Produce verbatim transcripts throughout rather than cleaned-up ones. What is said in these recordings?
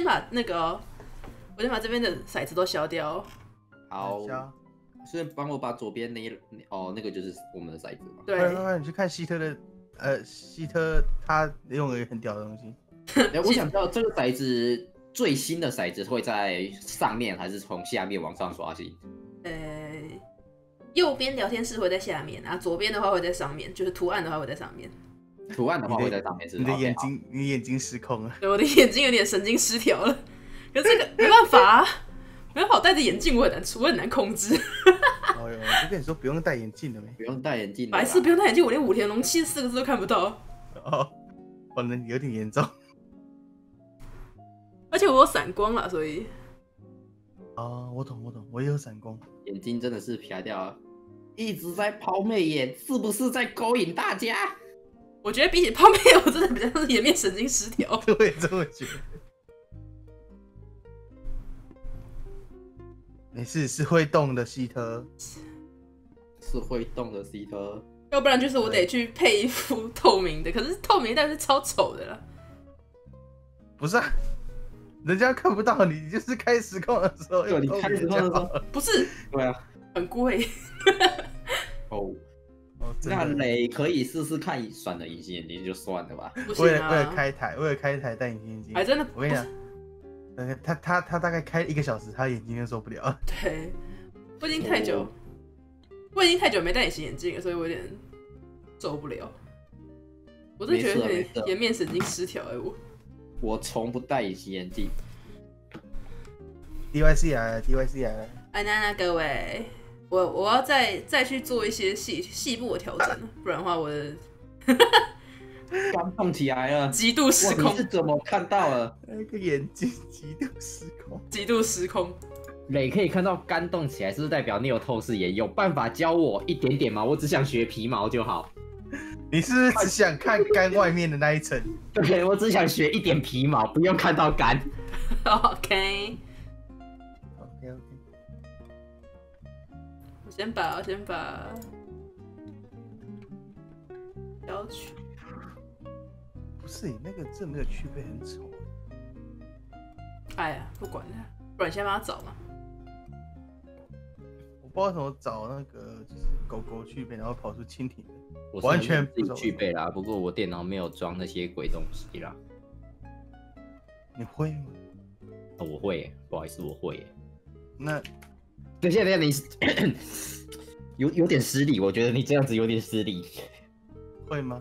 把那个、哦，我先把这边的骰子都消掉、哦。 好，所以帮我把左边那一哦，那个就是我们的骰子嘛。 对， 快快，你去看希特的，呃，希特他用了一个很屌的东西。 哎，我想知道这个骰子最新的骰子会在上面，还是从下面往上刷新？ 呃，右边聊天室会在下面，然后左边的话会在上面，就是图案的话会在上面。 图案的话会在上面，是你的眼睛，你眼睛失控了。 对，我的眼睛有点神经失调了。可是这个没办法、啊，没办法，我戴着眼镜我很难，我很难控制。 哦哟，我就跟你说不用戴眼镜了没？ 不用戴眼镜。 白痴，不用戴眼镜，我连武田龙七四个字都看不到。 哦，可能有点严重。 而且我有散光了，所以。 哦，我懂，我懂，我也有闪光。 眼睛真的是撇掉了，一直在抛媚眼，是不是在勾引大家？ 我觉得比起泡面，我真的比较像是颜面神经失调。 我也这么觉得。没事，是会动的希特， 是会动的希特。 要不然就是我得去配一副透明的，可是透明但是超丑的啦。 不是啊，人家看不到你，你就是开实况的时候， 对，你开实况的时候， 不是， 对啊， 很贵。 哦。 哦， 那磊可以试试看，算了，隐形眼镜就算了吧。 不行啊， 为了为了开台，为了开台戴隐形眼镜， 还真的。 我跟你讲，那个他他他大概开一个小时，他眼睛就受不了。 对，我已经太久，我已经太久没戴隐形眼镜了，所以我有点受不了。我真的觉得有点颜面神经失调哎，我。 我从不戴隐形眼镜。 D Y C 来了 ，D Y C 来了。 哎，那那各位。我我要再再去做一些细细部的调整，不然的话我的刚动起来了， 极度失控。 你是怎么看到了？ 那个眼睛极度失控， 极度失控。 磊可以看到肝动起来，是不是代表你有透视眼？有办法教我一点点吗？我只想学皮毛就好。 你是不是只想看肝外面的那一层？ 对，我只想学一点皮毛，不用看到肝。 OK。 OK OK。 我先把，我先把要取。 不是，那个这没有去背很丑。 哎呀，不管了，不然先帮他找嘛。 我不知道怎么找那个就是狗狗去背，然后跑出蜻蜓的。 我完全自己去背啦，不过我电脑没有装那些鬼东西啦。 你会吗？ 哦，我会，不好意思，我会。 那等一下，等一下，你有有点失礼，我觉得你这样子有点失礼。 会吗？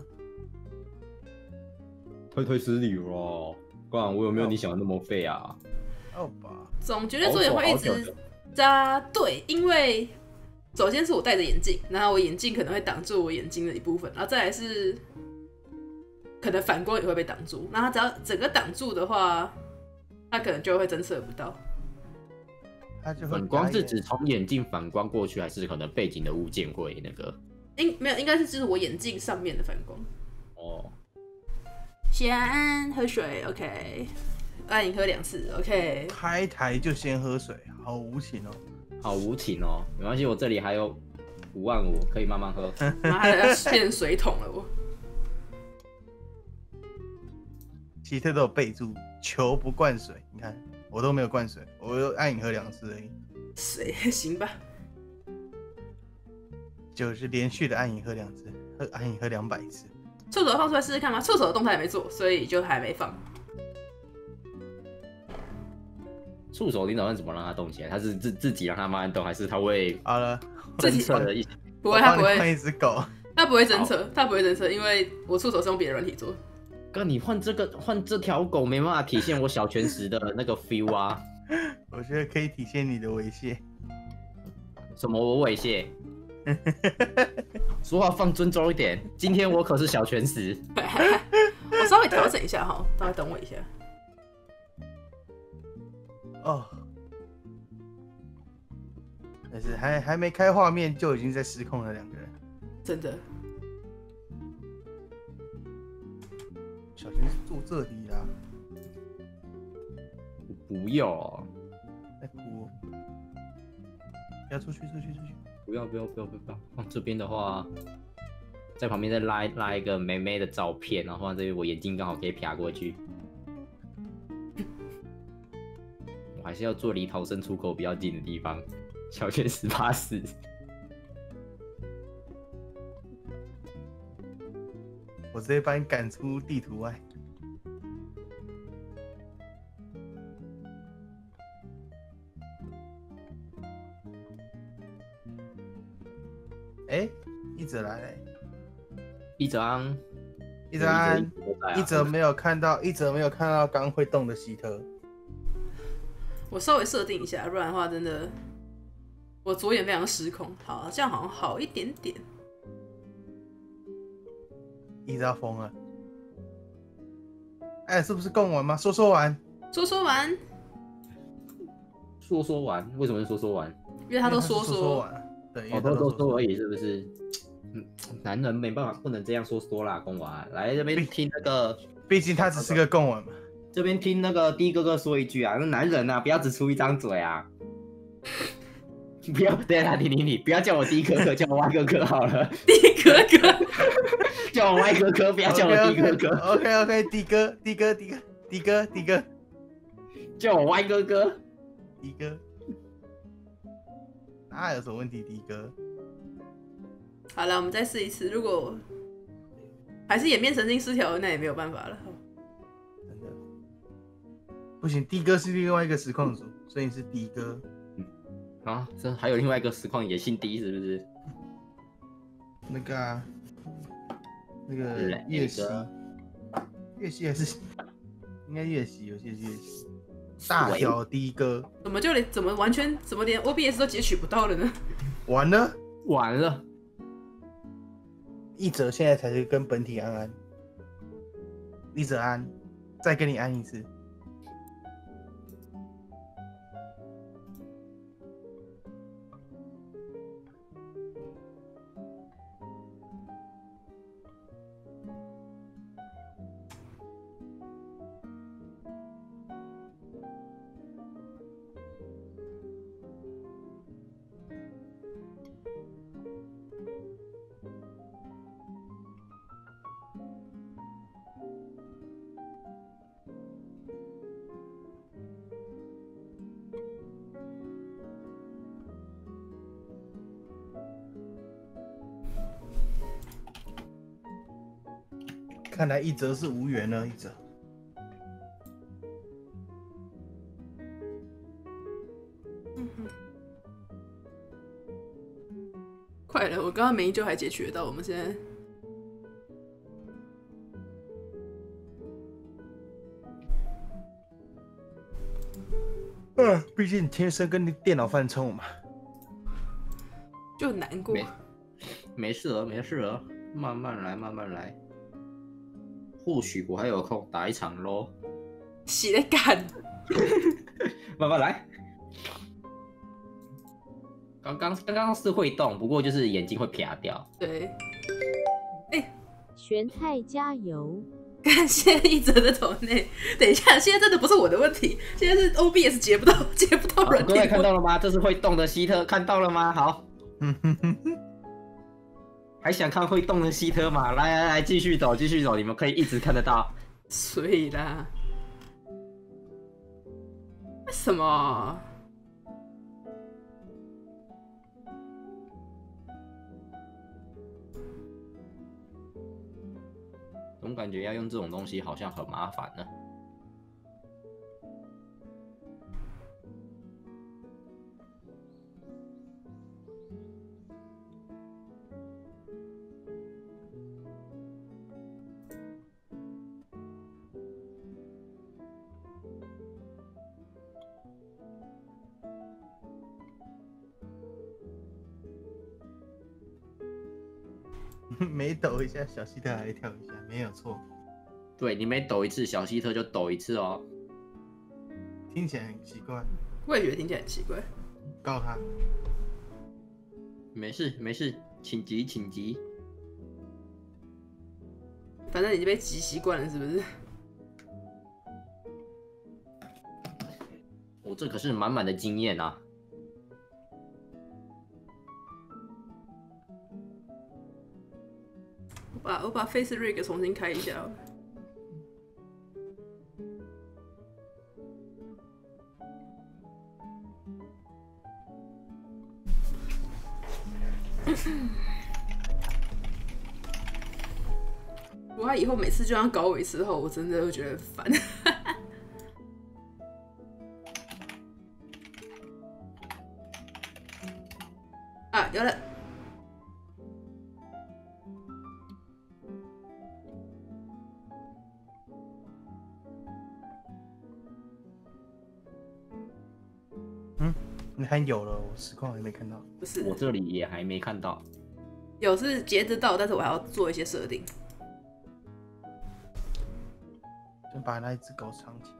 推推失礼咯，不然我有没有你想的那么废啊？ 好吧。 总觉得作业会一直扎对，因为首先是我戴着眼镜，然后我眼镜可能会挡住我眼睛的一部分，然后再来是可能反光也会被挡住，然后只要整个挡住的话，它可能就会侦测不到。 它就会反光是指从眼镜反光过去，还是可能背景的物件会那个？ 应没有，应该是就是我眼镜上面的反光。 哦。 先喝水 ，OK。按你喝两次 ，OK。 开台就先喝水，好无情哦。 好无情哦，没关系，我这里还有五万五，可以慢慢喝。 妈的，要变水桶了我。 希特都有备注，球不灌水。你看，我都没有灌水，我就按你喝两次而已。 水行吧。 就是连续的按你喝两次，喝按你喝两百次。 触手放出来试试看吗？触手的动态还没做，所以就还没放。 触手你打算怎么让它动起来？它是自自己让它慢慢动，还是它会好了侦测的一？ 不会，它不会。 换一只狗， 它不会侦测，它不会侦测，因为我触手是用别的软体做。 哥，你换这个换这条狗没办法体现我小拳石的那个 feel 啊。 我觉得可以体现你的猥亵。 什么我猥亵？说话放尊重一点。今天我可是小拳石。 我稍微调整一下哈，大家等我一下。 哦，但是还还没开画面就已经在失控了两个人， 真的。 小泉是坐这里啦。 不要， 在哭，要出去出去出去！ 不要不要不要不要不要！放这边的话，在旁边再拉拉一个妹妹的照片，然后放这边我眼睛刚好可以瞟过去。 还是要做离逃生出口比较近的地方。小圈十八四。 我直接把你赶出地图外。哎，一泽来嘞！ 一泽安， 一泽安，一泽没有看到，一泽没有看到刚会动的希特。 我稍微设定一下，不然的话真的，我左眼非常失控。好，这样好像好一点点。 一泽疯了。哎，是不是供完吗？说说完， 说说完， 说说完，为什么是说说完？ 因为他都说说说完了。对， 我都说说而已，是不是？嗯，男人没办法，不能这样说说啦，公娃。来这边听那个， 毕竟他只是个供完嘛。 这边听那个D哥哥说一句啊，那男人啊，不要只出一张嘴啊。不要，对啊，你你你，不要叫我 D 哥哥，叫我 Y 哥哥好了。 D 哥哥， 叫我 Y 哥哥，不要叫我 D 哥哥。 OK OK，D 哥，D 哥，D 哥，D 哥，D 哥， 叫我 Y 哥哥 ，D 哥。那有什么问题 ，D 哥？ 好了，我们再试一次。如果还是颜面神经失调，那也没有办法了。 真的不行 ，D 哥是另外一个实况组，所以你是 D 哥。 啊，这还有另外一个实况也姓 D 是不是？ 那个啊，那个月溪，月溪还是应该月溪，有些月溪。大小 D 哥， 怎么就连怎么完全怎么连 O B S 都截取不到了呢？ 完了， 完了！ 一泽现在才是跟本体安安，一泽安，再跟你安一次。看来一泽是无缘了，一泽。 嗯哼，快了，我刚刚每一就还截取得到，我们现在。 嗯，毕竟你天生跟你电脑犯冲嘛， 就很难过。 没没事了，没事了，慢慢来，慢慢来。或许我还有空打一场咯。 洗的干， 慢慢来。刚刚刚刚是会动，不过就是眼睛会撇掉。 对。哎、欸， 玄太加油！ 感谢一泽的头内。等一下，现在真的不是我的问题，现在是 O B S 接不到，接不到软件。 各位看到了吗？这是会动的希特，看到了吗？好。还想看会动的希特吗？来来来，继续走，继续走，你们可以一直看得到。 所以啦，为什么？ 总感觉要用这种东西好像很麻烦呢。 每抖一下，小希特还会跳一下，没有错。 对，你每抖一次，小希特就抖一次哦。 听起来很奇怪。 我也觉得听起来很奇怪。 告他。 没事没事，请急请急。 反正已经被急习惯了，是不是？ 我这可是满满的经验啊！ 我把我把 Face Rig 重新开一下。 如果他以后每次就要搞我一次后，我真的会觉得烦。啊，有了。 嗯，你还有了，我实况还没看到。 不是， 我这里也还没看到。 有是截止到，但是我还要做一些设定。 先把那一只狗藏起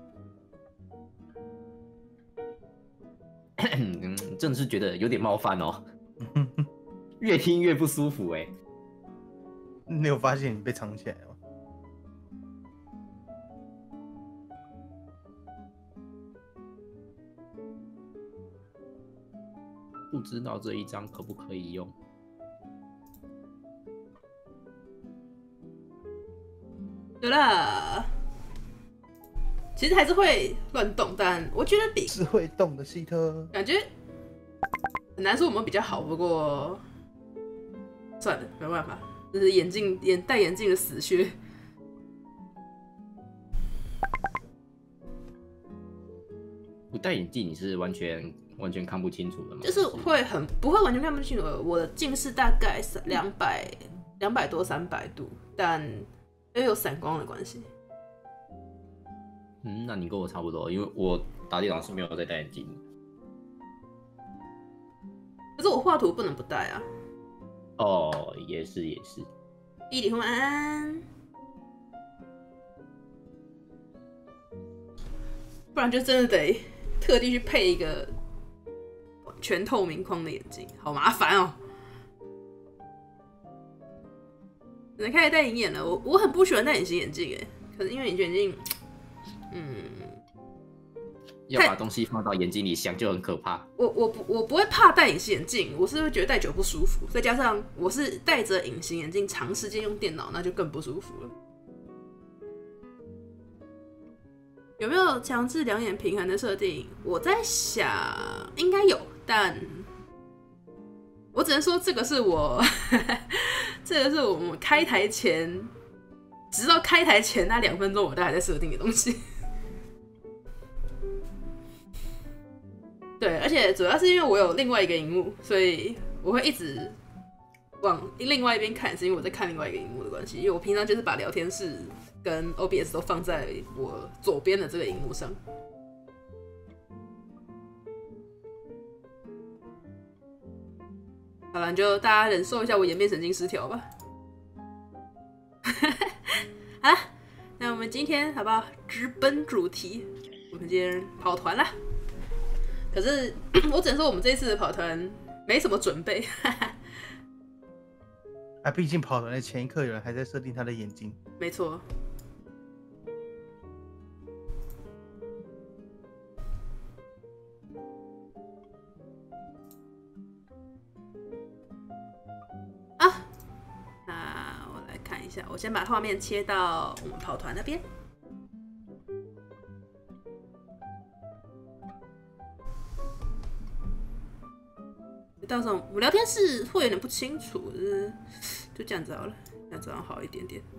来。 嗯，真的是觉得有点冒犯哦，越听越不舒服哎。 你有发现你被藏起来吗？ 不知道这一张可不可以用？ 有啦，其实还是会乱动，但我觉得比是会动的希特， 感觉很难说我们比较好。不过算了，没办法，就是眼镜眼戴眼镜的死穴。 不戴眼镜你是完全完全看不清楚的吗？ 就是会很不会完全看不清楚。我的近视大概两百两百多三百度，但因为有散光的关系。 嗯，那你跟我差不多，因为我打电脑是没有在戴眼镜的。 可是我画图不能不戴啊。 哦，也是也是。 伊里红安安，不然就真的得特地去配一个全透明框的眼镜，好麻烦哦。只能开始戴隐眼了，我我很不喜欢戴隐形眼镜哎，可是因为隐形眼镜，嗯， 要把东西放到眼睛里想就很可怕。 我我不我不会怕戴隐形眼镜，我是会觉得戴久不舒服，再加上我是戴着隐形眼镜长时间用电脑，那就更不舒服了。有没有强制两眼平衡的设定？我在想应该有，但我只能说这个是我这个是我们开台前，直到开台前那两分钟我都还在设定的东西。对，而且主要是因为我有另外一个荧幕，所以我会一直往另外一边看，是因为我在看另外一个荧幕的关系。因为我平常就是把聊天室跟 O B S 都放在我左边的这个荧幕上。好了，就大家忍受一下我颜面神经失调吧。好了，那我们今天好不好？直奔主题，我们今天跑团啦。可是我只能说，我们这一次的跑团没什么准备。 啊，毕竟跑团的前一刻有人还在设定他的眼睛。 没错。啊，那我来看一下，我先把画面切到我们跑团那边。到时候我聊天室会有点不清楚，就是就这样子好了，这样子好好一点点。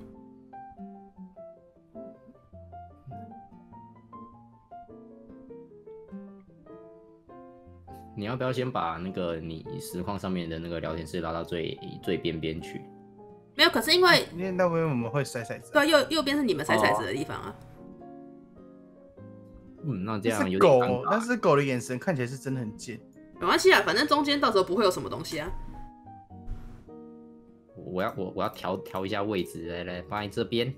你要不要先把那个你实况上面的那个聊天室拉到最最边边去？ 没有，可是因为因为那边我们会甩骰子。 对、啊，右右边是你们甩骰子的地方啊。 嗯，那这样有点狗尴尬。 那只狗的眼神看起来是真的很贱。 没关系啊，反正中间到时候不会有什么东西啊。 我要我我要调调一下位置，来来放在这边。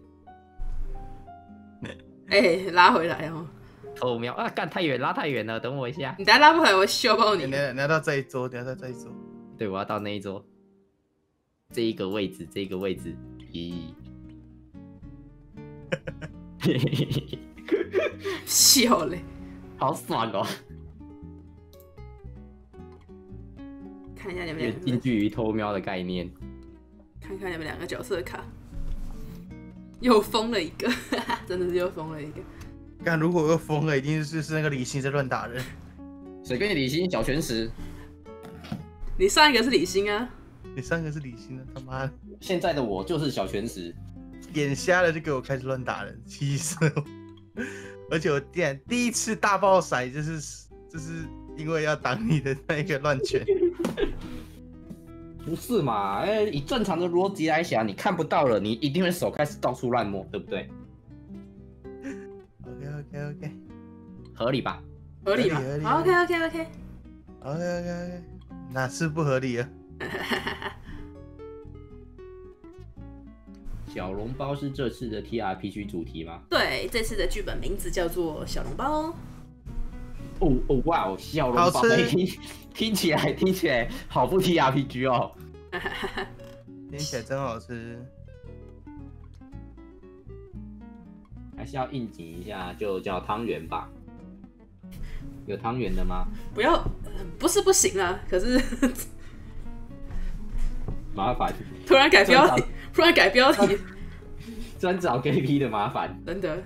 哎、欸，拉回来哦。 偷瞄啊，干太远，拉太远了，等我一下。 你等下拉不回来，我削爆你。 你要你要到这一桌，你要到这一桌。 对，我要到那一桌。这一个位置，这一个位置，咦。 笑嘞， 好爽哦！ 看一下你们两个近距离偷瞄的概念， 看看你们两个角色卡，又疯了一个，真的是又疯了一个。 干，如果又疯了，一定是是那个李信在乱打人。 随便李欣小全食。 你上一个是李欣啊， 你上个是李欣的，他妈的， 现在的我就是小全食。 眼瞎了就给我开始乱打人，气死我！而且我第第一次大爆骰，就是就是因为要挡你的那个乱拳。 不是嘛？哎、欸，以正常的逻辑来想，你看不到了，你一定会手开始到处乱摸，对不对 ？OK OK OK， 合理吧？ 合理吧？好 OK OK OK OK OK OK， 哪次不合理啊？ 小笼包是这次的 T R P G 主题吗？ 对，这次的剧本名字叫做小笼包。 哦哦哇哦，小笼包听听起来听起来好不 T R P G 哦， 听起来真好吃。 还是要应景一下，就叫汤圆吧。有汤圆的吗？ 不要，不是不行啊，可是麻烦。 突然改标题，突然改标题， 专找 K P 的麻烦， 真的。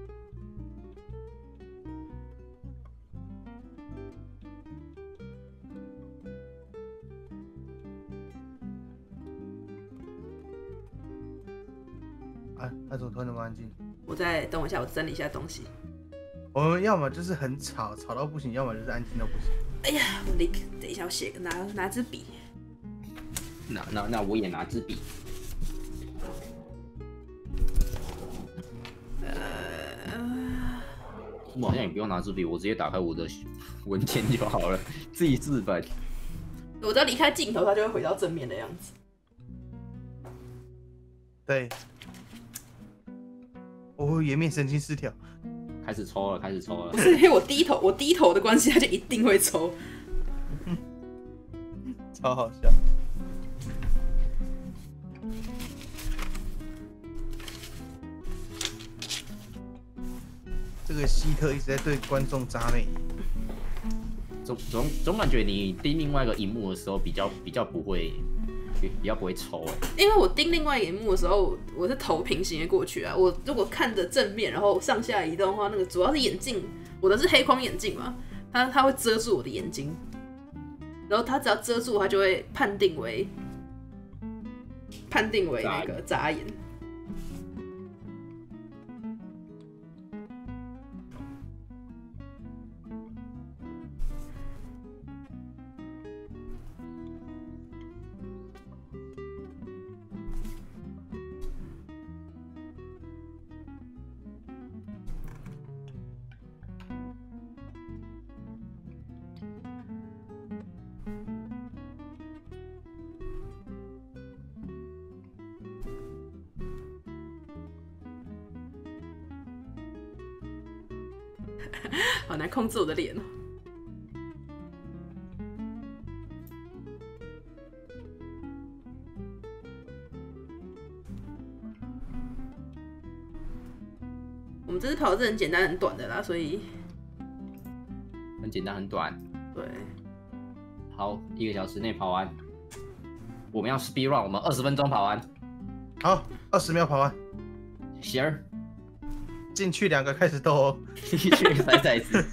啊，他怎么突然那么安静？ 我再等我一下，我整理一下东西。 我们要么就是很吵，吵到不行；要么就是安静到不行。 哎呀，我立刻等一下，我写个拿拿支笔。 那那那我也拿支笔。呃，我好像也不用拿支笔，我直接打开我的文件就好了，记事本。 我只要离开镜头，它就会回到正面的样子。 对。哦，颜面神经失调。 开始抽了，开始抽了。 不是因为我低头，我低头的关系，他就一定会抽。 超好笑。这个希特一直在对观众眨眉。 总总总感觉你盯另外一个荧幕的时候，比较比较不会，比较不会抽哎。 因为我盯另外一个荧幕的时候，我是头平行的过去啊。我如果看着正面，然后上下移动的话，那个主要是眼镜，我的是黑框眼镜嘛，它它会遮住我的眼睛，然后它只要遮住，它就会判定为判定为那个眨眼。好难控制我的脸哦。我们这次跑是很简单、很短的啦，所以很简单、很短。 对， 好，一个小时内跑完。我们要 speed run， 我们二十分钟跑完。 好，二十秒跑完。 行。 进去两个开始斗哦， 进去筛骰子。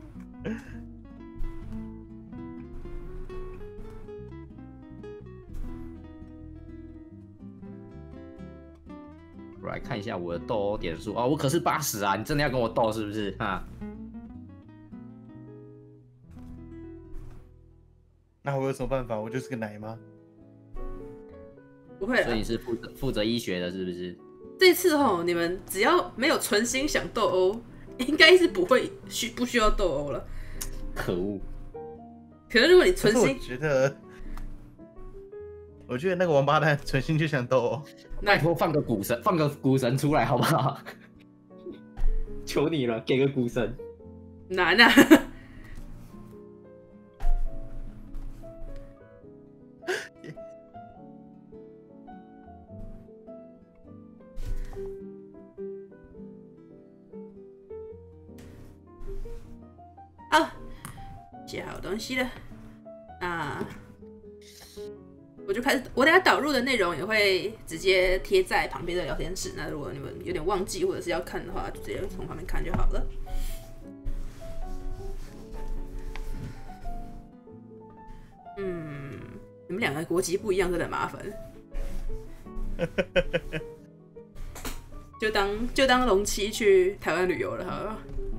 我来看一下我的斗殴点数哦，我可是八十啊！你真的要跟我斗是不是？哈。 那我有什么办法？我就是个奶妈。 不会啦。 所以你是负责负责医学的，是不是？ 这次吼，你们只要没有存心想斗殴，应该是不会需不需要斗殴了。 可恶！ 可是如果你存心， 我觉得，我觉得那个王八蛋存心就想斗殴。 拜托放个股神，放个股神出来好不好？求你了，给个股神。 难啊！好，写好东西了。那我就开始，我等下导入的内容也会直接贴在旁边的聊天室。那如果你们有点忘记或者是要看的话，就直接从旁边看就好了。 两个国籍不一样，真的麻烦。就当就当龙七去台湾旅游了，好了。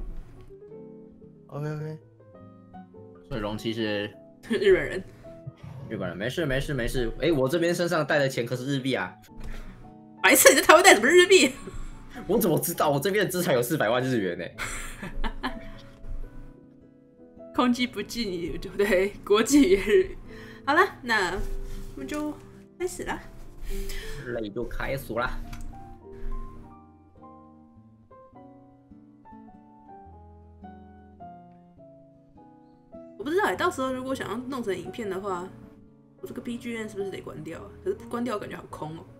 OK OK。 所以龙七是日本人。 日本人，没事没事没事。哎、欸，我这边身上带的钱可是日币啊。 白痴，你在台湾带什么日币？ 我怎么知道？我这边的资产有四百万日元呢、欸。 空气不进你，对不对？国际也日。好了，那我们就开始啦。 累就开始啦。 我不知道哎、欸，到时候如果想要弄成影片的话，我这个 B G M 是不是得关掉？可是关掉感觉好空哦、喔。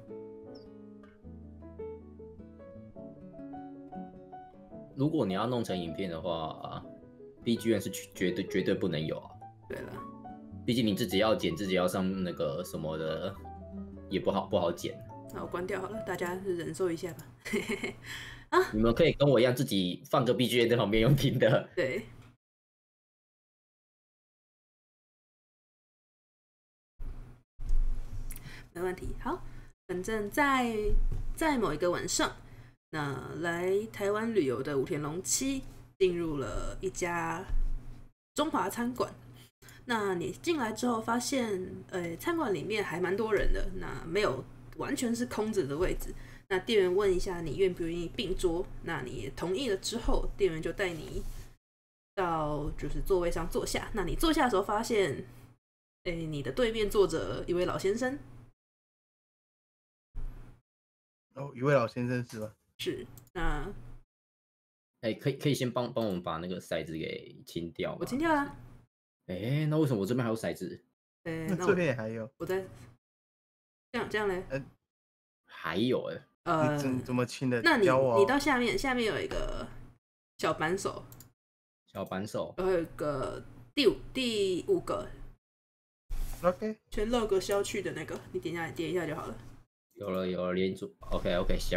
如果你要弄成影片的话 ，B G M 是绝对绝对不能有啊。 对了， 毕竟你自己要剪，自己要上那个什么的，也不好不好剪。 那我关掉好了，大家忍受一下吧。 啊，你们可以跟我一样，自己放个 B G M 在旁边用听的。 对。没问题。好，反正在在某一个晚上，那来台湾旅游的武田龙七进入了一家中华餐馆。那你进来之后发现，呃，餐馆里面还蛮多人的，那没有完全是空着的位置。那店员问一下你愿不愿意并桌，那你同意了之后，店员就带你到就是座位上坐下。那你坐下的时候发现，哎，你的对面坐着一位老先生。 哦，一位老先生是吧？ 是，那， 哎、欸，可以可以先帮帮我们把那个骰子给清掉吗？ 我清掉了。 哎、欸，那为什么我这边还有骰子？ 呃， 那这边也还有。 我在这样这样嘞？ 呃， 还有哎、欸， 呃， 怎怎么清的？ 那你我你到下面，下面有一个小扳手， 小扳手， 然后有一个第五第五个 ，OK， 全 log 消去的那个，你点一下点一下就好了。 有了有了，连住 ，OK OK， 行。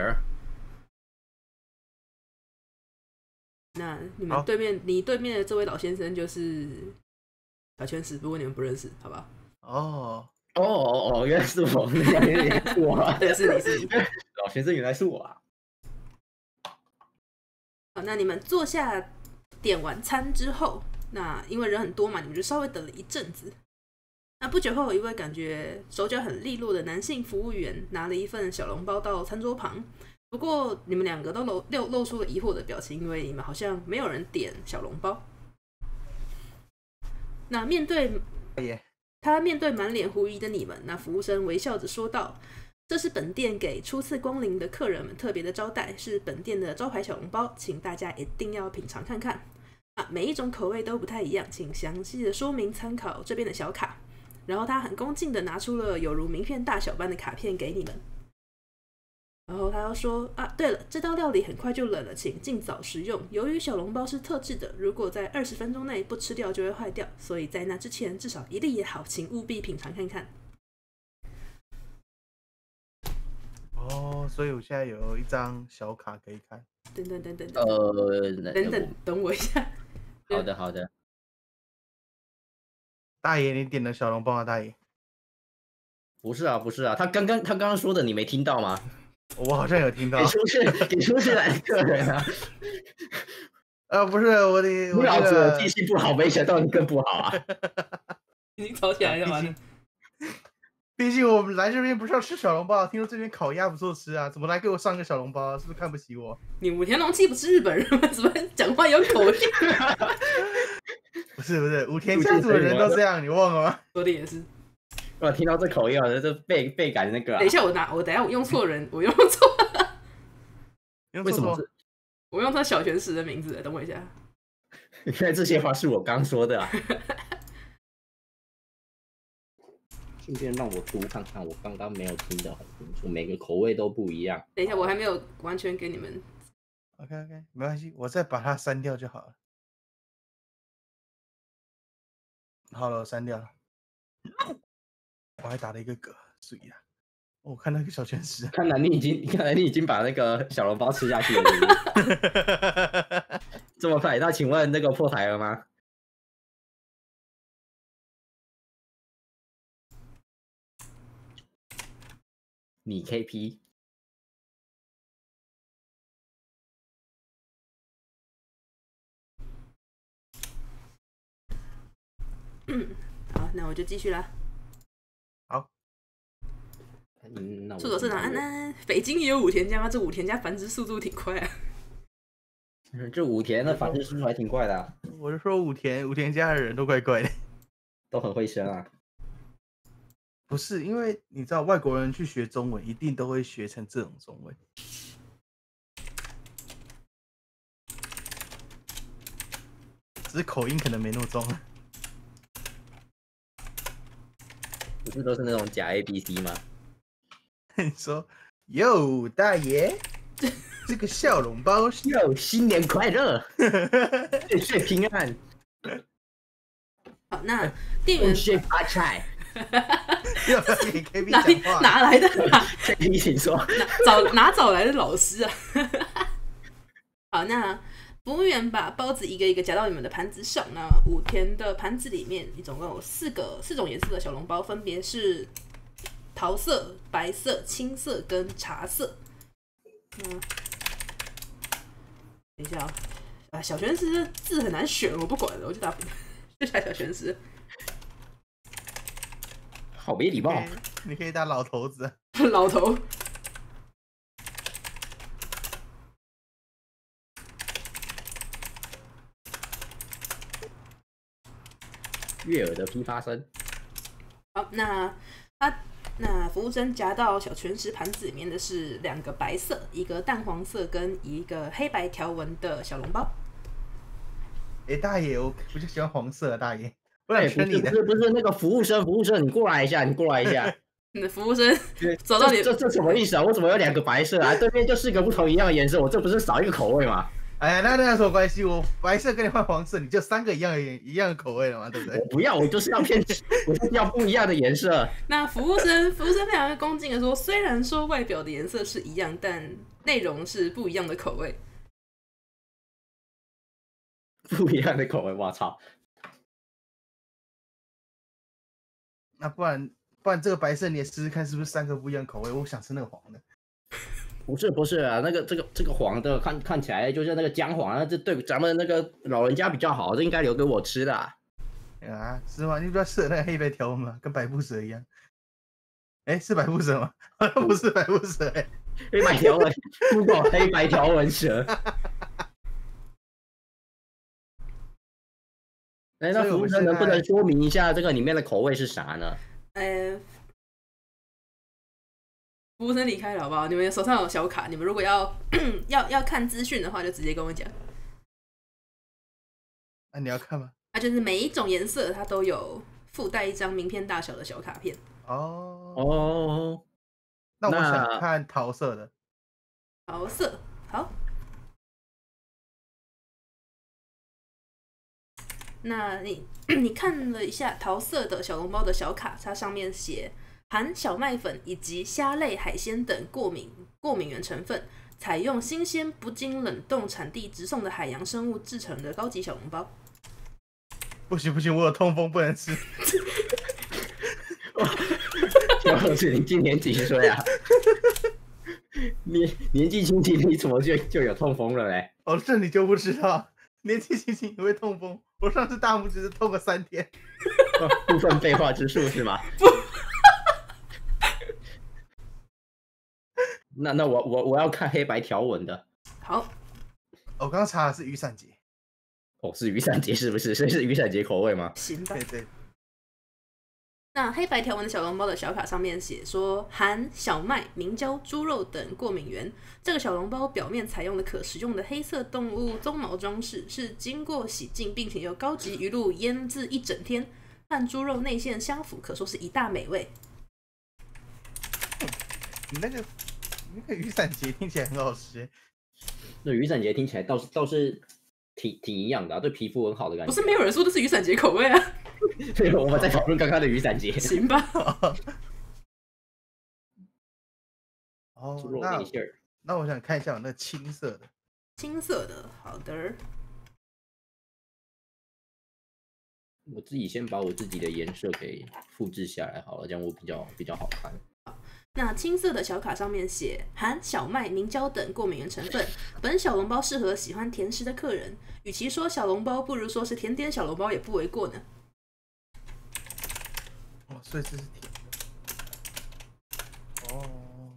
那你们对面，你对面的这位老先生就是小圈石，不过你们不认识，好不好？ 哦哦哦哦，原来是我，原来是我， 对，是你是你， 老先生原来是我啊。 好，那你们坐下点完餐之后，那因为人很多嘛，你们就稍微等了一阵子。那不久后，一位感觉手脚很利落的男性服务员拿了一份小笼包到餐桌旁。不过你们两个都露露露出了疑惑的表情，因为你们好像没有人点小笼包。那面对他面对满脸狐疑的你们，那服务生微笑着说道：“这是本店给初次光临的客人们特别的招待，是本店的招牌小笼包，请大家一定要品尝看看。啊，每一种口味都不太一样，请详细的说明参考这边的小卡。”然后他很恭敬的拿出了有如名片大小般的卡片给你们。然后他又说啊，对了，这道料理很快就冷了，请尽早食用。由于小笼包是特制的，如果在二十分钟内不吃掉就会坏掉，所以在那之前至少一粒也好，请务必品尝看看。 哦，所以我现在有一张小卡可以看。 等等等等等， 呃， 等等等我一下。 好的好的。 大爷，你点了小笼包啊，大爷？ 不是啊不是啊，他刚刚他刚刚说的你没听到吗？ 我好像有听到。 给出去给出去来的客人啊。 呃，不是我的， 你老子记性不好，没想到你更不好啊。 已经吵起来了吗？ 毕竟我们来这边不是要吃小笼包，听说这边烤鸭不错吃啊，怎么来给我上个小笼包？是不是看不起我？ 你武田龙七不是日本人吗？怎么讲话有口音？ 不是不是，武田家族的人都这样，你忘了吗？ 说的也是。 我听到这口音，我这倍倍感那个、啊。 等一下，我拿我等一下我用错人，我用错了。 为什么是？ 我用他小泉石的名字，等我一下。 原来这些话是我刚说的啊。顺便让我读看看，我刚刚没有听得很清楚，每个口味都不一样。 等一下，我还没有完全给你们。 OK OK， 没关系，我再把它删掉就好了。好了，我删掉了。我还打了一个嗝，所以啊，我看那个小泉石， 看来你已经，看来你已经把那个小笼包吃下去了是不是？这么快？那请问那个破台了吗？ 你 K P。 嗯，好，那我就继续啦。 好， 嗯，那我出手市长安安，北京也有武田家吗？这武田家繁殖速度挺快啊。 这武田的繁殖速度还挺快的、啊。 我就说武田武田家的人都怪怪的， 都很会生啊。 不是因为你知道外国人去学中文，一定都会学成这种中文。只是口音可能没那么重。 不是都是那种假 A B C 吗？ 你说哟大爷，这个小笼包是哟新年快乐，岁岁平安， 好，那店员恭喜发财。 要不要给 K B 哪里讲话？ 哪来的哪 K P 请说。 哪找哪找来的老师啊？好，那服务员把包子一个一个夹到你们的盘子上。那武田的盘子里面，你总共有四个四种颜色的小笼包，分别是桃色、白色、青色跟茶色。嗯，等一下啊、啊，小玄石的字很难选，我不管了，我就打就打小玄石。 好没礼貌。 你可以你可以打老头子。 老头。 悦耳的批发声。 好，那他那服务生夹到小全食盘子里面的是两个白色、一个淡黄色跟一个黑白条纹的小笼包。 哎、欸，大爷，我我就喜欢黄色的大爷，我哎，不是想圈你的。 不是不是那个服务生，服务生你过来一下，你过来一下。 你的服务生走到你这这什么意思啊？我怎么有两个白色啊？对面就四个不同一样的颜色，我这不是少一个口味吗？ 哎呀，那那有什么关系？我白色跟你换黄色，你就三个一样的一样的口味了嘛，对不对我？不要，我就是要偏，我就是要不一样的颜色。 那服务生服务生非常恭敬的说，虽然说外表的颜色是一样，但内容是不一样的口味。 不一样的口味，我操！ 那不然不然这个白色你也试试看，是不是三个不一样口味？我想吃那个黄的。 不是不是啊，那个这个这个黄的看看起来就是那个姜黄，那这对咱们那个老人家比较好，这应该留给我吃的、啊。 啊，是吗？你比较适合那个黑白条纹吗？跟百步蛇一样。哎、欸，是百步蛇吗？好像不是百步蛇哎、欸， 黑白条纹 ，Google 黑白条纹蛇。哎、欸，那服务生能不能说明一下这个里面的口味是啥呢？ 呃，服务生离开了好不好？你们手上有小卡，你们如果要要要看资讯的话，就直接跟我讲。 那、啊、你要看吗？ 它就是每一种颜色它都有附带一张名片大小的小卡片。 哦哦， 那我想看桃色的。 桃色，好。那你你看了一下桃色的小笼包的小卡，它上面写含小麦粉以及虾类、海鲜等过敏过敏原成分，采用新鲜不经冷冻产地直送的海洋生物制成的高级小笼包。 不行不行，我有痛风不能吃。 小子，你今年几岁啊？你年纪轻轻，你怎么就就有痛风了嘞？ 哦，这你就不知道，年纪轻轻也会痛风。我上次大拇指是痛了三天。 哦、部分废话之术是吗？那那我我我要看黑白条纹的。 好， 我刚刚查的是雨伞节。 哦，是雨伞节是不是？所以是雨伞节口味吗？ 行吧。 对对。 那黑白条纹的小笼包的小卡上面写说含小麦、明胶、猪肉等过敏原。这个小笼包表面采用了可食用的黑色动物鬃毛装饰，是经过洗净并且由高级鱼露腌制一整天，和猪肉内馅相符，可说是一大美味。 你那个那个雨伞节听起来很好吃。 那雨伞节听起来倒是倒是挺挺营养的、啊，对皮肤很好的感觉。 不是没有人说这是雨伞节口味啊。 对，我们在讨论刚刚的雨伞节。 行吧。 哦， 猪肉那内馅儿。 那我想看一下我那青色的。 青色的，好的。 我自己先把我自己的颜色给复制下来好了，这样我比较比较好看。 那青色的小卡上面写含小麦、明胶等过敏原成分，本小笼包适合喜欢甜食的客人。与其说小笼包，不如说是甜点小笼包也不为过呢。 哦，所以这是甜的。哦，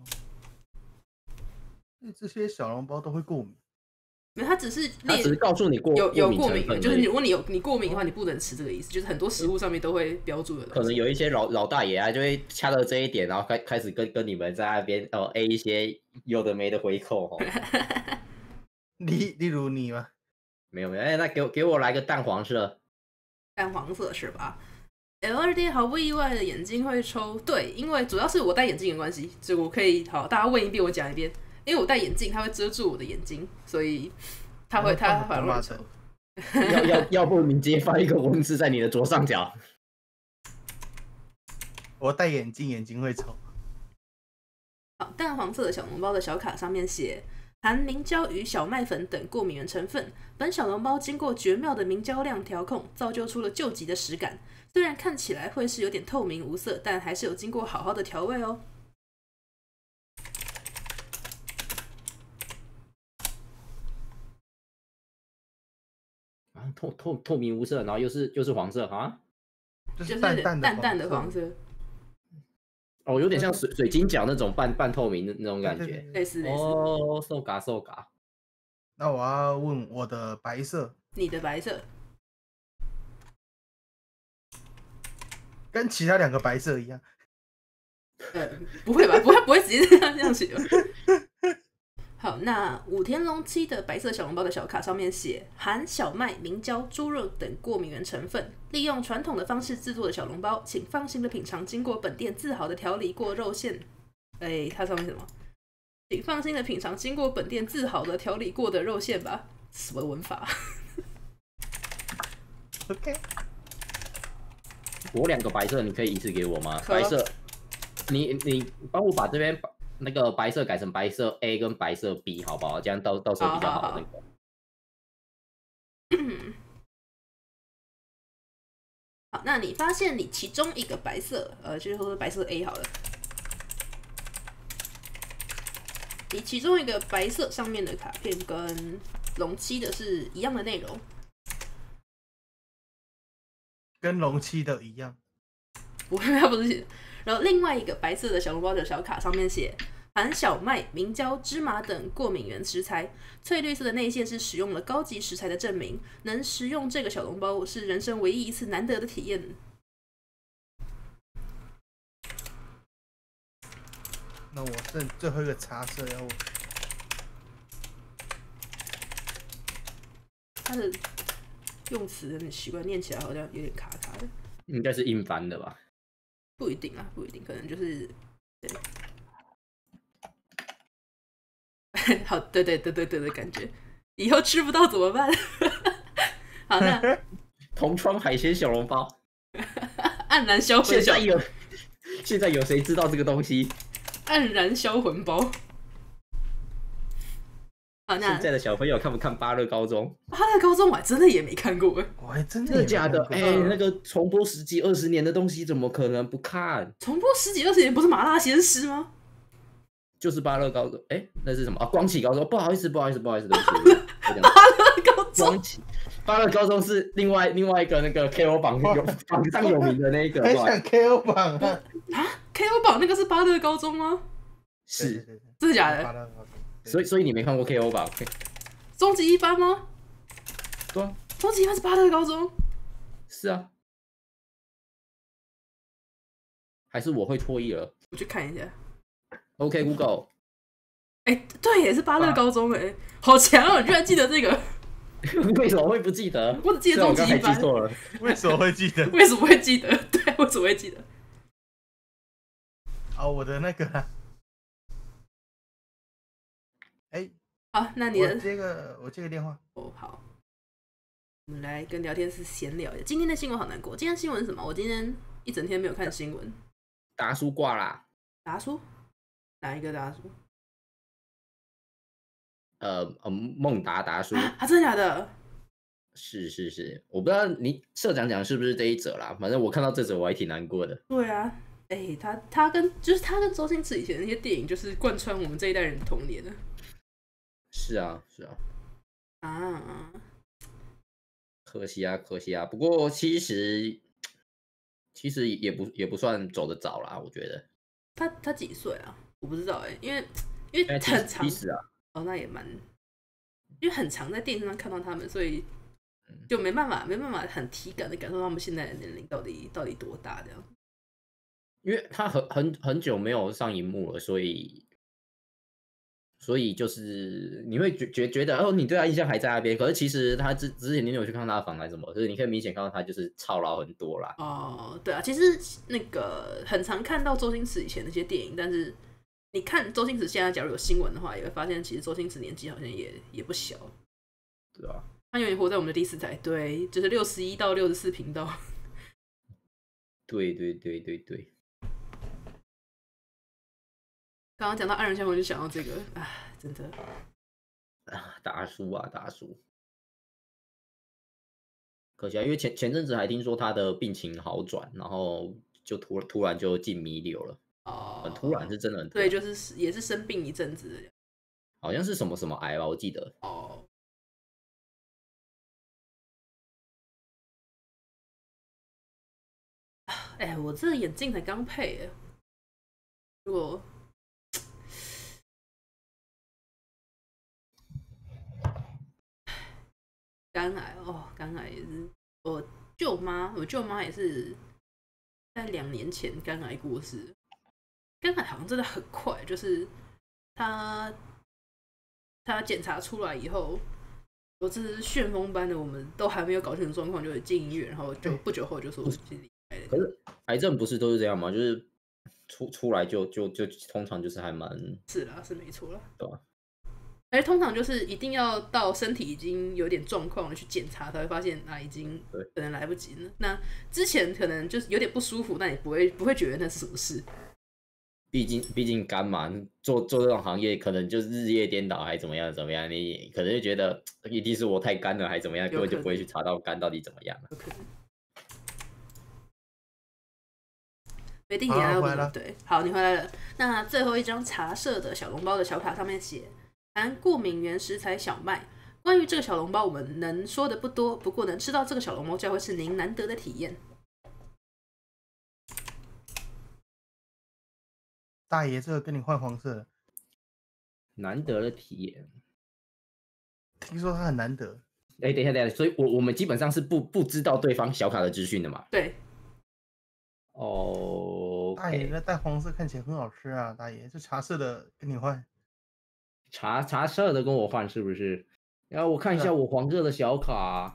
那这些小笼包都会过敏。 没有，它只是它只是告诉你过有有过敏源，就是如果你有你过敏的话，你不能吃这个意思。就是很多食物上面都会标注的。 可能有一些老老大爷啊，就会掐到这一点，然后开开始跟跟你们在那边哦 A 一些有的没的回扣哦。 例例如你吗？ 没有没有，哎，那给我给我来个淡黄色。 淡黄色是吧 ？L 二 D 毫不意外的眼睛会抽，对，因为主要是我戴眼镜的关系，所以我可以好大家问一遍我讲一遍。因为我戴眼镜，它会遮住我的眼睛，所以它会它反而会抽。 要要要不你直接发一个文字在你的左上角。 我戴眼镜，眼睛会抽。 好，淡黄色的小笼包的小卡上面写含明胶与小麦粉等过敏原成分。本小笼包经过绝妙的明胶量调控，造就出了救急的食感。虽然看起来会是有点透明无色，但还是有经过好好的调味哦。 透透透明无色，然后又是又是黄色啊， 就是淡淡的淡淡的黄色。 哦，有点像水水晶饺那种半半透明的那种感觉， 类似类似。 哦，受嘎受嘎。 那我要问我的白色， 你的白色跟其他两个白色一样？ 呃，不会吧？不会不会直接这样这样写吧？好，那武田龙七的白色小笼包的小卡上面写含小麦、明胶、猪肉等过敏原成分，利用传统的方式制作的小笼包，请放心的品尝经过本店自豪的调理过肉馅。哎，它上面什么？请放心的品尝经过本店自豪的调理过的肉馅吧。什么文法 ？OK。 我两个白色，你可以一次给我吗？白色，你你帮我把这边那个白色改成白色 A 跟白色 B 好不好？这样到到时候比较好那个。 好，那你发现你其中一个白色，呃，就是说白色 A 好了，你其中一个白色上面的卡片跟龙七的是一样的内容， 跟龙七的一样。 不会，它不是写。然后另外一个白色的小笼包的小卡上面写含小麦、明胶、芝麻等过敏原食材，翠绿色的内馅是使用了高级食材的证明。能食用这个小笼包是人生唯一一次难得的体验。 那我剩最后一个茶色要问， 它的用词很奇怪，念起来好像有点卡卡的。 应该是硬翻的吧？ 不一定啊，不一定，可能就是对。好，对对对对对的感觉，以后吃不到怎么办？好，那同窗海鲜小笼包， 黯然销魂。 现在有，现在有谁知道这个东西？ 黯然销魂包。好，那现在的小朋友看不看《巴乐高中》？ 巴乐高中我还真的也没看过， 我还真的真的假的？哎、 欸， 那个重播十几二十年的东西，怎么可能不看？ 重播十几二十年，不是麻辣鲜师吗？ 就是巴乐高中，哎、欸，那是什么啊？光启高中，不好意思，不好意思，不好意思，对不起。 巴乐高中， 光启，巴乐高中是另外另外一个那个 K O 榜有榜上有名的那一个。 还想 K O 榜啊？ 啊 ，K O 榜那个是巴乐高中吗？ 是， 真的假的？ 所以所以你没看过 K O 榜？ 终极一班吗？ 对啊， 终极一班是巴乐高中。 是啊。还是我会错意了？ 我去看一下。 OK Google。 哎、欸，对，也是巴乐高中哎、欸，好强哦！你居然记得这个？ 为什么会不记得？ 我只记得终极一班。 记错了。 为什么会记得？ 为什么会记得？对，为什么会记得？ 哦，我的那个、啊，哎、欸， 好，那你的我接个我接个电话。 哦，好，我们来跟聊天室闲聊一下。今天的新闻好难过。今天新闻是什么？我今天一整天没有看新闻。 达叔挂啦。 达叔？哪一个达叔？ 呃呃，孟达达叔啊，真的假的？ 是是是，我不知道你社长讲是不是这一则啦，反正我看到这则我还挺难过的。 对啊， 哎，他他跟就是他跟周星驰以前那些电影，就是贯穿我们这一代人的童年的。 是啊，是啊。 啊， 可惜啊，可惜啊。不过其实其实也不也不算走得早啦，我觉得。 他他几岁啊？我不知道哎、欸，因为因为很长七十啊。 哦，那也蛮，因为很常在电视上看到他们，所以就没办法没办法很体感的感受他们现在的年龄到底到底多大这样。 因为他很很很久没有上荧幕了，所以所以就是你会觉觉觉得哦，你对他印象还在那边，可是其实他之之前你有去看他的访谈什么，就是你可以明显看到他就是操劳很多啦。 哦，对啊，其实那个很常看到周星驰以前那些电影，但是你看周星驰现在假如有新闻的话，也会发现其实周星驰年纪好像也也不小。 对啊， 他永远活在我们的第四台，对，就是六十一到六十四频道。 对对对对对。 刚刚讲到《爱人相逢》，就想到这个，唉，真的啊，大叔啊，大叔，可惜啊，因为前前阵子还听说他的病情好转，然后就突突然就进弥留了， 哦， 很突然，是真的很突对， 然。 就是也是生病一阵子的， 好像是什么什么癌吧，我记得。 哦，哎、欸，我这个眼镜才刚配，哎，如果肝癌哦，肝癌也是我舅妈，我舅妈也是在两年前肝癌过世。肝癌好像真的很快，就是她她检查出来以后，我这是旋风般的，我们都还没有搞清楚状况，就进医院，然后就不久后就说心里癌了。 可是癌症不是都是这样吗？就是出出来就就就通常就是还蛮是啦，是没错啦， 对吧？ 而通常就是一定要到身体已经有点状况了去检查，才会发现啊，已经可能来不及了。那之前可能就是有点不舒服，但也不会不会觉得那是什么事。 毕竟毕竟肝嘛，做做这种行业可能就是日夜颠倒，还怎么样怎么样，你可能就觉得一定是我太干了，还怎么样，根本就不会去查到肝到底怎么样了。 没定点啊，回来了。对，好，你回来了。那最后一张茶色的小笼包的小卡上面写。含过敏原食材小麦。关于这个小笼包，我们能说的不多，不过能吃到这个小笼包将会是您难得的体验。 大爷，这个跟你换黄色的， 难得的体验。 听说它很难得。 哎、欸，等一下，等一下，所以我我们基本上是不不知道对方小卡的资讯的嘛？ 对。 哦、okay， 大爷，那带黄色看起来很好吃啊，大爷，这茶色的跟你换。 茶茶色的跟我换是不是？然后我看一下我黄色的小卡，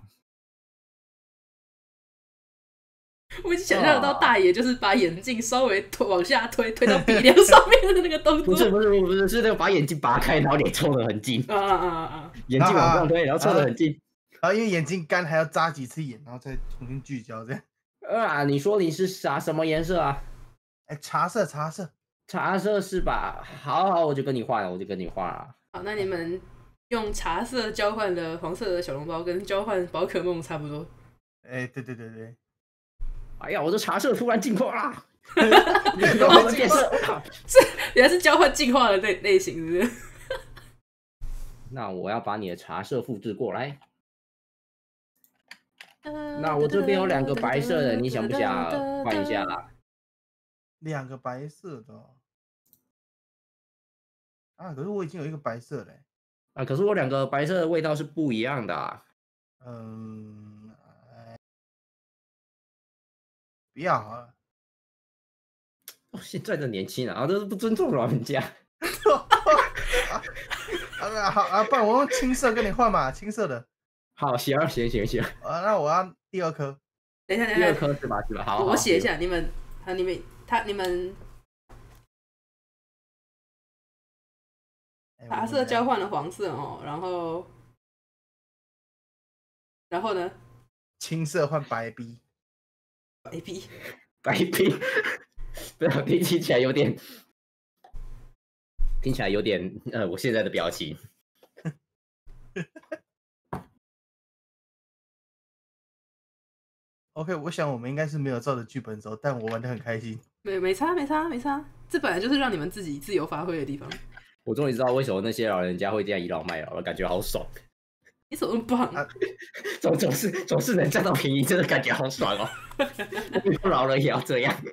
我已经想象得到大爷就是把眼镜稍微推往下推，推到鼻梁上面的那个动作。 不是不是不是，是那个把眼镜拔开，然后脸凑得很近。 啊啊啊啊！ 眼镜往上推，然后凑得很近。 然后因为眼睛干，还要眨几次眼，然后再重新聚焦这样。 啊，你说你是啥什么颜色啊？ 哎，茶色茶色。 茶色是吧？好好，我就跟你换了，我就跟你换了。 好，那你们用茶色交换的黄色的小笼包，跟交换宝可梦差不多。 哎，对对对对。 哎呀，我这茶色突然进化啦！我变色， 是原来是交换进化的类类型，是不是？ 那我要把你的茶色复制过来。那我这边有两个白色的，你想不想换一下？ 两个白色的、哦、啊，可是我已经有一个白色嘞。 啊，可是我两个白色的味道是不一样的、啊。 嗯，不要好了。 哦，现在的年轻人啊，都是不尊重老人家。 啊好啊，不然我用青色跟你换嘛，青色的。 好，行行行行。 啊，那我要第二颗。 等一下，等一下，第二颗是吧？是吧？好， 我写一下，你们，啊，你们，他，你们，茶色交换了黄色哦，然后，然后呢？ 青色换白 B。 白 B。 白 B。不要听起来有点，听起来有点，呃，我现在的表情。 OK， 我想我们应该是没有照着剧本走，但我玩得很开心。 没没差没差没差，这本来就是让你们自己自由发挥的地方。 我终于知道为什么那些老人家会这样倚老卖老了，感觉好爽。 你怎么那么棒？ 啊总总是总是能占到便宜，真的感觉好爽哦！老了也要这样。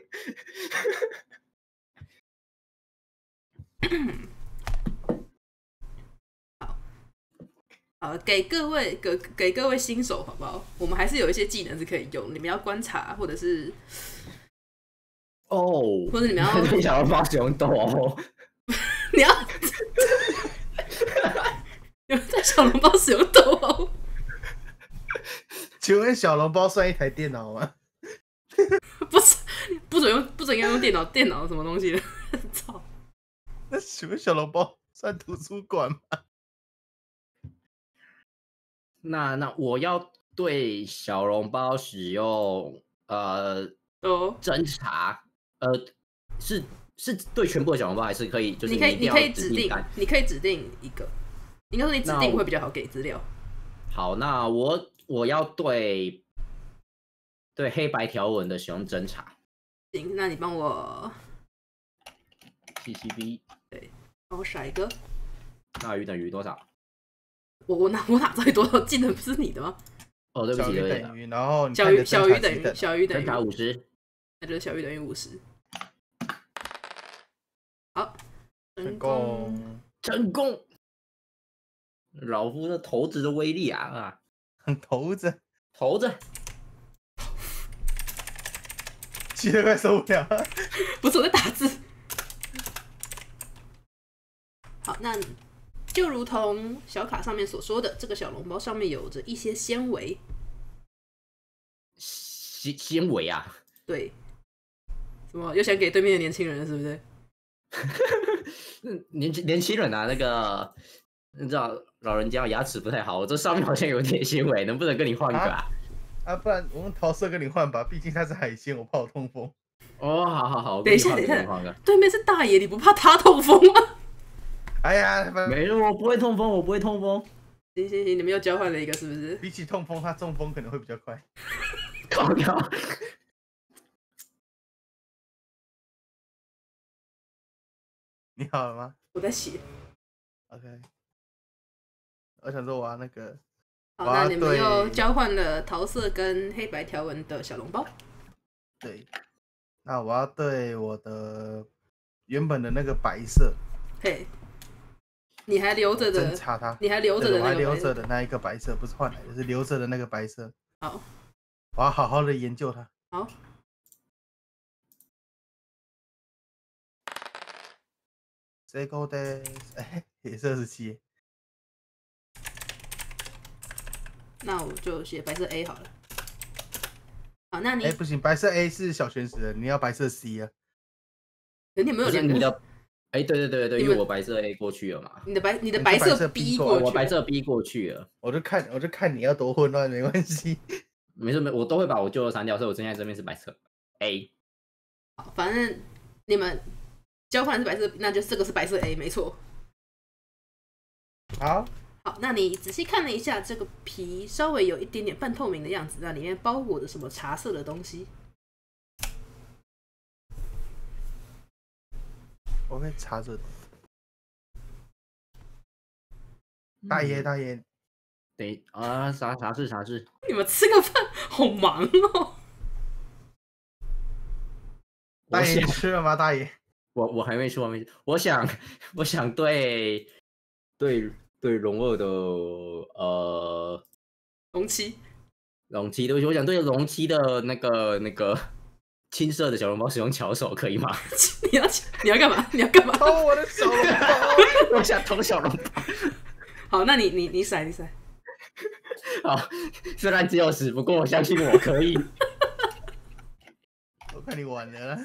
好，好，给各位给给各位新手好不好？我们还是有一些技能是可以用，你们要观察，或者是哦， 或者你们要你想要发熊斗哦， 你要有人在小笼包使用斗殴？ 请问小笼包算一台电脑吗？ 不是，不准用，不准要用电脑，电脑什么东西的？操！ 那请问小笼包算图书馆吗？ 那那我要对小笼包使用呃哦， 侦查，呃是是对全部的小笼包，还是可以就是你可以， 一定要你可以指定定单， 你可以指定一个，应该说你指那我定会比较好给资料。 好，那我我要对对黑白条纹的使用侦查行，那你帮我 ，C C B， 帮我甩一个。 大于等于多少？ 我我哪我哪知道有多少技能不是你的吗？ 哦，对不小起，对不起， 于等于，然后你小看你的于小于等侦查几等于小于等侦查于， 五十， 那就是小于等于五十。好， 成成功。 功， 成功！老夫的骰子的威力啊啊！ 头子骰子， 气得快受不了了。 不是我在打字。好，那就如同小卡上面所说的，这个小笼包上面有着一些纤维。 纤纤维啊！ 对，什么又想给对面的年轻人了，是不是？ 年轻年轻人啊，那个你知道老人家牙齿不太好，我这上面好像有点纤维，能不能跟你换一个啊？ 啊，不然我用桃色跟你换吧，毕竟它是海鲜，我怕我痛风。 哦，好好好，我等一下跟你换等一下跟你换个。 对面是大爷，你不怕他痛风吗？ 哎呀，反没有，我不会痛风，我不会痛风。 行行行，你们又交换了一个，是不是？ 比起痛风，它中风可能会比较快。 靠靠！ 你好了吗我在写。 ？OK。我想说我要那个， 好， 我要那你们对又交换了桃色跟黑白条纹的小笼包。 对，那我要对我的原本的那个白色嘿，你还留着侦的， 查它， 你还留着的对我还留那个白色。 着的那一个白色，不是换来的，是留着的那个白色。 好， 我要好好的研究它。 好， 这个的，哎，也是二十七。 那我就写白色 A 好了。好，那你哎，不行，白色 A 是小全食的，你要白色 C 啊。 你有没有不是两个？ 你的，哎，对对对对， 你们因为我白色 A 过去了嘛， 你的白，你的你是白色白色 B B 过去， 我白色 B 过去了。 我就看，我就看你要多混乱，没关系。 没事没，我都会把我旧的删掉，所以我现在这边是白色 A。 好，反正你们交换是白色 B，那就这个是白色 A，没错。 好， 好，那你仔细看了一下这个皮，稍微有一点点半透明的样子，那里面包裹着什么茶色的东西？ 我会查着。大爷，大爷， 对啊，啥啥事啥事？ 你们吃个饭好忙哦。 大爷， 我想你吃了吗？大爷， 我我还没说，还没说。我想我想对对对龙二的呃龙七， 龙七，对不起，我想对龙七的那个那个青色的小笼包使用巧手，可以吗？ 你要你要干嘛？你要干嘛？ 偷我的小笼包！ 我想偷小笼包。 好，那你你你甩你甩。 好，虽然只有十，不过我相信我可以。 我看你完了。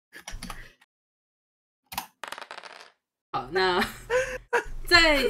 好，那在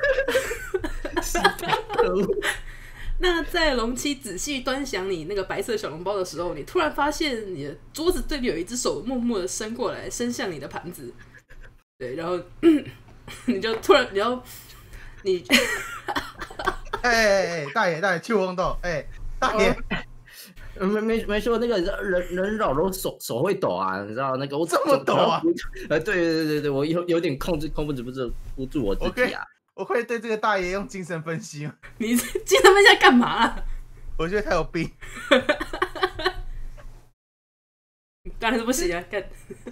可恶！ 那在龙七仔细端详你那个白色小笼包的时候，你突然发现你的桌子对面有一只手默默的伸过来，伸向你的盘子。对，然后你就突然，然后你哎哎哎，大爷大爷，秋红豆，哎，大爷， 没没没说那个人人扰都手手会抖啊，你知道那个我这么抖啊？ 呃，对对对对，我有有点控制控制不住不住我自己啊。 我可以对这个大爷用精神分析吗？ 你精神分析在干嘛、啊？ 我觉得他有病。 当然是不行啊！干。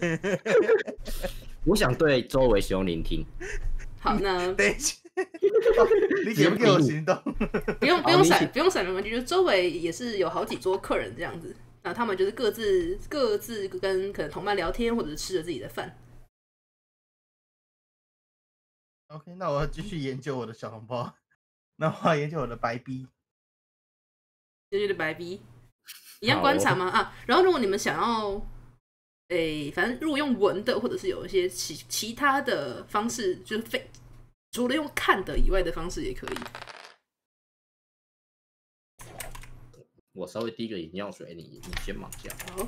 我想对周围使用聆听。 好，那等一下，你给不给我行动？ 不用不用闪不用闪没关系，就是周围也是有好几桌客人这样子，那他们就是各自各自跟可能同伴聊天，或者是吃着自己的饭。 OK， 那我要继续研究我的小笼包，那我要研究我的白逼， 研究的白逼，一样观察吗？啊，然后如果你们想要。诶，反正如果用闻的，或者是有一些其其他的方式，就是非除了用看的以外的方式也可以。 我稍微滴个饮料水，你你先忙一下。 好。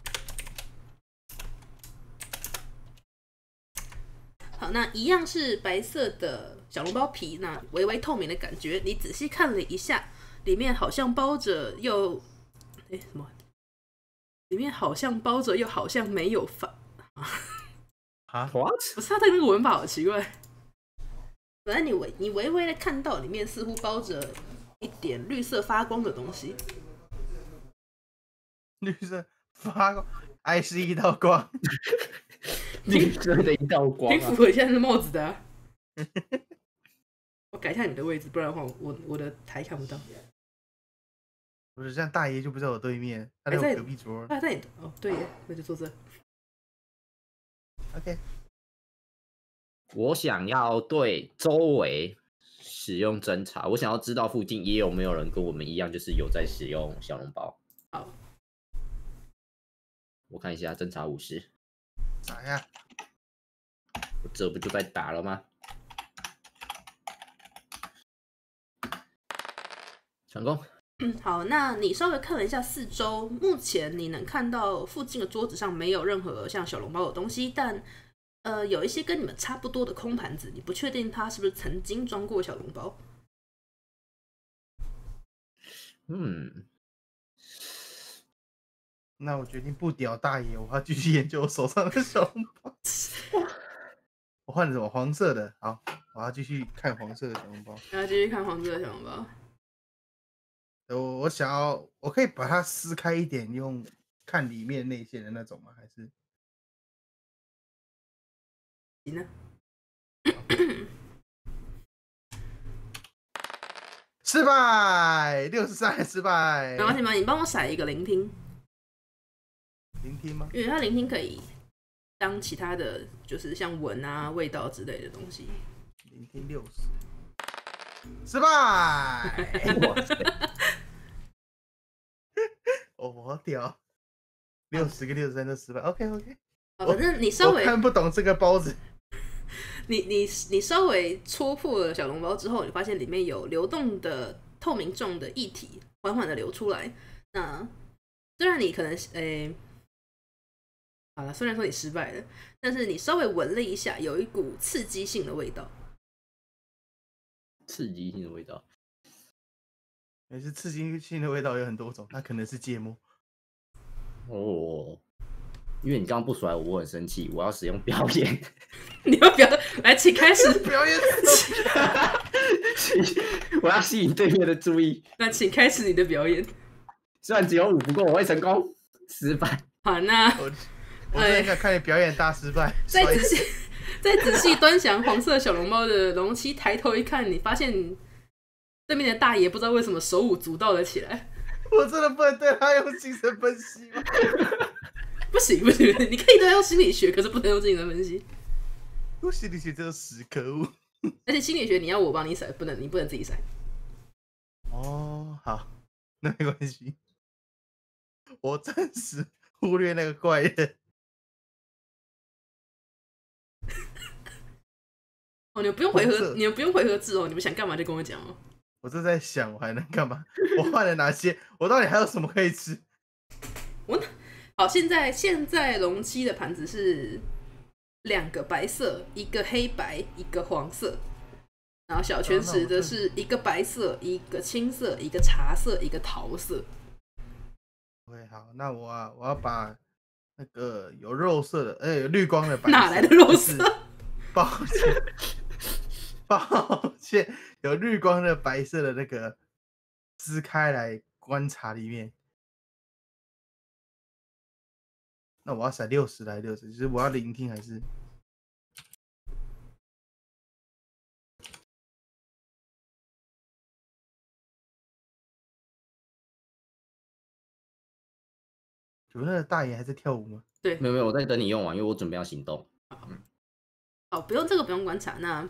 好，那一样是白色的小笼包皮，那微微透明的感觉。你仔细看了一下，里面好像包着又诶什么？里面好像包着，又好像没有发啊 ？What？ 不是，它的那个文法好奇怪。反正你微你微微的看到里面似乎包着一点绿色发光的东西。 绿色发光，爱是一道光。 绿色的一道光、啊， 挺符合现在的帽子的、啊。我改一下你的位置，不然的话我我的台看不到。 不是，这样大爷就不在我对面，他在我隔壁桌。 他在你哦，对耶，那就坐这。 OK。 我想要对周围使用侦查，我想要知道附近也有没有人跟我们一样，就是有在使用小笼包。 好， 我看一下侦查五十。 啥呀？ 我这不就在打了吗？成功。 嗯，好，那你稍微看了一下四周，目前你能看到附近的桌子上没有任何像小笼包的东西，但呃有一些跟你们差不多的空盘子，你不确定它是不是曾经装过小笼包。 嗯， 那我决定不屌大爷，我要继续研究我手上的小笼包。我换了什么黄色的？好，我要继续看黄色的小笼包。 然后继续看黄色的小笼包。 我我想要，我可以把它撕开一点，用看里面内馅的那种吗？还是你呢？ 失败，六十三失败。 没关系嘛，你帮我甩一个聆听。 聆听吗？ 因为它聆听可以当其他的就是像闻啊、味道之类的东西。 聆听六十，失败。哦，好屌！六十跟六十三都失败。OK OK。 反正你稍微我看不懂这个包子。 你你你稍微戳破了小笼包之后，你发现里面有流动的透明状的液体缓缓的流出来。那虽然你可能诶、欸，好了，虽然说你失败了，但是你稍微闻了一下，有一股刺激性的味道。 刺激性的味道。 也是刺激性的味道有很多种，它可能是芥末。 哦，因为你刚刚不甩我，我很生气，我要使用表演。 你要表来，请开始表演。 我要吸引对面的注意。 那请开始你的表演。 虽然只有五，不过我会成功。失败。 好，那我我真想看你表演大失败。 再仔细再仔细端详黄色小笼包的容器，抬头一看，你发现对面的大爷不知道为什么手舞足蹈了起来。 我真的不能对他用精神分析吗？ 不行不行，你可以对他用心理学，可是不能用精神分析。 用心理学这个屎，可恶！ 而且心理学你要我帮你筛，不能你不能自己筛。 哦，好，那没关系，我暂时忽略那个怪人。 哦，你们不用回合，你们不用回合制哦，你们想干嘛就跟我讲哦。 我正在想，我还能干嘛？我换了哪些？我到底还有什么可以吃？ 我好，现在现在容器的盘子是两个白色，一个黑白，一个黄色。然后小圈池的是一个白色，一个青色，一个茶色，一个桃色。 好，那我啊，我要把那个有肉色的，哎、有绿光的白色， 哪来的肉色？ 抱歉，抱歉，有绿光的白色的那个撕开来观察里面。那我要甩六十来六十，就是我要聆听还是？有那个大爷还在跳舞吗？ 对， 没有没有，我在等你用完，因为我准备要行动。 好，不用这个不用观察。那，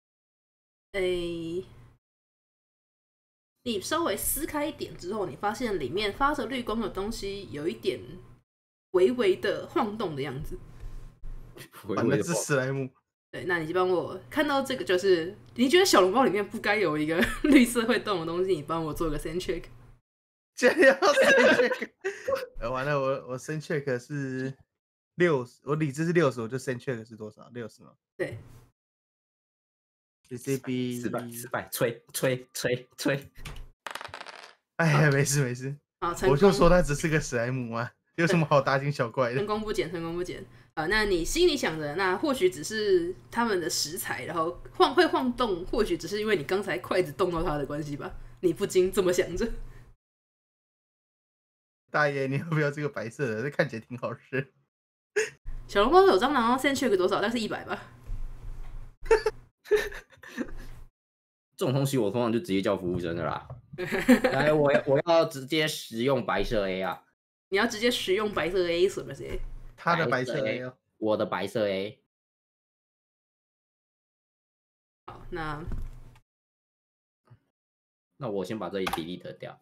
诶，你稍微撕开一点之后，你发现里面发着绿光的东西有一点微微的晃动的样子。 反正是史莱姆。 对，那你就帮我看到这个，就是你觉得小笼包里面不该有一个绿色会动的东西，你帮我做个 send check。 这要 send check， 呃，完了，我我 send check 是六十，我理智是六十，我就 send check 是多少？六十吗？ 对。 C C B 失败失败，吹吹吹吹。 哎呀，没事没事。 好，成功。 我就说它只是个史莱姆啊，有什么好大惊小怪的？ 成功不减，成功不减。啊，那你心里想着，那或许只是他们的食材，然后晃会晃动，或许只是因为你刚才筷子动到它的关系吧？你不禁这么想着。 大爷，你要不要这个白色的？这看起来挺好吃。 小笼包有蟑螂，send check 多少？大概是一百吧。 这种东西我通常就直接叫服务生的啦。来，我我要直接使用白色 A 啊！ 你要直接使用白色 A 什么谁？ 他的白色 A 哦， 我的白色 A。 好，那那我先把这里 delete 掉。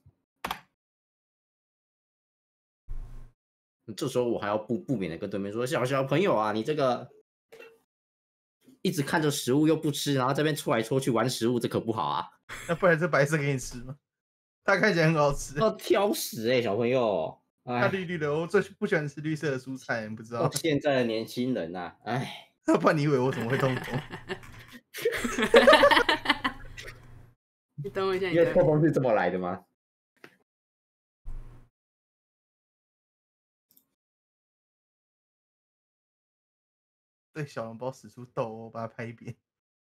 这时候我还要不不免的跟对面说：“小小朋友啊，你这个一直看着食物又不吃，然后这边戳来戳去玩食物，这可不好啊！ 那不然这白色给你吃吗？它看起来很好吃。 要挑食哎、欸，小朋友。 它绿绿的，我最不喜欢吃绿色的蔬菜，你不知道。 现在的年轻人呐、啊，哎， 要不然你以为我怎么会痛风？ 你等我一下， 因为痛风是这么来的吗？ 对小笼包使出斗殴，我把它拍一遍。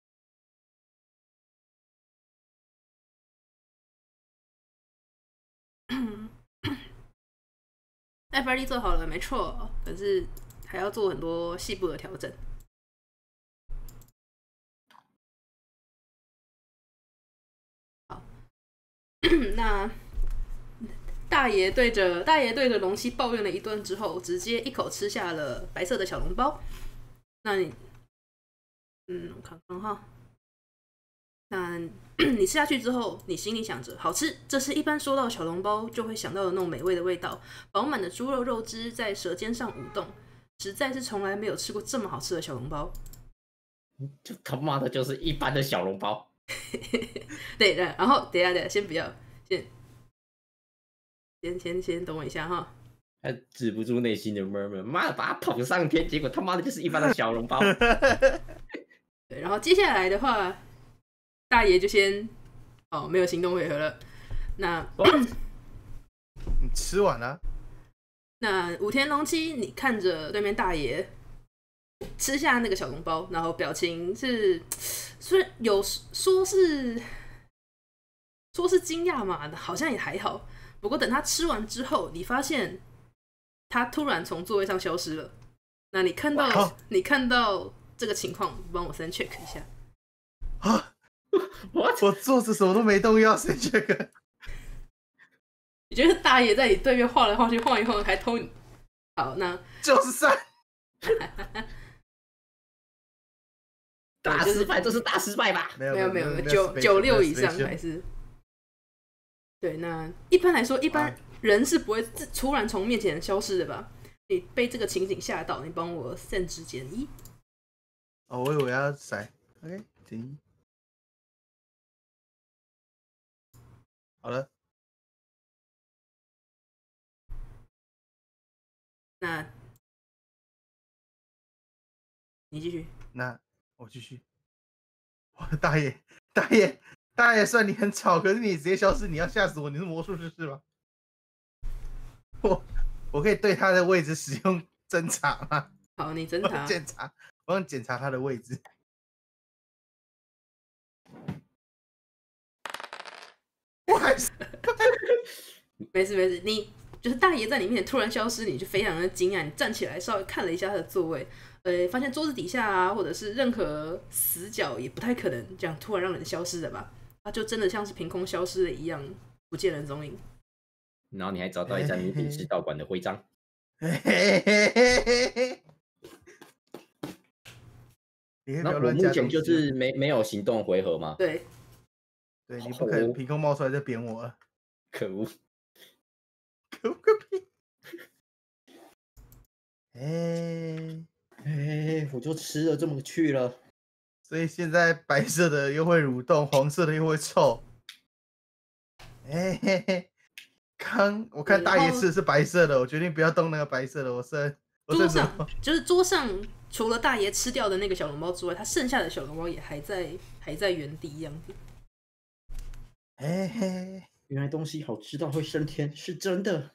F R D 做好了，没错，可是还要做很多细部的调整。好，那大爷对着大爷对着龙七抱怨了一顿之后，直接一口吃下了白色的小笼包。那你，嗯，我看看哈。那你吃下去之后，你心里想着好吃，这是一般说到小笼包就会想到的那种美味的味道，饱满的猪肉肉汁在舌尖上舞动，实在是从来没有吃过这么好吃的小笼包。 就他妈的就是一般的小笼包。 对，然后等一下等一下，先不要，先先先先等我一下哈。 他止不住内心的 murmur， 妈的把他捧上天，结果他妈的就是一般的小笼包。 对，然后接下来的话，大爷就先哦没有行动回合了。那你吃完了？ 那武田龙七，你看着对面大爷吃下那个小笼包，然后表情是虽然有说是说是惊讶嘛，好像也还好。不过等他吃完之后，你发现他突然从座位上消失了。那你看到你看到这个情况，帮我先 check 一下。 啊！我坐着什么都没动，要谁 check？ 你觉得大爷在你对面晃来晃去，晃一晃还偷你？好，那九十三。 大失败，这是大失败吧？ 没有没有没有没有九九六以上还是？对，那一般来说，一般人是不会突然从面前消失的吧？你被这个情景吓到，你帮我限制减一。 哦，我以为要甩 ，OK， 减一。好了。 那你继续。 那我继续。我的大爷，大爷，大爷，算你很吵，可是你直接消失，你要吓死我！你是魔术师是吧？我我可以对他的位置使用侦查吗？ 好，你侦查。 检查，我想检查他的位置。我还是没事没事，你就是大爷在你面前突然消失，你就非常的惊讶。你站起来稍微看了一下他的座位，呃，发现桌子底下啊，或者是任何死角也不太可能这样突然让人消失的吧？他就真的像是凭空消失了一样，不见人踪影。 然后你还找到一张女警视道馆的徽章。那我目前就是没没有行动回合吗？ 对， 对你不可能凭空冒出来就扁我了。 可恶！ 可恶个屁！哎哎，我就吃了这么去了。 所以现在白色的又会蠕动，黄色的又会臭。哎嘿嘿，刚我看大爷吃的是白色的，我决定不要动那个白色的。我剩我桌上就是桌上除了大爷吃掉的那个小笼包之外，他剩下的小笼包也还在还在原地样子。 哎嘿， 原来东西好吃到会升天，是真的。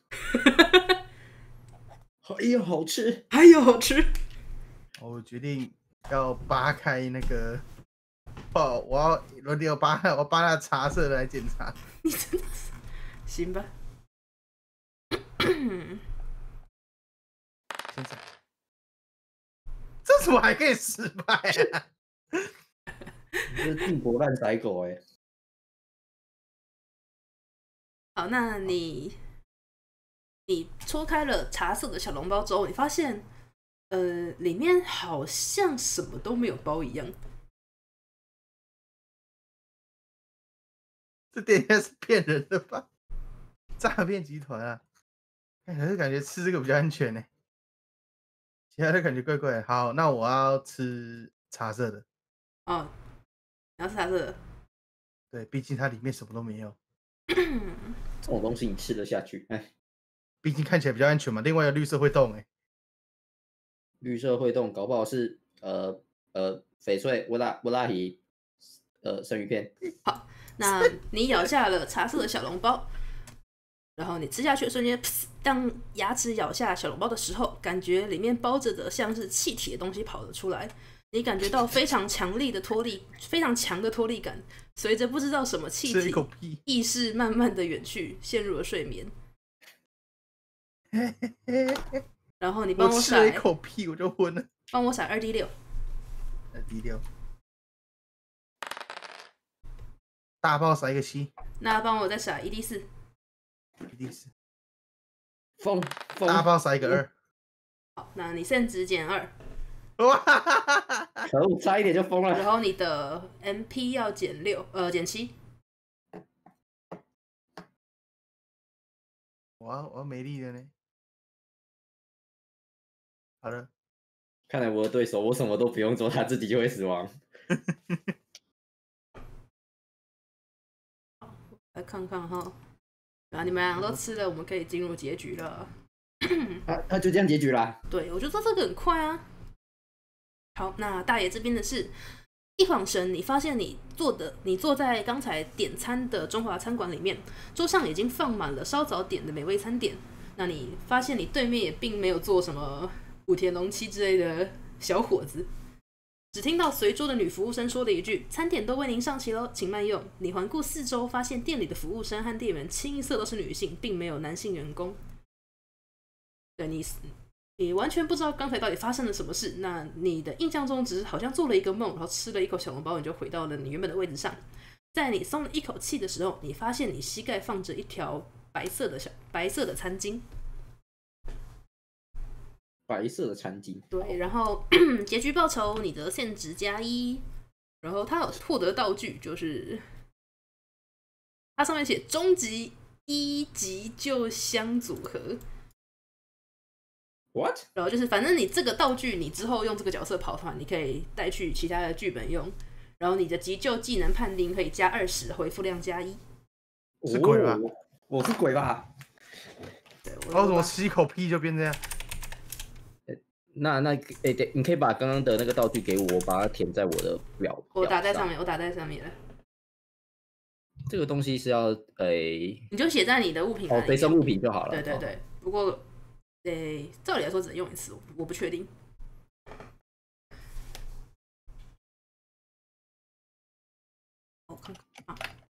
还有好吃， 还有好吃。 我决定要扒开那个，哦，我要轮流扒，我扒那茶色的来检查。 你真的是行吧？ 现在这怎么还可以失败啊？ 你这定国烂仔狗哎、欸！ 好，那你你戳开了茶色的小笼包之后，你发现，呃，里面好像什么都没有包一样。 这店家是骗人的吧？诈骗集团啊！可是感觉吃这个比较安全呢，其他的感觉怪怪的。好，那我要吃茶色的。 哦，你要吃茶色的？ 对，毕竟它里面什么都没有。 这种东西你吃得下去？哎， 毕竟看起来比较安全嘛。另外一个绿色会动、欸，哎， 绿色会动，搞不好是呃呃翡翠乌拉乌拉鱼，呃生鱼片。 好，那你咬下了茶色的小笼包，然后你吃下去的瞬间，当牙齿咬下小笼包的时候，感觉里面包着的像是气体的东西跑了出来。你感觉到非常强力的脱力，非常强的脱力感，随着不知道什么气体，意识慢慢的远去，陷入了睡眠。然后你帮我甩一口屁，我就昏了。 帮我甩二 D 六， 二 D 六，大炮甩一个七。 那帮我再甩一 D 四， 一 D 四， 疯疯， 大炮甩一个二。 好，那你剩值减二。 哇！ 可恶，差一点就疯了。 然后你的 M P 要减六，呃，减七。 我要我要没力了呢。好了， 看来我的对手，我什么都不用做，他自己就会死亡。 来看看哈，啊，你们两个都吃了，我们可以进入结局了。 啊，那就这样结局啦。 对，我就说这个很快啊。好，那大爷这边的是一晃神，你发现你坐的，你坐在刚才点餐的中华餐馆里面，桌上已经放满了稍早点的美味餐点。那你发现你对面也并没有做什么武田龙七之类的小伙子，只听到随桌的女服务生说了一句：“餐点都为您上齐喽，请慢用。”你环顾四周，发现店里的服务生和店员清一色都是女性，并没有男性员工。对你。你完全不知道刚才到底发生了什么事，那你的印象中只是好像做了一个梦，然后吃了一口小笼包，你就回到了你原本的位置上。在你松了一口气的时候，你发现你膝盖放着一条白色的小白色的餐巾， 白色的餐巾。 对，然后结局报酬你的现值加一，然后他有获得道具，就是它上面写终极一级救箱组合。 What？ 然后就是，反正你这个道具，你之后用这个角色跑团，你可以带去其他的剧本用。然后你的急救技能判定可以加二十，回复量加一。 是鬼吧？ 我是鬼吧？ 对， 我怎么吸一口屁就变这样？ 那那诶、欸，你可以把刚刚的那个道具给我，我把它填在我的表。 我打在上面，我打在上面了。 这个东西是要诶，欸、 你就写在你的物品栏里面。 哦，随身物品就好了。 对对对，不过。 诶，照理来说只能用一次，我我不确定。我看看啊。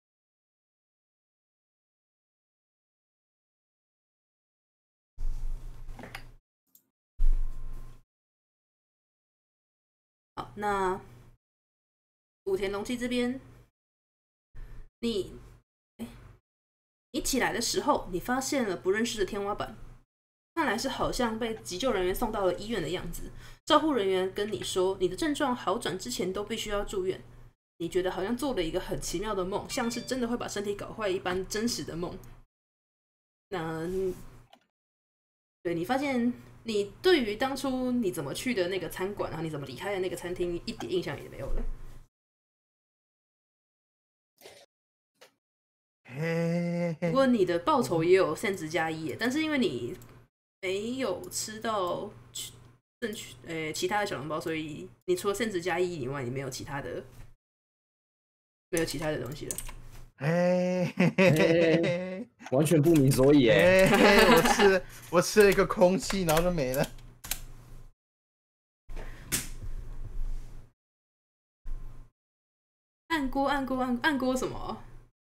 好，那武田龙七这边，你，哎，你起来的时候，你发现了不认识的天花板，看来是好像被急救人员送到了医院的样子。照护人员跟你说，你的症状好转之前都必须要住院。你觉得好像做了一个很奇妙的梦，像是真的会把身体搞坏一般真实的梦。那，对你发现。你对于当初你怎么去的那个餐馆，然后你怎么离开的那个餐厅，一点印象也没有了。不过你的报酬也有限值加一耶，但是因为你没有吃到正确呃其他的小笼包，所以你除了限值加一以外，你没有其他的没有其他的东西了。 哎、欸， 完全不明所以哎、 欸！我吃我吃了一个空气，然后就没了。 按锅按锅按按锅什么？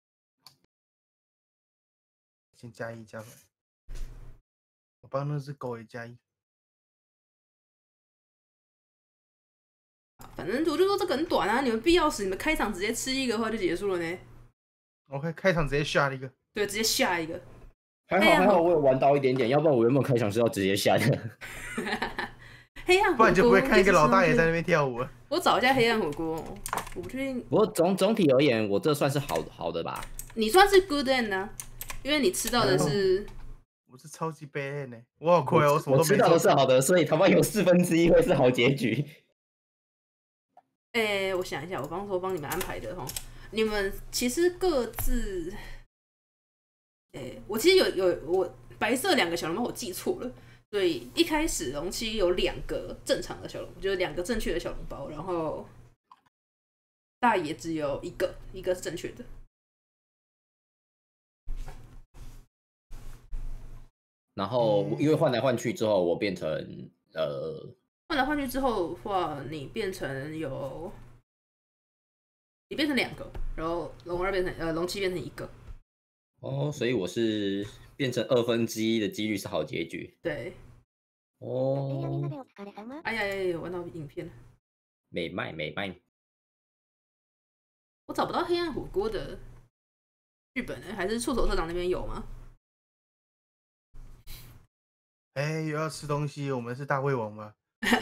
先加一加回来。我帮那只狗也加一。 反正我就说这个很短啊，你们必要时你们开场直接吃一个的话就结束了呢。 OK， 开场直接下一个。 对，直接下一个。 还好还好，我有玩到一点点，要不然我原本开场是要直接下的。 黑暗火锅， 不然就不会看一个老大爷在那边跳舞了。 我找一下黑暗火锅，我不确定。 不过总总体而言，我这算是好好的吧？ 你算是 good end 啊，因为你吃到的是。 我是超级 bad end 呢，我好亏哦，我什么都没吃到的是好的，所以他妈有四分之一会是好结局。 哎、欸，我想一下，我刚说帮你们安排的哈，你们其实各自，哎、欸，我其实有有我白色两个小笼包我记错了，所以一开始容器有两个正常的小笼，就是两个正确的小笼包，然后大爷只有一个，一个是正确的。 然后因为换来换去之后，我变成呃。 换来换去之后的话，你变成有，你变成两个，然后龙二变成呃龙七变成一个。 哦，所以我是变成二分之一的几率是好结局。 对。 哦。 哎呀呀呀！玩到影片了。 美卖美卖。 我找不到黑暗火锅的剧本呢，还是触手社长那边有吗？ 哎、欸，又要吃东西，我们是大胃王吗？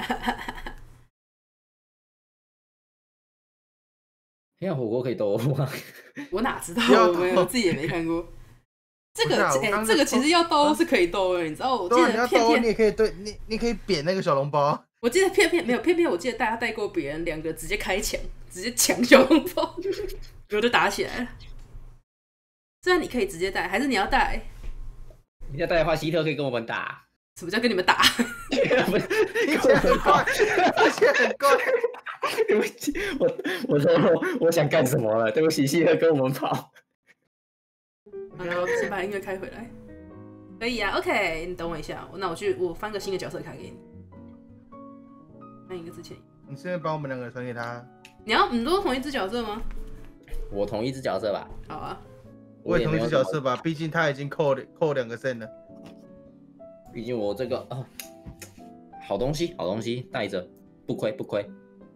黑暗火锅可以斗吗？ 我哪知道，我没有自己也没看过。这个哎、欸，这个其实要斗是可以斗的，你知道？我记得片片你也可以对你，你可以扁那个小笼包。 我记得片片没有片片，我记得大家带过别人两个直接开抢，直接抢小笼包，然后就打起来了。虽然你可以直接带，还是你要带？ 你要带的话，希特可以跟我们打。 什么叫跟你们打？ 听起来很怪，听起来很怪。 对不起，我我说我想干什么了？对不起，希特跟我们跑。 然后先把音乐开回来。可以啊 ，OK， 你等我一下，那我去我翻个新的角色卡给你。翻一个之前。 你顺便把我们两个传给他。 你要你都同一只角色吗？ 我同一只角色吧。 好啊。 我也同一只角色吧，毕竟他已经扣扣两个胜了。 毕竟我这个啊、哦，好东西，好东西带着，不亏不亏。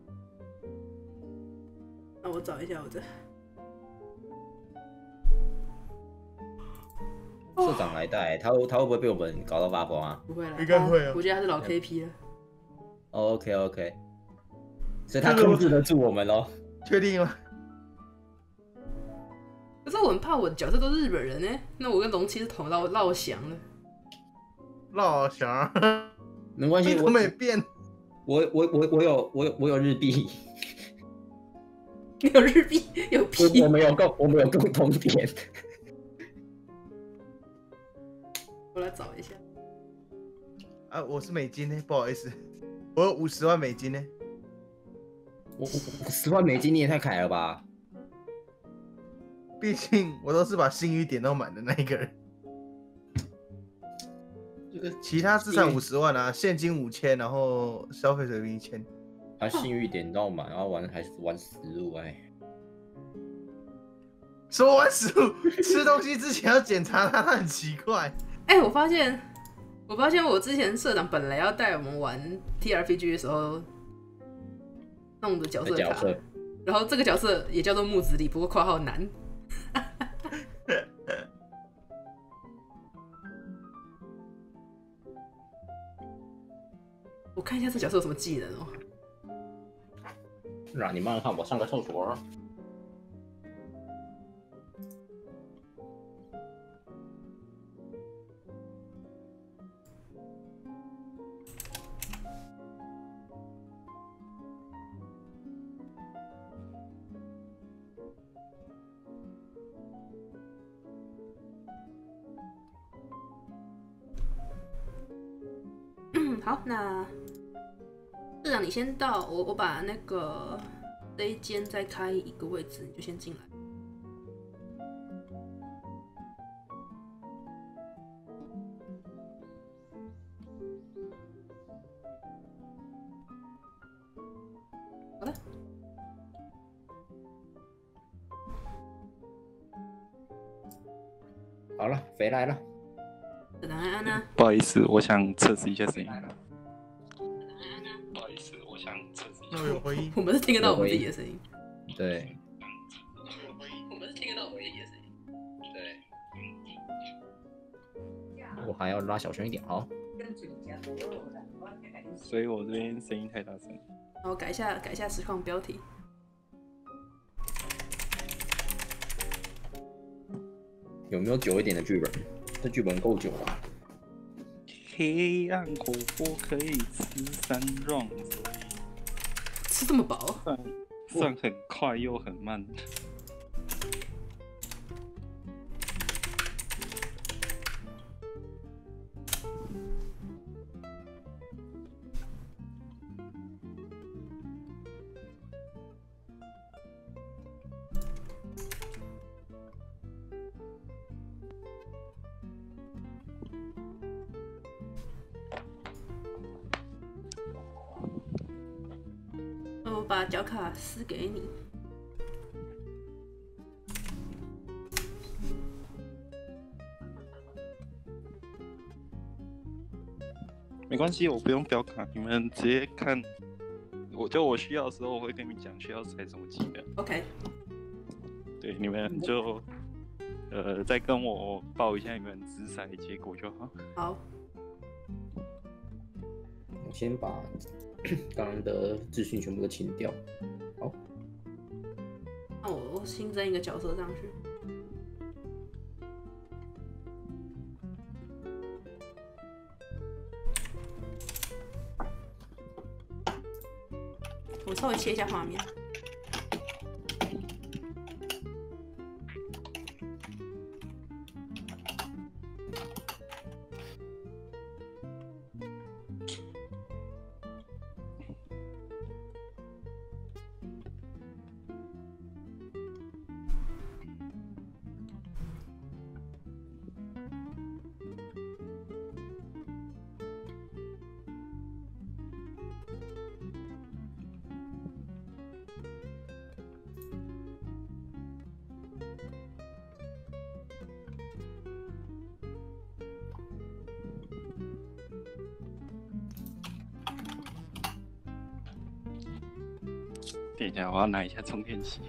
那我找一下我的。 社长来带，他他会不会被我们搞到发疯啊？ 不会啦， 应该会啊。 我觉得他是老 K P 了。 哦 ，OK OK， 所以他控制得住我们咯。 确定吗？ 可是我很怕我的角色都是日本人呢，那我跟龙七是同绕绕翔了。 绕翔， 没关系， 我没变。 我我我我有我有我有日币。 你有日币有屁？ 我们有共我们有共同点。 我来找一下。 啊，我是美金呢，不好意思，我有五十万美金呢。 我十万美金你也太凯了吧！ 毕竟我都是把信誉点到满的那一个人。 这个其他资产五十万啊，现金五千，然后消费水平一千。 他信誉点到满，然后玩还是玩死路哎。 说玩食物，吃东西之前要检查它，它很奇怪。 哎、欸，我发现，我发现我之前社长本来要带我们玩 T R P G 的时候弄的角色卡，色然后这个角色也叫做木子李，不过括号男。我看一下这角色有什么技能哦。 让你慢慢看，我上个厕所。 好，那社长你先到，我我把那个这一间再开一个位置，你就先进来。好的。 好了，回来了。 社长安安呢？ 不好意思，我想测试一下声音。不好意思，我想测试一下。 有回音。 我们是听得到我们自己的声音。 对。 我们是听得到我们自己的声音。 对。我还要拉小声一点，好。 所以我这边声音太大声。 然后改一下改一下实况标题。 有没有久一点的剧本？这剧本够久了。 黑暗火锅可以吃三 round， 所以吃这么饱， 算算很快又很慢。 我把脚卡撕给你。 没关系，我不用标卡，你们直接看。我就我需要的时候，我会跟你们讲需要采什么技能。 OK。 对，你们就呃再跟我报一下你们资赛结果就好。 好。 我先把刚刚的资讯全部都清掉。好。 那我新增一个角色上去。我稍微切一下画面。 等一下，我要拿一下充电器。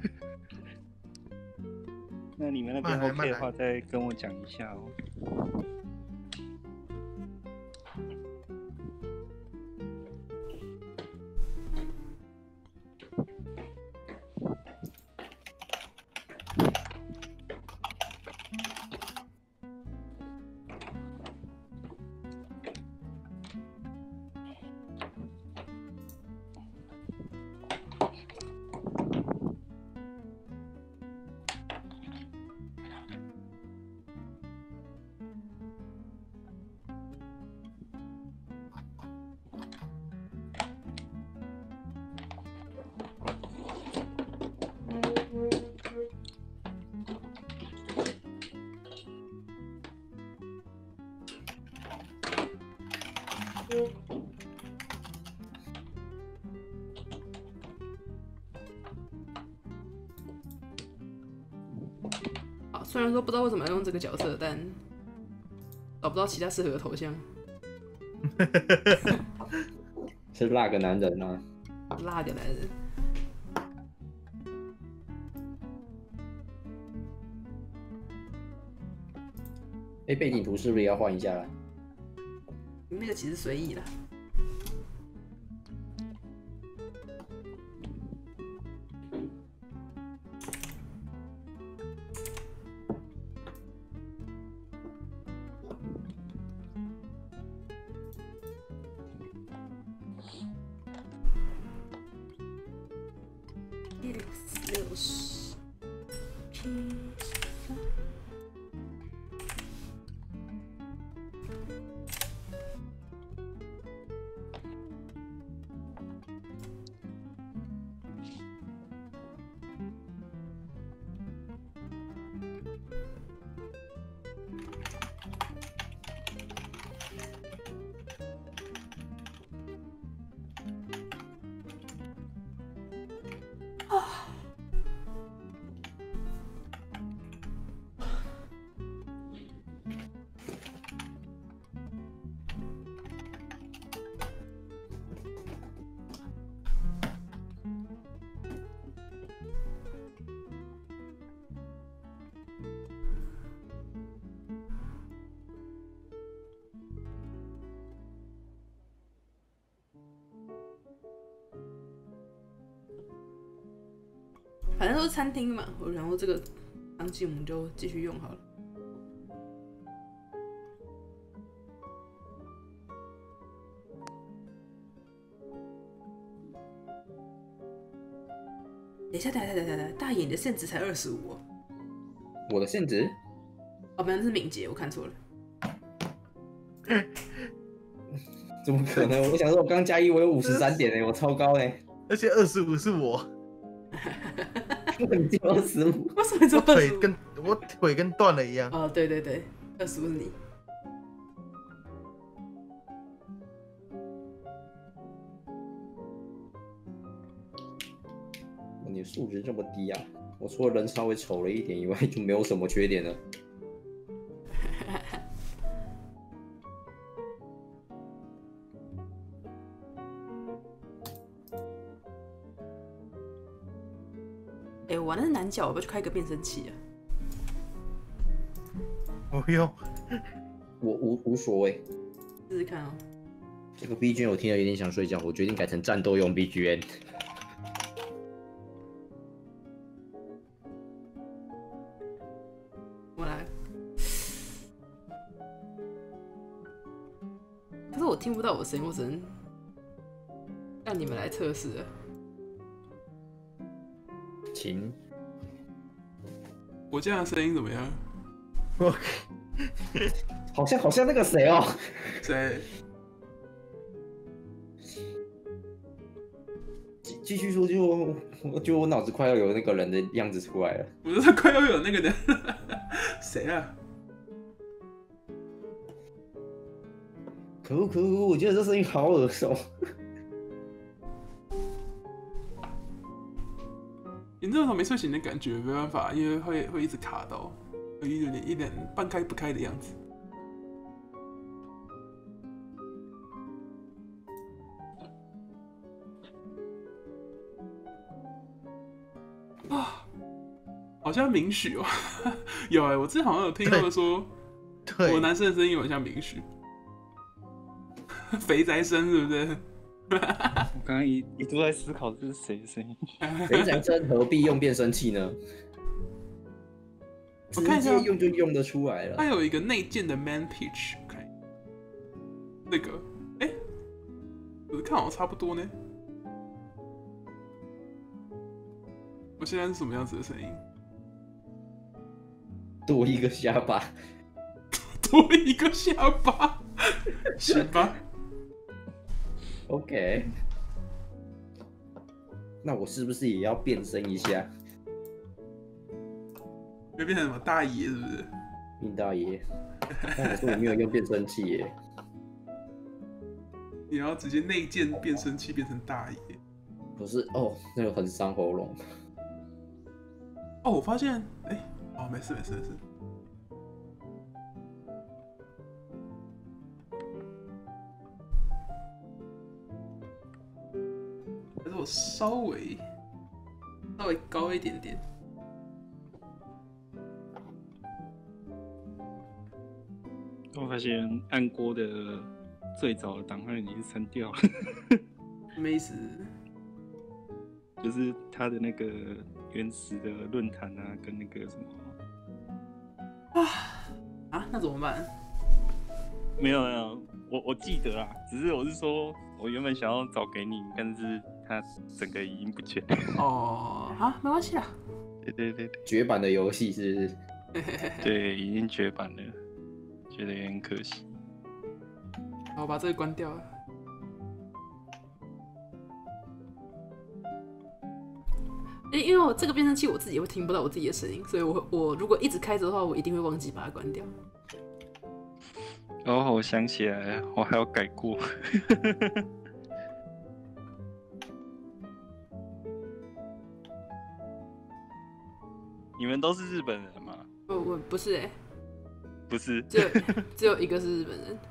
那你们那边 OK 的话，再跟我讲一下哦。 好，虽然说不知道为什么要用这个角色，但找不到其他适合的头像。 是那个男人啊， 辣个男人。 哎、欸，背景图是不是也要换一下了？ 那个其实随意啦。六十 P。反正都是餐厅嘛，然后这个场景我们就继续用好了。等一下，等一下，等一下，等一下，大爷，你的限值才二十五哦。 我的限值？ 哦，没有，那是敏捷，我看错了。 怎么可能？我想说，我刚加一，我有五十三点哎，我超高哎。 而且二十五是我。 你就二十五？ 为什么这么腿跟我腿跟断了一样？ 哦，对对对，二十五是你。 你的数值这么低啊！我除了人稍微丑了一点以外，就没有什么缺点了。 哎、欸，我玩的是男角，我要不要去开个变声器啊？ 不用， 我无无所谓， 试试看哦。 这个 B G M 我听了有点想睡觉，我决定改成战斗用 B G M。 我来。可是我听不到我的声音，我只能让你们来测试了。 请。 我这样的声音怎么样？ 我好像好像那个谁哦， 谁？ 继继续说就，就就我脑子快要有那个人的样子出来了。 我说他快要有那个人，谁啊？ 可恶可恶！我觉得这声音好耳熟。 你这种没睡醒的感觉，没办法，因为会会一直卡到，有一点一点半开不开的样子。啊，好像明许哦，有哎、欸，我之前好像有听到说，我男生的声音有点像明许，肥宅声是不是？ 我刚刚一一度在思考这是谁的声音。 肥宅声何必用变声器呢？ 我看一下， 直接用就用得出来了。 它有一个内建的 man pitch， 我看那个，哎、欸，我看好像差不多呢。我现在是什么样子的声音？ 多一个下巴， 多一个下巴，行吧。 OK， 那我是不是也要变身一下？ 会变成什么大爷是不是？ 林大爷，但我说我没有用变声器耶。 你要直接内建变声器变成大爷。 不是哦，那个很伤喉咙。 哦，我发现，哎、欸，哦，没事没事没事。还是我稍微稍微高一点点。 我发现暗锅的最早的档案已经删掉了。 什么意思？ 就是他的那个原始的论坛啊，跟那个什么啊啊，那怎么办？ 没有没有，我我记得啊，只是我是说，我原本想要找给你，但是他整个已经不见了。 哦，好，没关系啦。 对对对对， 绝版的游戏是不是？ 对，已经绝版了，觉得有点可惜。 我把这个关掉了。因为我这个变声器我自己也会听不到我自己的声音，所以我我如果一直开着的话，我一定会忘记把它关掉。 哦，我想起来了，我还要改过。你们都是日本人吗？ 我我不是哎、欸， 不是， 只有只有一个是日本人。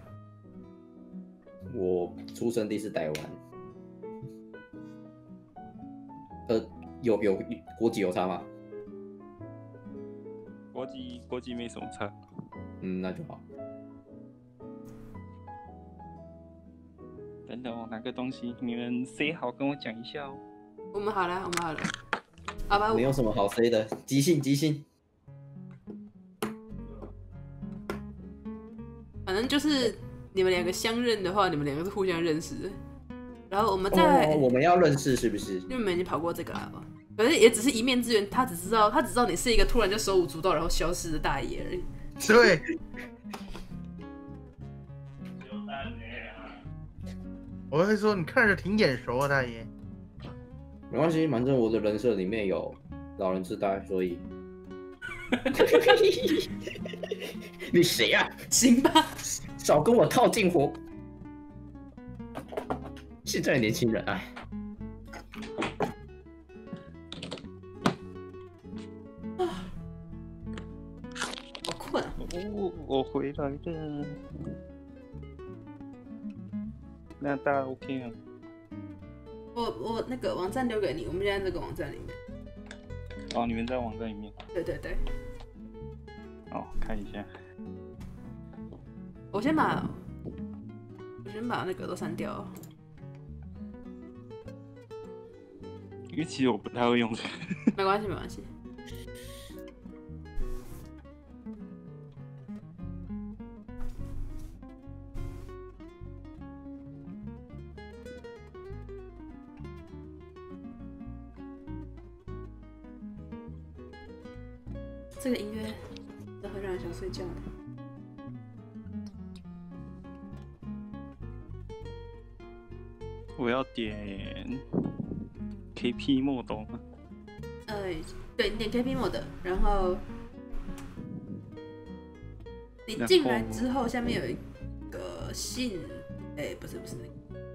我出生地是台湾，呃，有有国籍有差吗？ 国籍国籍没什么差。 嗯，那就好。 等等，我拿个东西，你们 say 好跟我讲一下哦。 我们好了，我们好了。好吧， 没有什么好 say 的，即兴即兴。 反正就是你们两个相认的话，你们两个是互相认识的。然后我们再、 哦，我们要认识是不是？ 因为我们已经跑过这个了，反正也只是一面之缘。他只知道，他只知道你是一个突然就手舞足蹈然后消失的大爷而已。 对。我会说你看着挺眼熟啊，大爷。 没关系，反正我的人设里面有老人痴呆，所以。你谁呀、啊？ 行吧， 少跟我套近乎。现在的年轻人，哎。 好困啊！ 哦，我回来了。那大家 OK 啊？ 我我那个网站留给你，我们现在这个网站里面。 哦，你们在网站里面？ 对对对。 哦，看一下。 我先把，我先把那个都删掉。 因为其实我不太会用。 没关系，没关系。这个音乐都会让人想睡觉的。 我要点 K P mode 吗？ 呃，对，你点 K P mode， 然后你进来之后，下面有一个信，哎、欸，不是不是。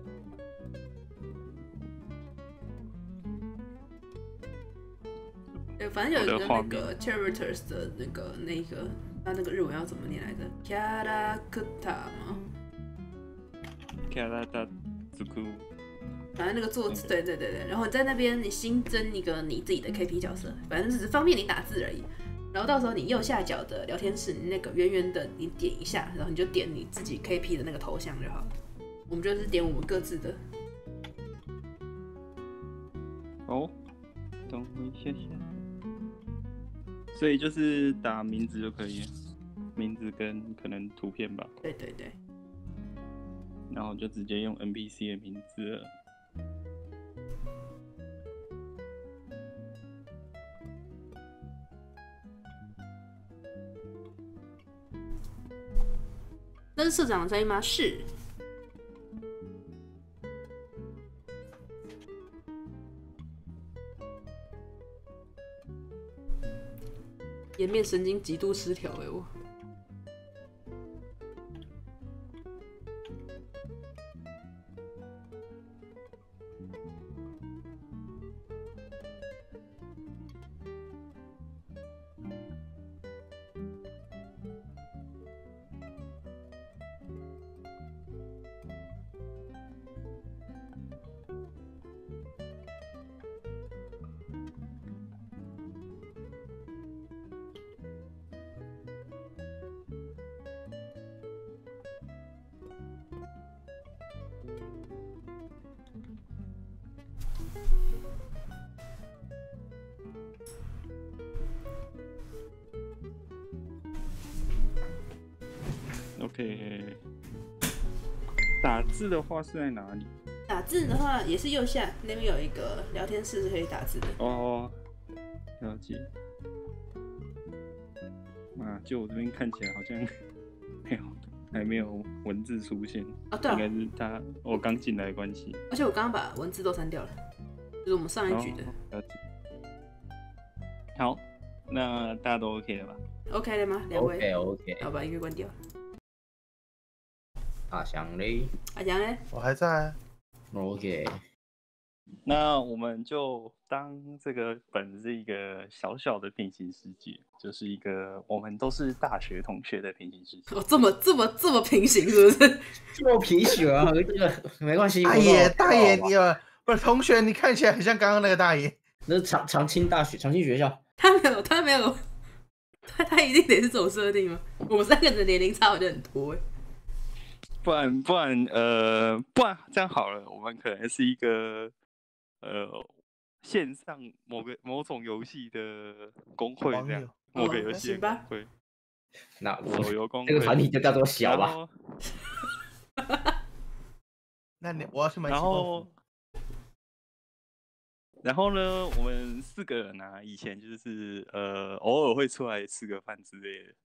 对，反正有一个那个 characters 的那个那个，他那个日文要怎么念来着 ？character 吗 ？character， 反正那个做字，对对对对。然后你在那边你新增一个你自己的 K P 角色，反正只是方便你打字而已。然后到时候你右下角的聊天室，你那个圆圆的，你点一下，然后你就点你自己 K P 的那个头像就好了。我们就是点我们各自的。 哦，等我一下下。所以就是打名字就可以了，名字跟可能图片吧。 对对对。 然后就直接用 N P C 的名字了。 那是社长的声音吗？是。颜面神经极度失调哎、欸，我。 OK。打字的话是在哪里？ 打字的话也是右下那边有一个聊天室是可以打字的。 哦，了解。啊，就我这边看起来好像没有，还没有文字出现。 啊，对啊， 应该是他我刚进来的关系。 而且我刚刚把文字都删掉了，就是我们上一局的。 哦、了解。好，那大家都 OK 了吧 ？OK 了吗？两位 ？OK OK。 好，把音乐关掉。 阿翔嘞？ 阿翔嘞？ 我还在。 OK。 那我们就当这个本是一个小小的平行世界，就是一个我们都是大学同学的平行世界。 哦，这么这么这么平行是不是？ 这么平行啊？这个没关系。 大爷大爷，你有不是同学？你看起来很像刚刚那个大爷。 那是长长青大学，长青学校。 他没有，他没有，他他一定得是这种设定吗？我们三个人的年龄差好像很多哎。 不然不然呃，不然这样好了，我们可能是一个呃线上某个某种游戏的公会这样，某个游戏的公会。 那手游公会这个团体就叫做小吧。 那你我要去买。 然后，然后呢，我们四个人啊，以前就是呃偶尔会出来吃个饭之类的。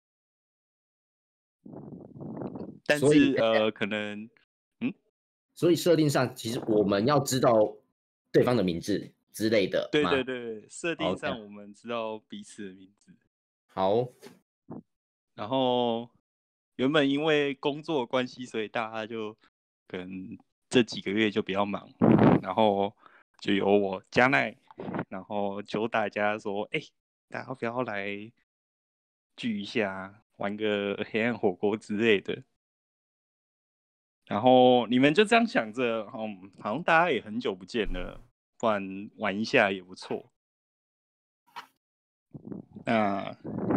但是呃，可能，嗯， 所以设定上，其实我们要知道对方的名字之类的。 对对对，设定上我们知道彼此的名字。 好。 然后原本因为工作关系，所以大家就可能这几个月就比较忙，然后就由我加奈，然后求大家说，哎、欸，大家要不要来聚一下？玩个黑暗火锅之类的，然后你们就这样想着，嗯，好像大家也很久不见了，不然玩一下也不错。那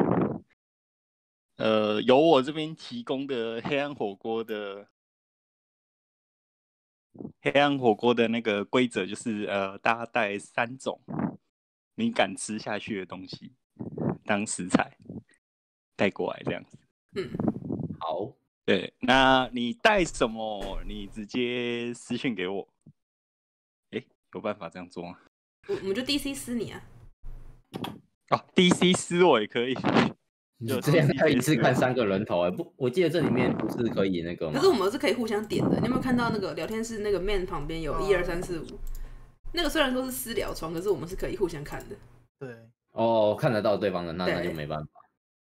呃，由我这边提供的黑暗火锅的黑暗火锅的那个规则就是，呃，大家带三种你敢吃下去的东西当食材带过来，这样子。 嗯， 好， 对，那你带什么？你直接私讯给我。哎，有办法这样做吗？ 我我们就 D C 撕你啊！ 哦 ，D C 撕我也可以。 你这样可以一次看三个人头哎，不，我记得这里面不是可以那个吗？ 可是我们是可以互相点的。你有没有看到那个聊天室那个 man 旁边有一二三四五？那个虽然说是私聊窗，可是我们是可以互相看的。 对。 哦，看得到对方的，那那就没办法。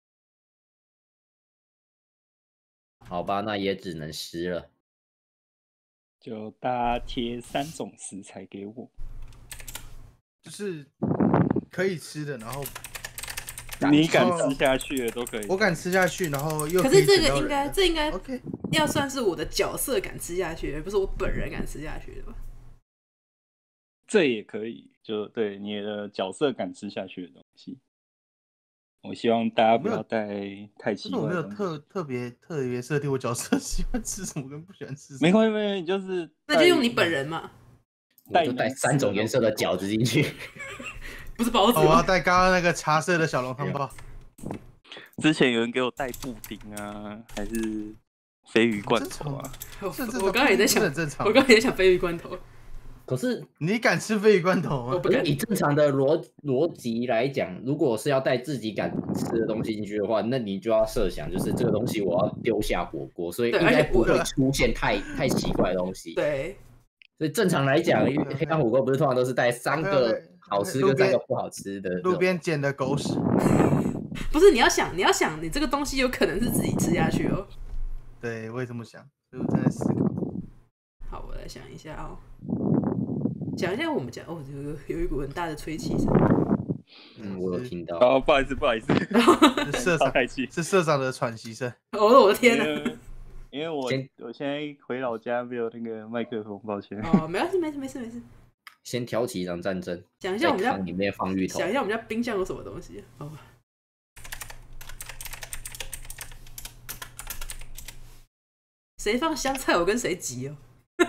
好吧，那也只能撕了。 就大家贴三种食材给我， 就是可以吃的，然后你敢吃下去的都可以。 我敢吃下去，然后又可是这个应该，这应该 OK， 要算是我的角色敢吃下去，而不是我本人敢吃下去的吧？ 这也可以，就对你的角色敢吃下去的东西。我希望大家不要带太奇怪的东西。 我没有特特别特别设定我角色喜欢吃什么跟不喜欢吃什么。 没关系，没关系，就是那就用你本人嘛。 我就带三种颜色的饺子进去， 不是包子。 我要带刚刚那个茶色的小笼汤包。 之前有人给我带布丁啊，还是鲱鱼罐头啊？ 我刚刚也在想，我刚刚也在想鲱鱼罐头。 可是你敢吃鲱鱼罐头吗？ 我不敢。 以正常的逻逻辑来讲，如果是要带自己敢吃的东西进去的话，那你就要设想，就是这个东西我要丢下火锅，所以应该不会出现太太奇怪的东西。 对。 所以正常来讲，因为黑暗火锅不是通常都是带三个好吃跟三个不好吃的， 路边捡的狗屎。 不是，你要想，你要想，你这个东西有可能是自己吃下去哦。 对，我也这么想，所以我正在思考。 好，我来想一下哦。讲一下我们讲哦，有有一股很大的吹气声。 嗯，我有听到。 哦，不好意思，不好意思， 是社长太气， 是社长的喘息声。 哦，我的天哪！ 因为我我现在回老家没有那个麦克风，抱歉。 哦，没关系，没事，没事，没事。 先挑起一场战争。 讲一下我们家里面放芋头。 讲一下我们家冰箱有什么东西。哦。谁放香菜，我跟谁急哦。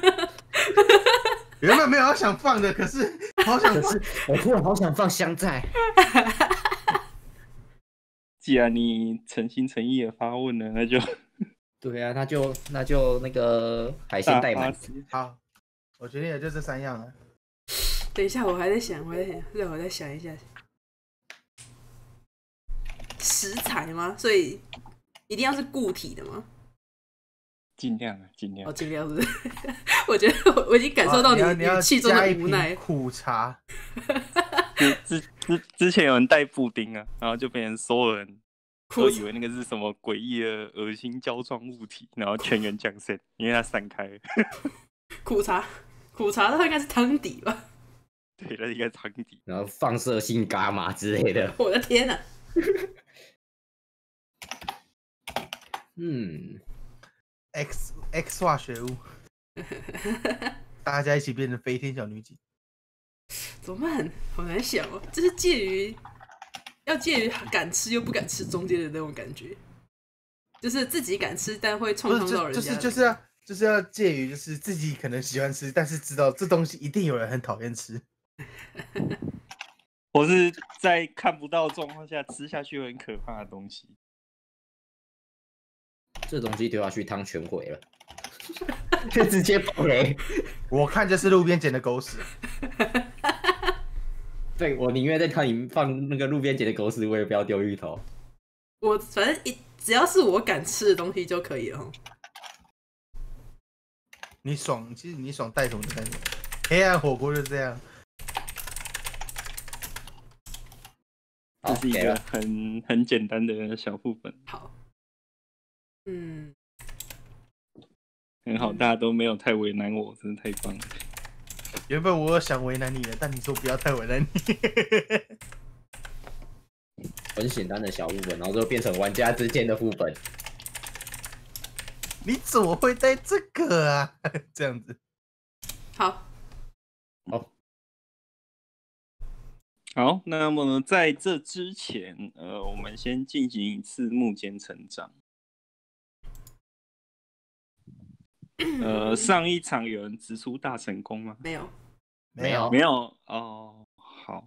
原本没有要想放的，可是好想放， 我突然好想放香菜。 既然你诚心诚意的发问了，那就对啊，那就那就那个海鲜代满。 好，我决定的就这三样了。 等一下，我还在想，我还在想，让我再想一下。食材吗？所以一定要是固体的吗？ 尽量啊，尽量。 哦，尽量是不是？我觉得我我已经感受到你语气中的无奈。 苦茶。 之之之前有人带布丁啊，然后就变成所有人都以为那个是什么诡异的恶心胶状物体，然后全员降生，因为它散开了。 苦茶，苦茶它应该是汤底吧？ 对，那应该是汤底， 然后放射性伽马之类的。 我的天哪！ 嗯 ，X X 化学物，大家一起变成飞天小女警。 怎么办？好难想哦，这是介于要介于敢吃又不敢吃中间的那种感觉，就是自己敢吃但会创伤到人家。 就是就是要就是要介于就是自己可能喜欢吃，但是知道这东西一定有人很讨厌吃。 或是在看不到的状况下吃下去会很可怕的东西。 这东西丢下去，汤全毁了，就直接爆雷。 我看就是路边捡的狗屎。 对，我宁愿在汤里放那个路边捡的狗屎，我也不要丢芋头。 我反正一只要是我敢吃的东西就可以了。 你爽，其实你爽带什么就带什么。黑暗火锅就这样。 这是一个很很简单的小副本。 好，嗯， 很好，大家都没有太为难我，真的太棒了。 原本我有想为难你的，但你说不要太为难你。 很简单的小副本，然后就变成玩家之间的副本。 你怎么会带这个啊？这样子。 好， 好。 好，那么呢，在这之前，呃，我们先进行一次幕间成长。呃，上一场有人直出大成功吗？ 没有， 没有， 没有哦。好，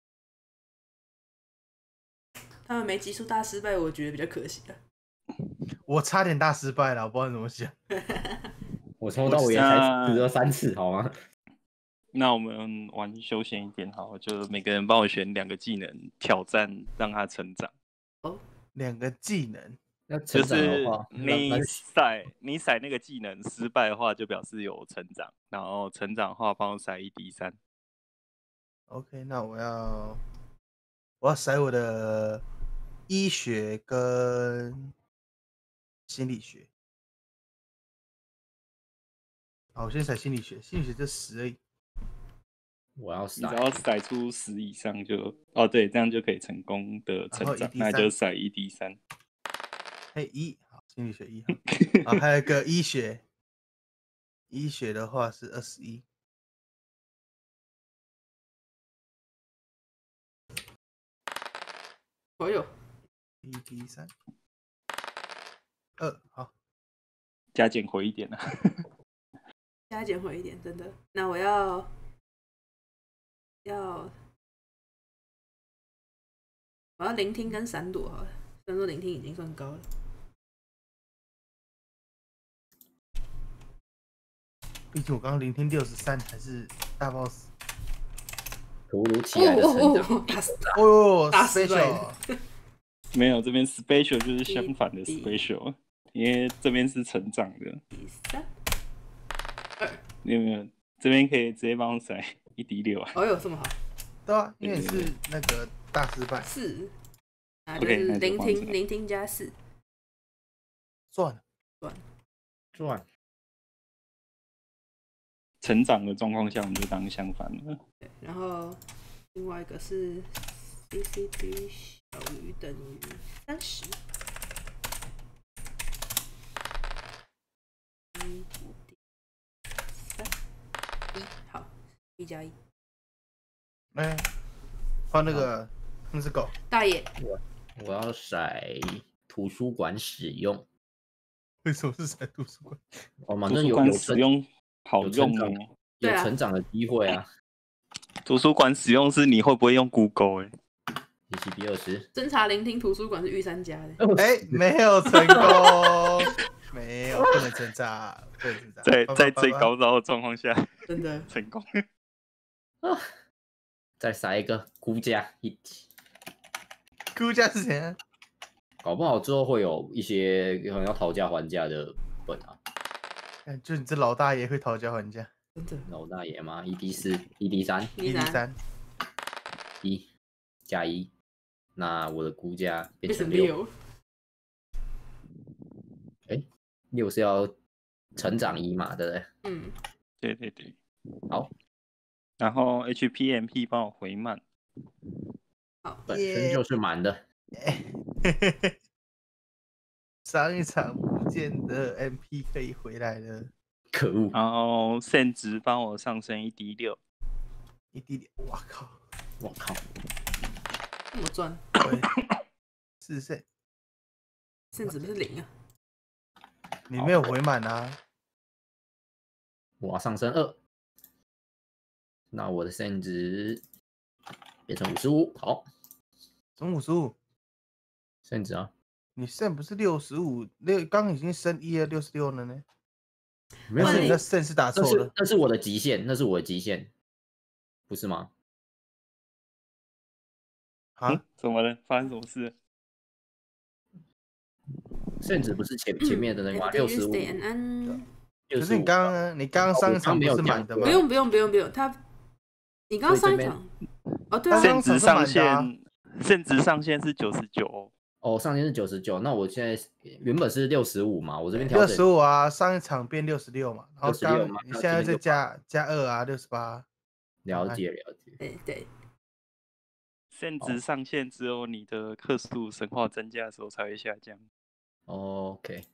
他们没集出大失败，我觉得比较可惜啊。 我差点大失败了，我不知道怎么想。 我从头到尾才死了三次，好吗？ 那我们玩休闲一点好，就每个人帮我选两个技能挑战，让他成长。 哦， 两个技能， 那成长的话， 就是你骰你骰那个技能失败的话，就表示有成长，然后成长的话帮我骰一 d 三。 OK， 那我要我要骰我的医学跟心理学。好，我先骰心理学，心理学就十而已。 我要你只要骰出十以上就哦，对，这样就可以成功的成长，那就骰一 d 三。 嘿，一好，心理学一好，啊，还有一个医学，医学的话是二十一。 我有一 d 三，二好， 加减回一点啊， 加减回一点，真的。那我要。要，我要聆听跟闪躲好了。虽然说聆听已经算高了。 毕竟我刚刚聆听六十三还是大 boss。 突如其来的成长， 打死哦， 打死 special。 没有，这边 special 就是相反的 special， 因为这边是成长的。 第三，二， 你有没有？这边可以直接帮我甩。一 d 六啊！ 哦哟，这么好。 对啊，因为你是那个大失败。 四，啊，就是聆听，聆听加四。 赚了， 赚， 赚。 成长的状况下，我们就当相反了。 对，然后另外一个是 C C B 小于等于三十。一 d 三一，好。一加一， 哎，换那个那只狗大爷。 我我要骰图书馆使用。 为什么是骰图书馆？ 哦，反正有有使用好用哦， 有成长的机会啊。 图书馆使用是你会不会用 Google 哎、 欸？一七比二十。 侦查聆听图书馆是御三家的。 哎、欸，没有成功。 没有，不能挣扎，不能挣扎。 在在最高招的状况下， 真的成功。 啊！再撒一个估价一起， 估价是谁啊？ 搞不好之后会有一些可能要讨价还价的本啊。 哎，就你这老大爷会讨价还价， 真的。 老大爷吗？一 d 四，一 d 三， 一 d 三， 一加一，那我的估价变成六。 六。哎，六是要成长一嘛，对不对？ 嗯， 对对对。 好， 然后 H P M P 帮我回满。 好， 本身就是满的。 上一场不见的 M P 可以回来了， 可恶！ 然后肾值帮我上升一 d 六， 一 d 六，我靠， 我靠， 这么赚？ 四肾， 肾值不是零啊？ 你没有回满啊？ 我上升二，那我的肾值变成五十五，好， 中五十五， 肾值啊。 你肾不是六十五，六刚已经升一了，六十六了呢。 没有， 你的肾是打错了， 那是我的极限，那是我的极限，不是吗？ 啊、 嗯？怎么了？发生什么事？ 甚至不是前前面的那个吗？六十五。 可是你刚刚你刚刚上一场不是满的吗？ 不用不用不用不用，他你刚刚上一场哦对啊， 肾值上限肾值上限是九十九。 哦，上限是九十九，那我现在原本是六十五嘛，我这边调整六十五啊，上一场变六十六嘛，然后刚嘛你现在再加加二啊，六十八。 了解了解， 对对。 肾值上限只有你的克数神话增加的时候才会下降。 哦、OK，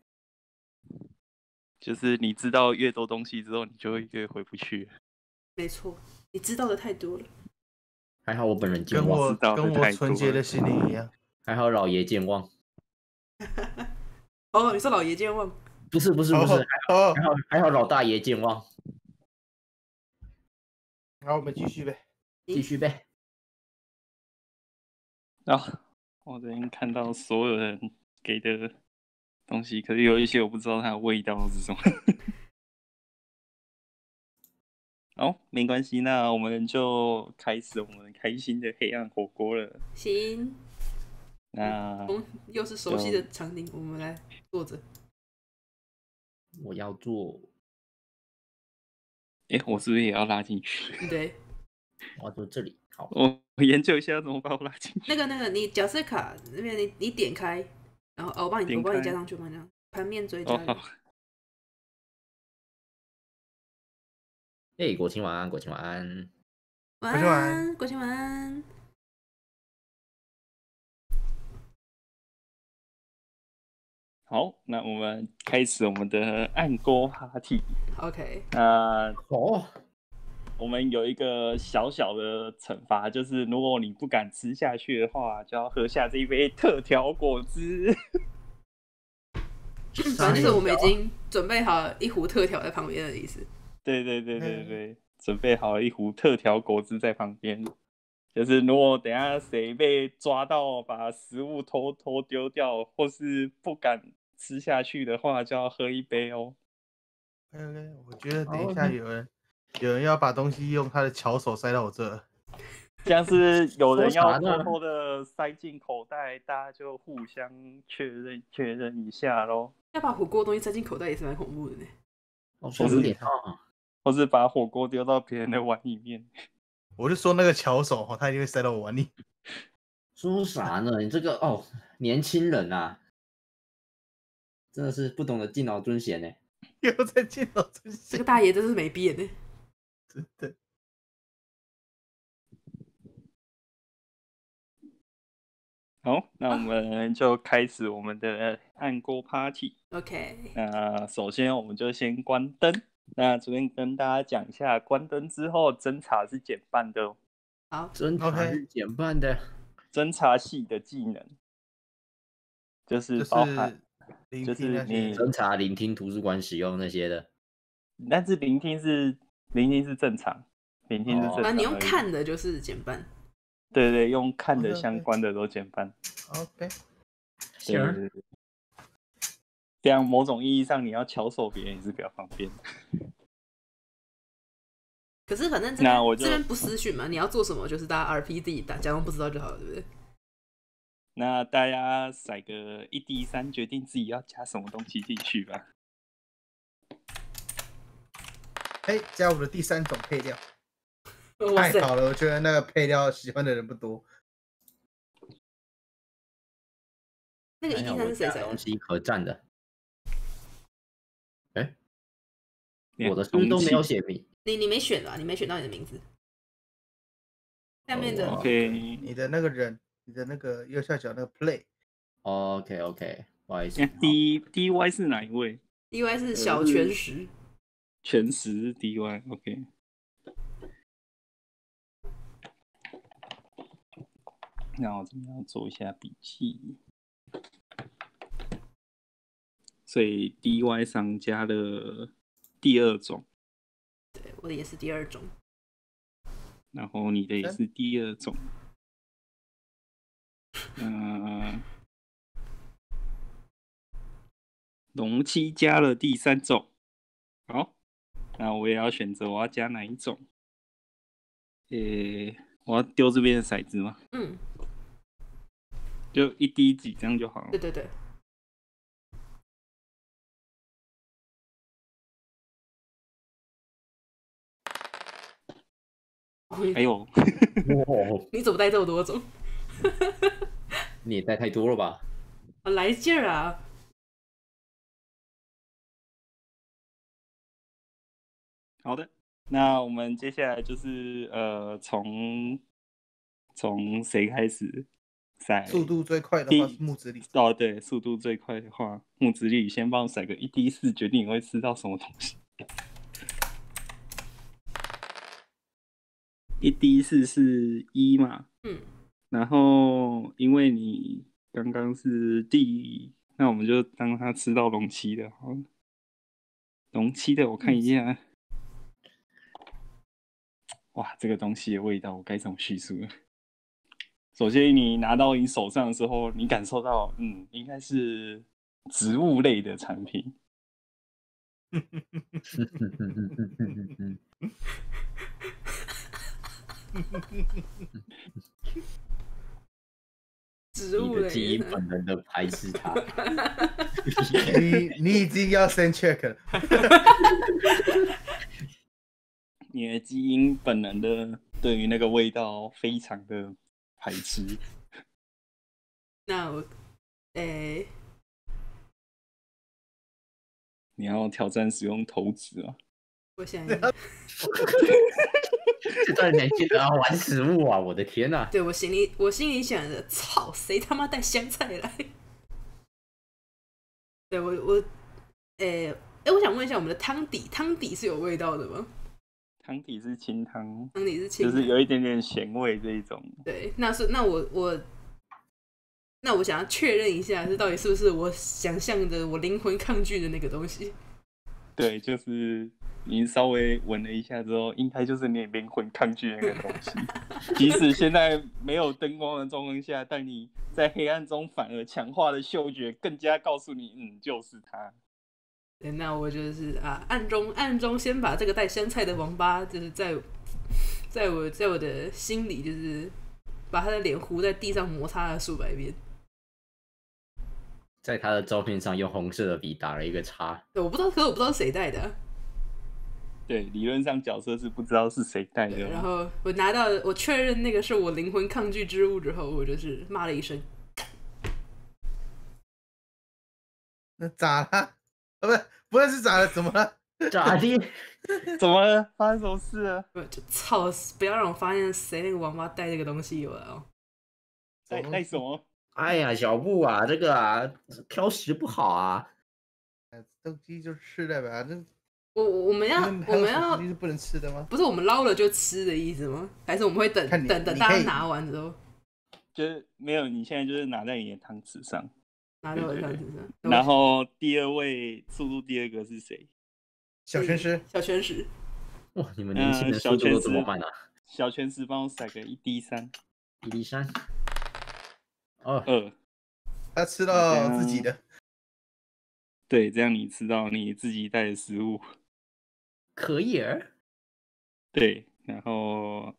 就是你知道越多东西之后，你就会越回不去。 没错，你知道的太多了。 还好我本人健忘， 跟我跟我纯洁的心灵一样。 还好老爷健忘。 哦，你说老爷健忘？ 不是不是不是，还好还好还好老大爷健忘。 好，我们继续呗， 继续呗。 啊，我这边看到所有人给的东西，可是有一些我不知道它的味道是什么。好，没关系，那我们就开始我们开心的黑暗火锅了。 行。 那、 嗯、又是熟悉的场景，我们来坐着。 我要做。 哎、欸，我是不是也要拉进去？ 对， 我要做这里。好， 我研究一下怎么把我拉进去。 那个那个，你角色卡那边你你点开，然后哦，我帮你我帮你加上去，我帮你这样盘面追加。 哦， 哎、欸，国庆晚安，国庆晚安， 晚安，国庆晚安。 好，那我们开始我们的暗锅 party。 OK。 那哦， 我们有一个小小的惩罚，就是如果你不敢吃下去的话，就要喝下这一杯特调果汁。 反正就是我们已经准备好了一壶特调在旁边的意思。 对对对对对，准备好了一壶特调果汁在旁边。就是如果等一下谁被抓到把食物偷偷丢掉，或是不敢吃下去的话，就要喝一杯哦。 OK， 我觉得等一下有人、oh, 有人要把东西用他的巧手塞到我这， 像是有人要偷偷的塞进口袋，大家就互相确认确认一下咯。 要把火锅东西塞进口袋也是蛮恐怖的呢。 哦，有点啊。 或是把火锅丢到别人的碗里面。 我就说那个巧手他一定会塞到我碗里。 说啥呢？你这个哦，年轻人啊，真的是不懂得敬老尊贤呢。 又在敬老尊贤， 这个大爷真是没变呢。 真的。 好，那我们就开始我们的暗锅 party。 OK。 那首先我们就先关灯。那这边跟大家讲一下，关灯之后侦查是减半的哦。 好， 侦查是减半的。 侦查系的技能就是包含，就是你侦查、聆听、图书馆使用那些的。 但是聆听是聆听是正常，聆听是正常。那、 哦、你用看的就是减半。 对对，用看的相关的都减半。 OK。 行。 这样某种意义上你要巧手别人也是比较方便。 可是反正这边这边不私讯嘛，你要做什么就是大家 R P 自己打，假装不知道就好了，对不对？ 那大家甩个一 D 三，决定自己要加什么东西进去吧。 哎，加我的第三种配料，太好了！我觉得那个配料喜欢的人不多。 那个一 D 三是谁谁？ 东西可占的。哎，我的东西都没有写名。 你你没选啊？你没选到你的名字。下面的 OK， 你的那个人，你的那个右下角那个 play。OK OK， 不好意思。 D D Y 是哪一位 ？D Y 是小全石。 全石 D Y OK。那我这边要做一下笔记。所以 D Y 上加了第二种。 对，我的也是第二种。 然后你的也是第二种。嗯、呃，容器加了第三种。好，那我也要选择我要加哪一种。诶、欸，我要丢这边的骰子吗？ 嗯， 就一滴几这样就好了。 对对对。 哎呦， 你怎么带这么多种？ 你也带太多了吧？ 来劲儿啊！ 好的，那我们接下来就是呃，从从谁开始？骰速度最快的话是木子李。 哦，对，速度最快的话，木子李先帮我骰个一 D 四，决定你会吃到什么东西。一 D 四是一嘛？ 嗯。 然后因为你刚刚是第，那我们就当他吃到龙七的好了。龙七的我看一下。嗯，哇，这个东西的味道我该怎么叙述呢？首先，你拿到你手上的时候，你感受到，嗯，应该是植物类的产品。 植物类的， 你的基因本能的排斥它。 你你已经要先 check 了。 你的基因本能的对于那个味道非常的排斥。 那我，诶、欸， 你要挑战使用投掷啊！ 我想一下， 这段年轻人要玩食物啊！我的天哪、啊！ 对我心里，我心里想着，操，谁他妈带香菜来？对我我，诶、欸、诶、欸，我想问一下，我们的汤底，汤底是有味道的吗？ 汤底是清汤， 汤底是清汤， 就是有一点点咸味这一种。 对，那是那我我，那我想要确认一下，这到底是不是我想象的我灵魂抗拒的那个东西？ 对，就是你稍微闻了一下之后，应该就是你灵魂抗拒的那个东西。即使现在没有灯光的状况下，但你在黑暗中反而强化了嗅觉，更加告诉你，嗯，就是它。 对，那我就是啊，暗中暗中先把这个带香菜的王八，就是在在我在我的心里，就是把他的脸糊在地上摩擦了数百遍。 在他的照片上用红色的笔打了一个叉。 对，我不知道，可是我不知道谁带的、啊。 对，理论上角色是不知道是谁带的。 然后我拿到，我确认那个是我灵魂抗拒之物之后，我就是骂了一声。 那咋了？啊，不是，不是是咋了？怎么了？ 咋的？ 怎么了？发生什么事了？ 就操！不要让我发现谁那个王八带这个东西有了哦。 带带什么？ 哎呀，小布啊，这个啊，挑食不好啊。 东西就吃了吧，那我我们要我们要是不能吃的吗？ 不是我们捞了就吃的意思吗？还是我们会等等等大家拿完之后？ 就是没有，你现在就是拿在你的汤匙上。 拿在我的汤匙上。 然后第二位速度第二个是谁？ 小全石。 小全石。 哇，你们年轻人速度都这么慢啊！ 小全石帮我甩个一 D 三， 一 D 三，二二， 他吃到自己的。 对，这样你吃到你自己带的食物。 可以儿。 对，然后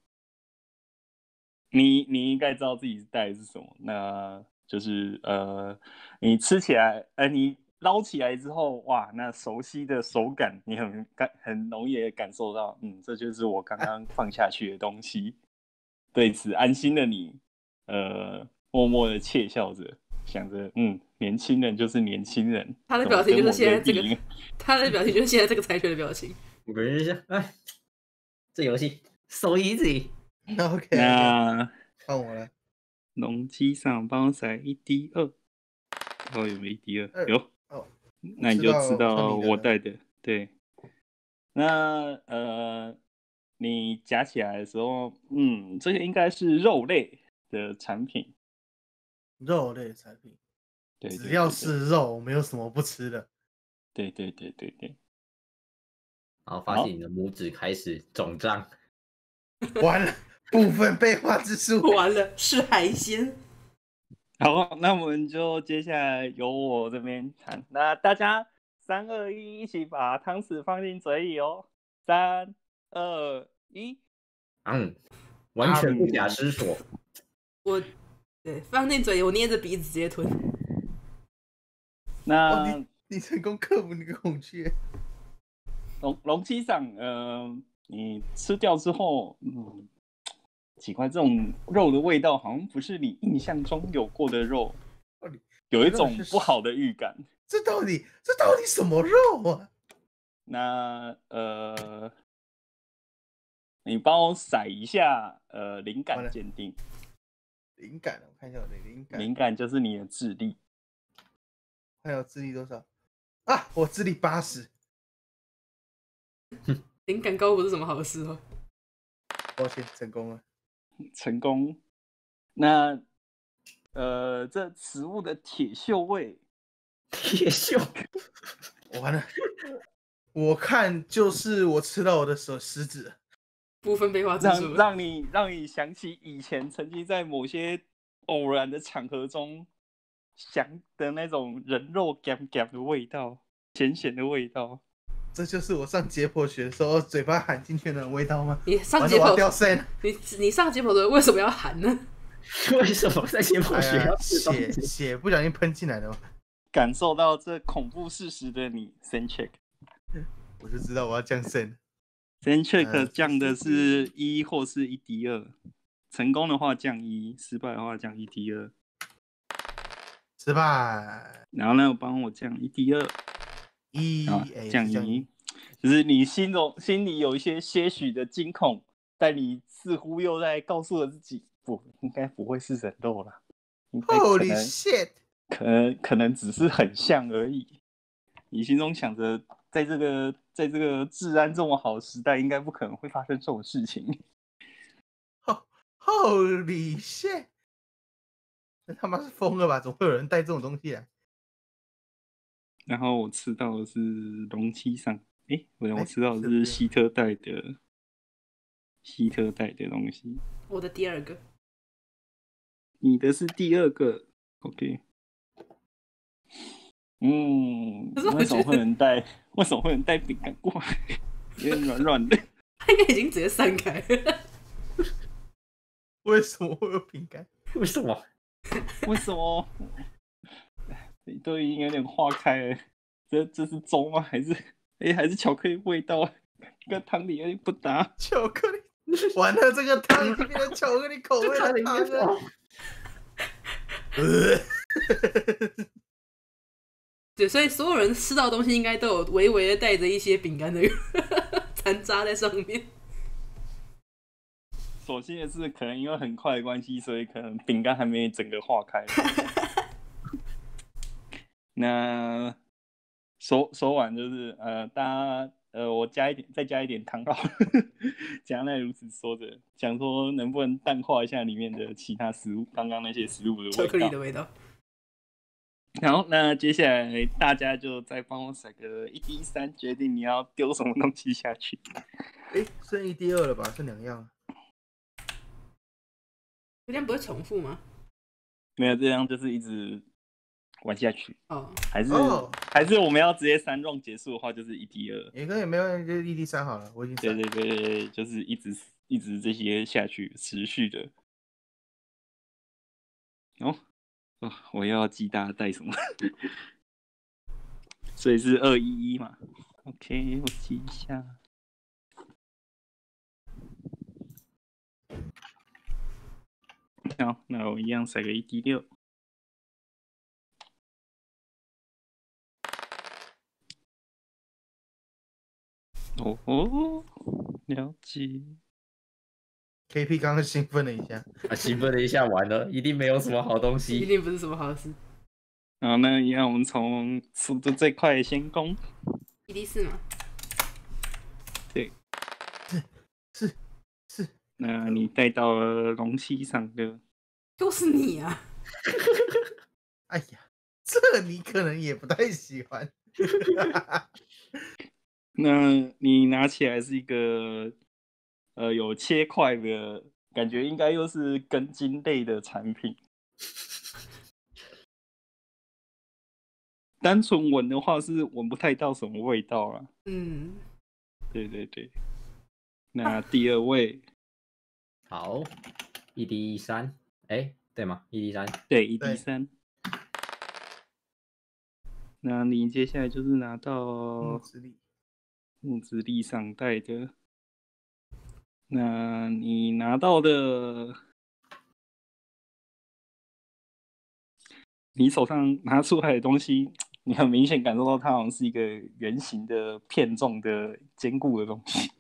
你你应该知道自己带的是什么，那就是呃，你吃起来，呃，你捞起来之后，哇，那熟悉的手感，你很感很容易的感受到，嗯，这就是我刚刚放下去的东西。对此安心的你，呃，默默的窃笑着，想着，嗯，年轻人就是年轻人。 他的表情就是现在这个，他的表情就是现在这个猜拳的表情。 我感觉就是，哎，这游戏 so easy。 OK， 那换我了。 容器上帮我撒一滴二，不知道有没有一滴二？有。 哦， 那你就知道我带的。对。那呃，你夹起来的时候，嗯，这个应该是肉类的产品。 肉类产品。 对， 只要是肉，没有什么不吃的。 对对对对对。 然后发现你的拇指开始肿胀。 完了，部分被化之术。 完了，是海鲜。 好，那我们就接下来由我这边谈。那大家三二一，一起把汤匙放进嘴里哦。三二一， 嗯，完全不假思索。 我对放进嘴里，我捏着鼻子直接吞。 那、 哦、你, 你成功克服那个恐惧。 龙龙七长，呃，你吃掉之后，嗯，奇怪，这种肉的味道好像不是你印象中有过的肉，有一种不好的预感。 这到底这到底什么肉啊？ 那呃，你帮我骰一下，呃，灵感鉴定。 灵感，我看一下我的灵感。 灵感就是你的智力。 还有智力多少？啊，我智力八十。 灵感高不是什么好事哦。 抱歉，成功了。 成功。那呃，这食物的铁锈味。 铁锈。 完了。我看就是我吃到我的手食指。 部分被化之术。 让让你让你想起以前曾经在某些偶然的场合中想的那种人肉干干的味道，咸咸的味道。 这就是我上解剖学的时候嘴巴含进去的味道吗？ 你上解剖， 掉线。 你你上解剖的为什么要含呢？ 为什么在解剖学要血血不小心喷进来的吗？ 感受到这恐怖事实的你 ，Sen check， 我就知道我要降线。 Sen check 降的是一或是一滴二，成功的话降一，失败的话降一滴二。 失败。 然后呢，我帮我降一滴二。 一、 啊、降一，就是你心中心里有一些些许的惊恐，但你似乎又在告诉了自己，不，应该不会是人肉啦。 Holy shit！ 可能可能只是很像而已。你心中想着，在这个在这个治安这么好的时代，应该不可能会发生这种事情。 Holy shit！ 那他妈是疯了吧？怎么会有人带这种东西啊？ 然后我吃到的是容器上，哎，我吃到的是希特带的希特带的东西。 我的第二个。 你的是第二个 ，OK。嗯，为什么会能带？为什么会能带饼干过来？有点软软的。 他应该已经直接散开了。 为什么会有饼干？ 为什么？ 为什么？都已经有点化开了，这这是粥吗？还是哎、欸，还是巧克力味道？跟汤里有点不搭。 巧克力，完了，这个汤已经变成巧克力口味的汤了。 对，所以所有人吃到的东西应该都有微微的带着一些饼干的残渣在上面。 所幸的是，可能因为很快的关系，所以可能饼干还没整个化开。那说说完就是呃，大家呃，我加一点，再加一点汤好了。加奈如此说着，想说能不能淡化一下里面的其他食物，刚刚那些食物的味道， 巧克力的味道。 好，那接下来大家就再帮我甩个一滴三，决定你要丢什么东西下去。 哎，剩一滴二了吧？剩两样。 这样不会重复吗？ 没有，这样就是一直玩下去。 哦， 还是、 哦还是我们要直接三 round 结束的话，就是一 d 二。 也可以，没问题，就是一 d 三好了，我已经对对对对对，就是一直一直这些下去，持续的。哦，哦，我要记大家带什么？所以是二一一嘛 ？OK， 我记一下。好，那我一样塞个一 d 六。哦哦，了解。 K P 刚刚兴奋了一下， 啊，兴奋了一下，完了，一定没有什么好东一西。 定不是什么好事。 好，那一样，我们从速度最快的先攻。 一 d 四嘛。 对， 是是。 那你带到了龙七上的， 又是你啊！ 哎呀，这你可能也不太喜欢。 那你拿起来是一个呃有切块的感觉，应该又是根茎类的产品。单纯闻的话是闻不太到什么味道啦。 嗯， 对对对。那第二位， 好，一 d 三，哎，对吗？一 d 三， 对，一 d 三。那你接下来就是拿到木之力， 木之力上带的。那你拿到的，你手上拿出来的东西，你很明显感受到它好像是一个圆形的、片状的、坚固的东西。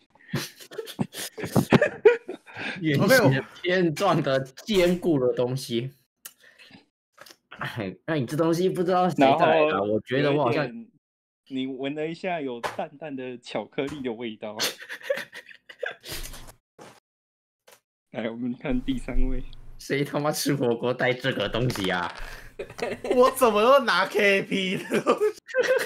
圆形的、片状的、坚固的东西。哎，那你这东西不知道谁带来的？我觉得我好像， 你闻了一下，有淡淡的巧克力的味道。来，我们看第三位， 谁他妈吃火锅带这个东西啊？ 我怎么都拿 K P 的东西？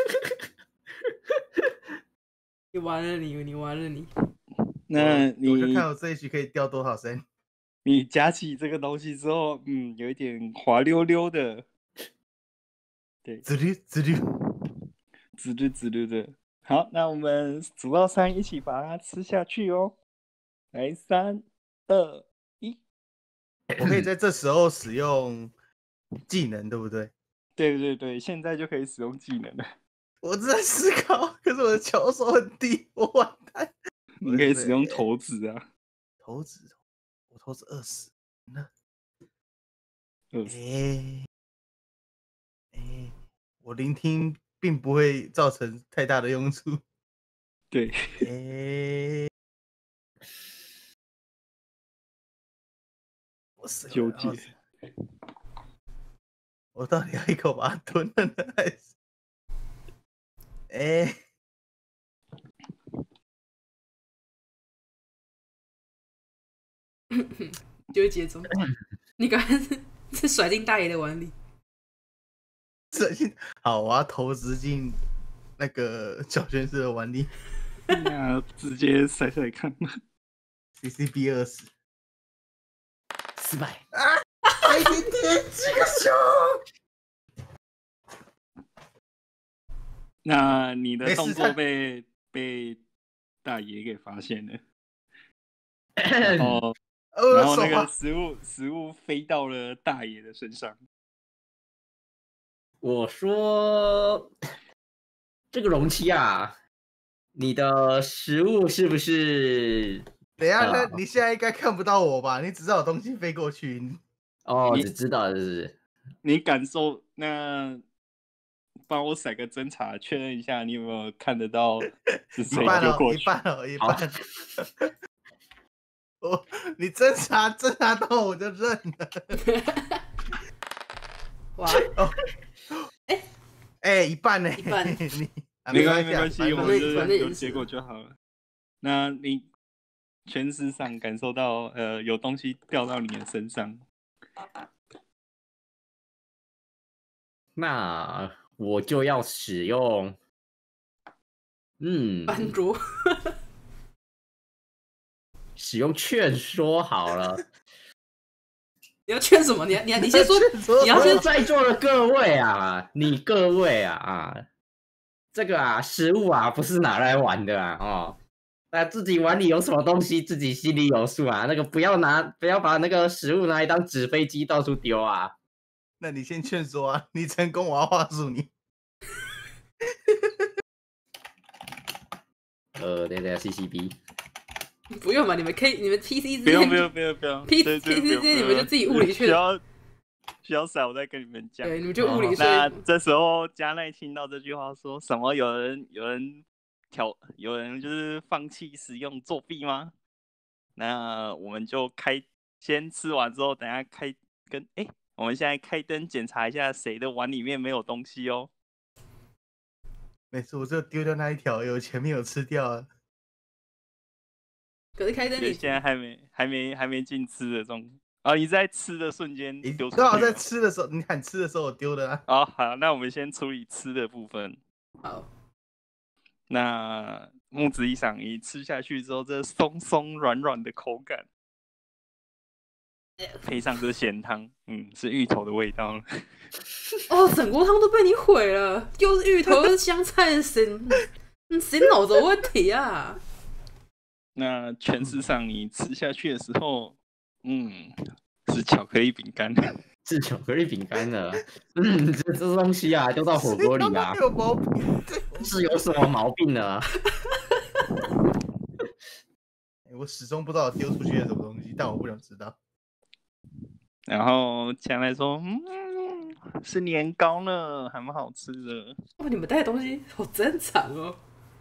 你完了你，你完了你。 那你我就看我这一局可以掉多少声。 你夹起这个东西之后，嗯，有一点滑溜溜的，对， 滋溜滋溜， 滋溜滋溜的。好，那我们数到三，一起把它吃下去哦。来，三、二、一。 我可以在这时候使用技能，对不对？ 对对对，现在就可以使用技能了。 我正在思考，可是我的球手很低，我完蛋。 你可以使用投掷啊， 投掷，我投掷二十，那二十。 哎哎，我聆听并不会造成太大的用处。 对， 哎，我死纠结， 我到底要一口把它吞了呢，还是？哎。 纠结中，你刚才是是甩进大爷的碗里。 甩进好，我要投掷进那个小轩士的碗里。 那直接甩甩看吧。 C C B 二十， 失败啊！还一点点，这个熊。 那你的动作被被大爷给发现了，然后。然后那个食物食物飞到了大爷的身上。 我说：“这个容器啊，你的食物是不是？” 等一下，那、呃、你现在应该看不到我吧？你只知道有东西飞过去。 哦，只知道就是你感受那，帮我甩个侦查，确认一下你有没有看得到是谁丢过去。 一半哦，一半哦，一半。我你侦查侦查到我就认了。 哇哦，哎哎、欸，一半呢、欸， 一半， 你没关系没关系，我们就有结果就好了。那你全身上感受到呃有东西掉到你的身上， 那我就要使用，嗯， 班主。 使用劝说好了。 你要劝什么？你你你先说，你要先在座的各位啊，你各位啊啊，这个啊食物啊不是拿来玩的啊哦，那自己碗里有什么东西自己心里有数啊，那个不要拿不要把那个食物拿来当纸飞机到处丢啊。 那你先劝说啊，你成功我要话术你。 呃，对对 ，C C B。 不用嘛，你们可以，你们 P C 不用不用不用不用 ，P P C 之间你们就自己物理去。 需要需要少，我再跟你们讲。 对，你们就物理。 那这时候加奈听到这句话，说什么？有人有人挑，有人就是放弃使用作弊吗？那我们就开，先吃完之后，等一下开跟哎、欸，我们现在开灯检查一下谁的碗里面没有东西哦。 没事，我只有丢掉那一条，有前面有吃掉了。 可是开灯，你现在还没还没还没进吃的中啊！你在吃的瞬间丢出去。 刚好在吃的时候，你看吃的时候我丢的啊。 哦，好，那我们先处理吃的部分。 好。 那木子一赏一吃下去之后，这松松软软的口感，配上这咸汤，嗯，是芋头的味道了。 哦，整锅汤都被你毁了，又是芋头又是香菜，谁谁脑子有问题啊？ 那全市上你吃下去的时候，嗯，是巧克力饼干， 是巧克力饼干的，嗯，这这东西啊，丢到火锅里啊， 有毛病， 是有什么毛病呢？ 我始终不知道丢出去的什么东西，但我不想知道。 然后将来说，嗯，是年糕呢，还蛮好吃的。 哇，你们带的东西好正常哦。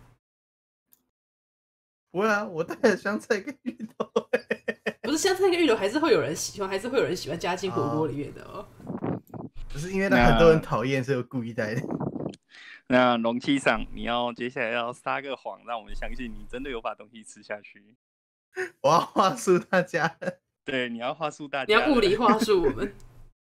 不会啊，我带了香菜跟芋头、欸。 不是香菜跟芋头，还是会有人喜欢，还是会有人喜欢加进火锅里面的哦。 不是因为那很多人讨厌，所以我故意带的。 那容器上，你要接下来要撒个谎，让我们相信你真的有把东西吃下去。 我要话术大家。 对，你要话术大家。 你要物理话术我们。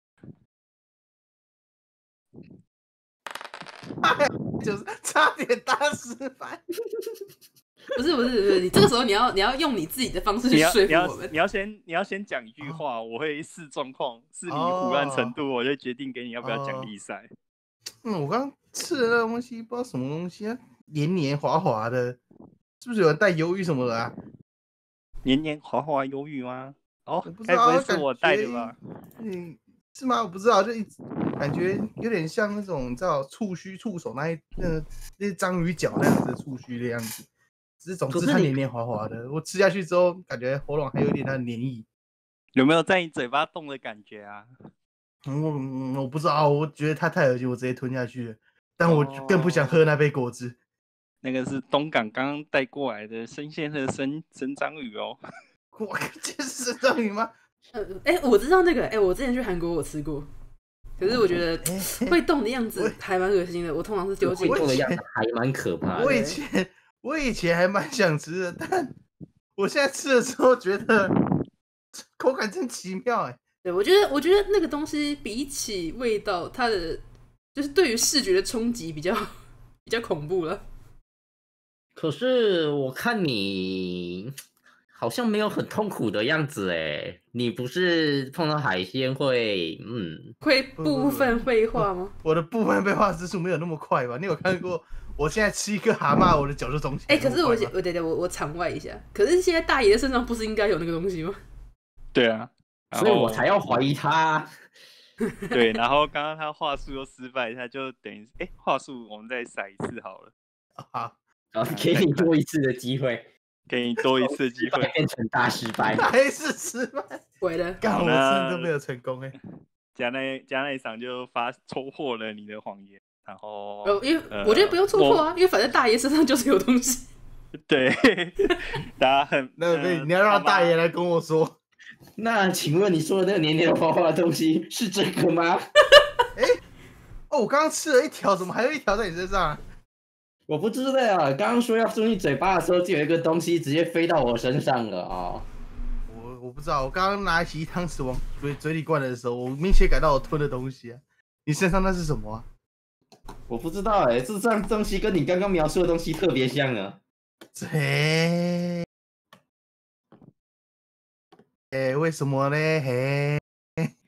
就是差点大失败。 不是不是不是，你这个时候你要你要用你自己的方式去说服我们。 你要先你要先讲一句话，哦、我会视状况，视你胡乱程度，哦、我就决定给你要不要奖励赛。 嗯，我刚刚吃的那个东西不知道什么东西啊，黏黏滑滑的，是不是有人带鱿鱼什么的啊？ 黏黏滑滑鱿鱼吗？哦， 该不会是我带的吧？ 嗯，是吗？我不知道，就一感觉有点像那种你知道触须触手那一那那些章鱼脚那样子的触须的样子。只是总之它黏黏滑滑的，我吃下去之后，感觉喉咙还有一点它的黏液。 有没有在你嘴巴动的感觉啊？ 嗯，我不知道，我觉得它太恶心，我直接吞下去了。但我更不想喝那杯果汁。哦、 那个是东港刚刚带过来的生鲜的生生章鱼哦。 我这是生章鱼吗？ 呃，哎、欸，我知道那个，哎、欸，我之前去韩国我吃过，可是我觉得会动的样子还蛮恶心的。我通常是丢进会动的样子还蛮可怕的。 我以前。我以前还蛮想吃的，但我现在吃的时候觉得口感真奇妙哎。 对，我觉得我觉得那个东西比起味道，它的就是对于视觉的冲击比较比较恐怖了。 可是我看你好像没有很痛苦的样子哎，你不是碰到海鲜会嗯会部分废话吗？ 我的部分废话之速没有那么快吧？你有看过？我现在吃一颗蛤蟆，我的脚就肿起来。 哎、欸，可是我我等等我我场外一下，可是现在大爷的身上不是应该有那个东西吗？ 对啊， 所以我才要怀疑他。 对，然后刚刚他话术又失败，他就等于哎、欸、话术我们再骰一次好了。 好， 然后给你多一次的机会， 给你多一次机会， 变成大失败， 还是失败， 毁了。 干我真的都没有成功哎。 加奈加奈赏就发戳破了你的谎言。然后， 呃，因为我觉得不用戳破啊，因为反正大爷身上就是有东西。 对，大家很那对，呃、你要让大爷来跟我说。 那请问你说的那个黏黏滑滑的东西是这个吗？ 哎、欸，哦，我刚刚吃了一条，怎么还有一条在你身上、啊？ 我不知道啊，刚刚说要送你嘴巴的时候，就有一个东西直接飞到我身上了啊、哦！ 我我不知道，我刚刚拿起汤匙往嘴嘴里灌的时候，我明显感到我吞的东西啊。你身上那是什么啊？ 我不知道哎、欸，这这样东西跟你刚刚描述的东西特别像啊。 嘿，哎，为什么呢？嘿，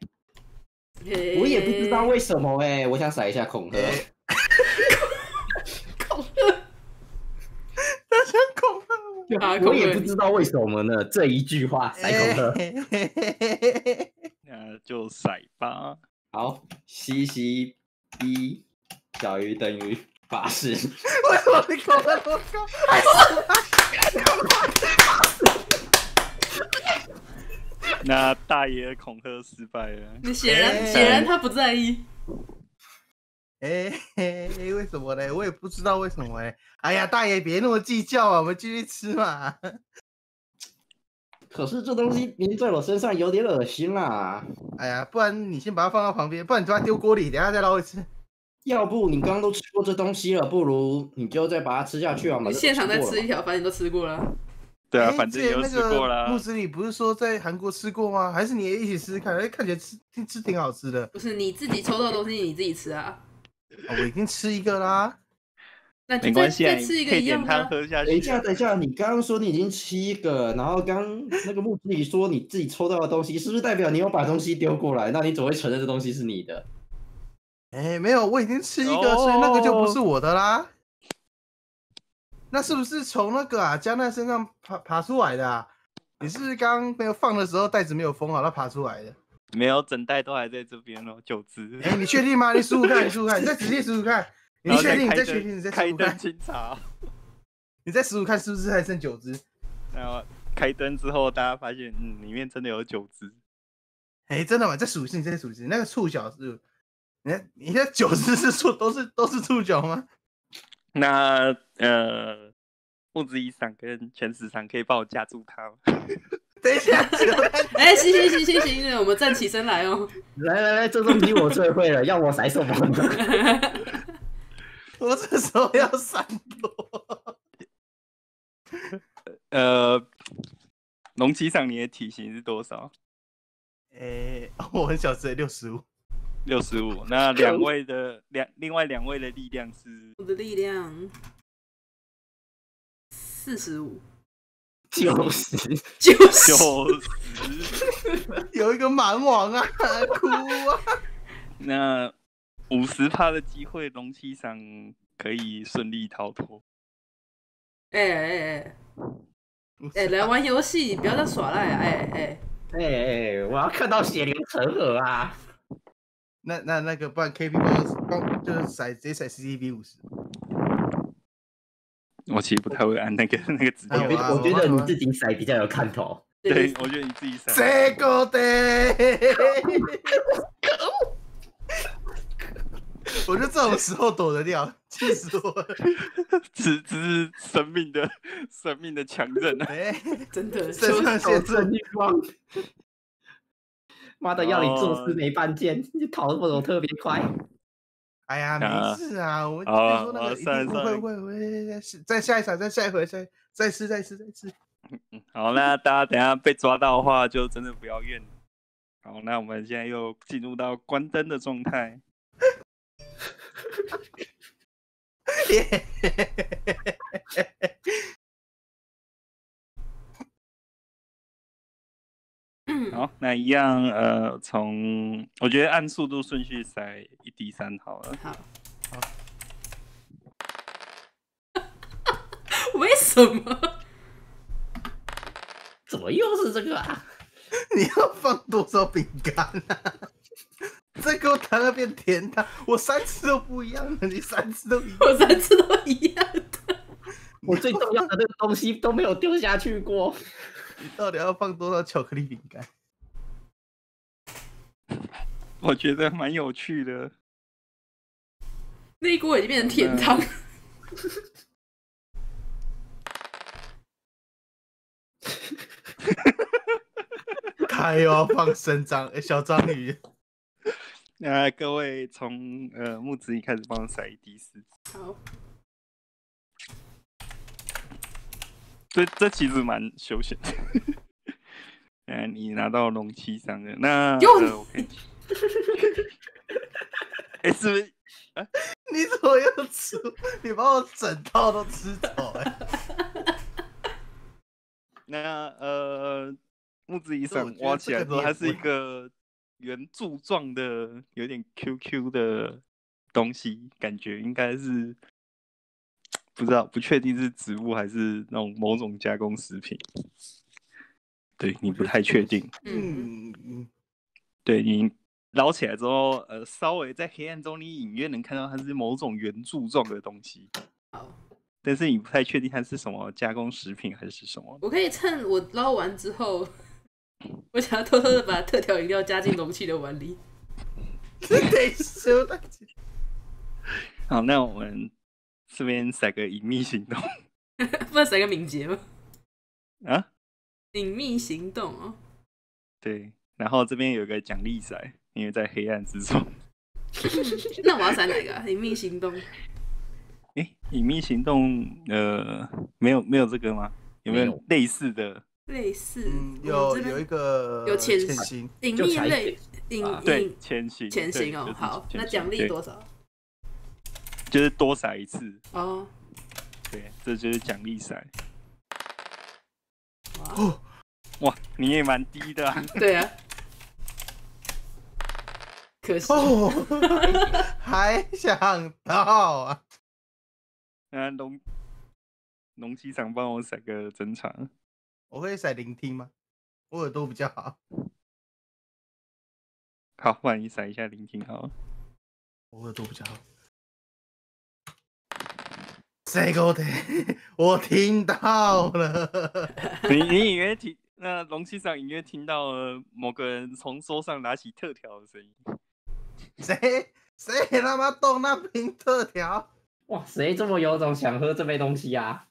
道为什么哎、欸，我想甩一下恐吓。 恐吓， 他想恐吓啊， 我也不知道为什么呢。这一句话甩恐吓， 那就甩吧。 好，西西 b 小于等于法式。为什么你恐吓我高？还是那大爷恐吓失败了。 你显然显然他不在意。 哎、欸欸，为什么呢？我也不知道为什么哎、欸。哎呀，大爷别那么计较啊，我们继续吃嘛。 可是这东西粘在我身上有点恶心啦。 哎呀，不然你先把它放到旁边，不然你把它丢锅里，等一下再捞一次。 要不你刚刚都吃过这东西了，不如你就再把它吃下去啊！ 你现场再吃一条，反正你都吃过了。 对啊，反正你都吃过了。 穆斯，你不是说在韩国吃过吗？还是你也一起试试看？哎，看起来吃吃挺好吃的。 不是你自己抽到的东西，你自己吃啊。 哦、我已经吃一个啦。 那没关系啊， 再吃一个一样的。喝下去。 等一下，等一下，你刚刚说你已经吃一个，然后刚那个穆斯里说你自己抽到的东西，是不是代表你有把东西丢过来？那你怎么会承认这东西是你的？ 哎，没有，我已经吃一个，哦、所以那个就不是我的啦。那是不是从那个啊江奈身上爬爬出来的啊？你是不是刚刚没有放的时候袋子没有封好，它爬出来的？ 没有，整袋都还在这边哦，九只。 哎，你确定吗？你数数看，你数数看，你再仔细数数看。你确定？你再确定？你再开灯清查。 你再数数看，是不是还剩九只？ 然后开灯之后，大家发现，嗯，里面真的有九只。 哎，真的吗？再数一次，你再数一次。那个触角是，你看，你那九只是触，都是都是触角吗？ 那呃，木子一赏跟全石赏可以帮我架住他吗？ 等一下， 哎，行行行行行，那我们站起身来哦。 来来来，这东西我最会了，要我甩什么呢？ 我这时候要闪躲。 呃，龙骑赏你的体型是多少？ 诶、欸，我很小只，六十五。 六十五。那两位的两，另外两位的力量是？ 我的力量四十五。 九十， 九十， 有一个蛮王啊，哭啊！ 那五十趴的机会，龙骑赏可以顺利逃脱。 哎哎哎哎，来玩游戏，不要再耍赖啊！哎哎哎哎，我要看到血流成河啊！ 那那那个，不然 K P 帮帮就是骰直接骰 C C B 五十。 我其实不太会按那个那个指标， 我觉得我觉得你自己骰比较有看头。 对，我觉得你自己骰。 这个的，我就这种时候躲得掉，气死我了！ 只只是生命的生命的强韧啊！ 哎， 真的， 肾上腺素欲望。妈的，要你做事没半件，你跑的怎么特别快？ 哎呀，没事啊，我们听说那个一定会会会，再下一场，再下一回，再再吃，再吃，再吃。 好，那大家等一下被抓到的话，就真的不要怨。好，那我们现在又进入到关灯的状态。好，那一样，呃，从我觉得按速度顺序筛一滴三好了。 好，好。为什么？ 怎么又是这个啊？ 你要放多少饼干啊？再给我弹了变甜的，我三次都不一样的，你三次都一样， 我三次都一样的。 我最重要的那个东西都没有丢下去过。 你到底要放多少巧克力饼干？ 我觉得蛮有趣的。 那一锅已经变成甜汤。 他又要放生章，欸、小章鱼。 那各位从呃木子一开始帮我甩一滴四。 好。 这这其实蛮休闲的。嗯，你拿到龙七伤了，那呃我可以。哎、欸，是不是？啊、 你怎么又吃？你把我整套都吃走哎、欸。 那呃，木子一上挖起来之后，它是一个圆柱状的，有点 Q Q 的东西，感觉应该是不知道，不确定是植物还是那种某种加工食品。对你不太确定。 嗯嗯， 对你捞起来之后，呃，稍微在黑暗中，你隐约能看到它是某种圆柱状的东西。但是你不太确定它是什么加工食品还是什么。 我可以趁我捞完之后，我想要偷偷的把特调饮料加进容器的碗里。 得修的。 好，那我们这边甩个隐秘行动， 不能甩个敏捷吗？ 啊？ 隐秘行动哦。 对，然后这边有个奖励骰，因为在黑暗之中。 那我要甩哪个、啊？隐秘行动。 哎，隐秘行动，呃，没有没有这个吗？有没有类似的？ 类似， 嗯，有有一个有潜行， 隐秘类，隐对潜行潜行哦。好，那奖励多少？ 就是多骰一次哦。 对，这就是奖励骰。 哇哇，你也蛮低的、啊。 对啊。可惜。 哦，还想到啊？ 那龙龙机长帮我甩个整场。 我可以甩聆听吗？我耳朵比较好。 好，不然你甩一下聆听好了。 我耳朵比较好。谁给我的？我听到了。 你你隐约听，那龙机长隐约听到了某个人从桌上拿起特调的声音。 谁谁他妈动那瓶特调？ 哇，谁这么有种想喝这杯东西啊？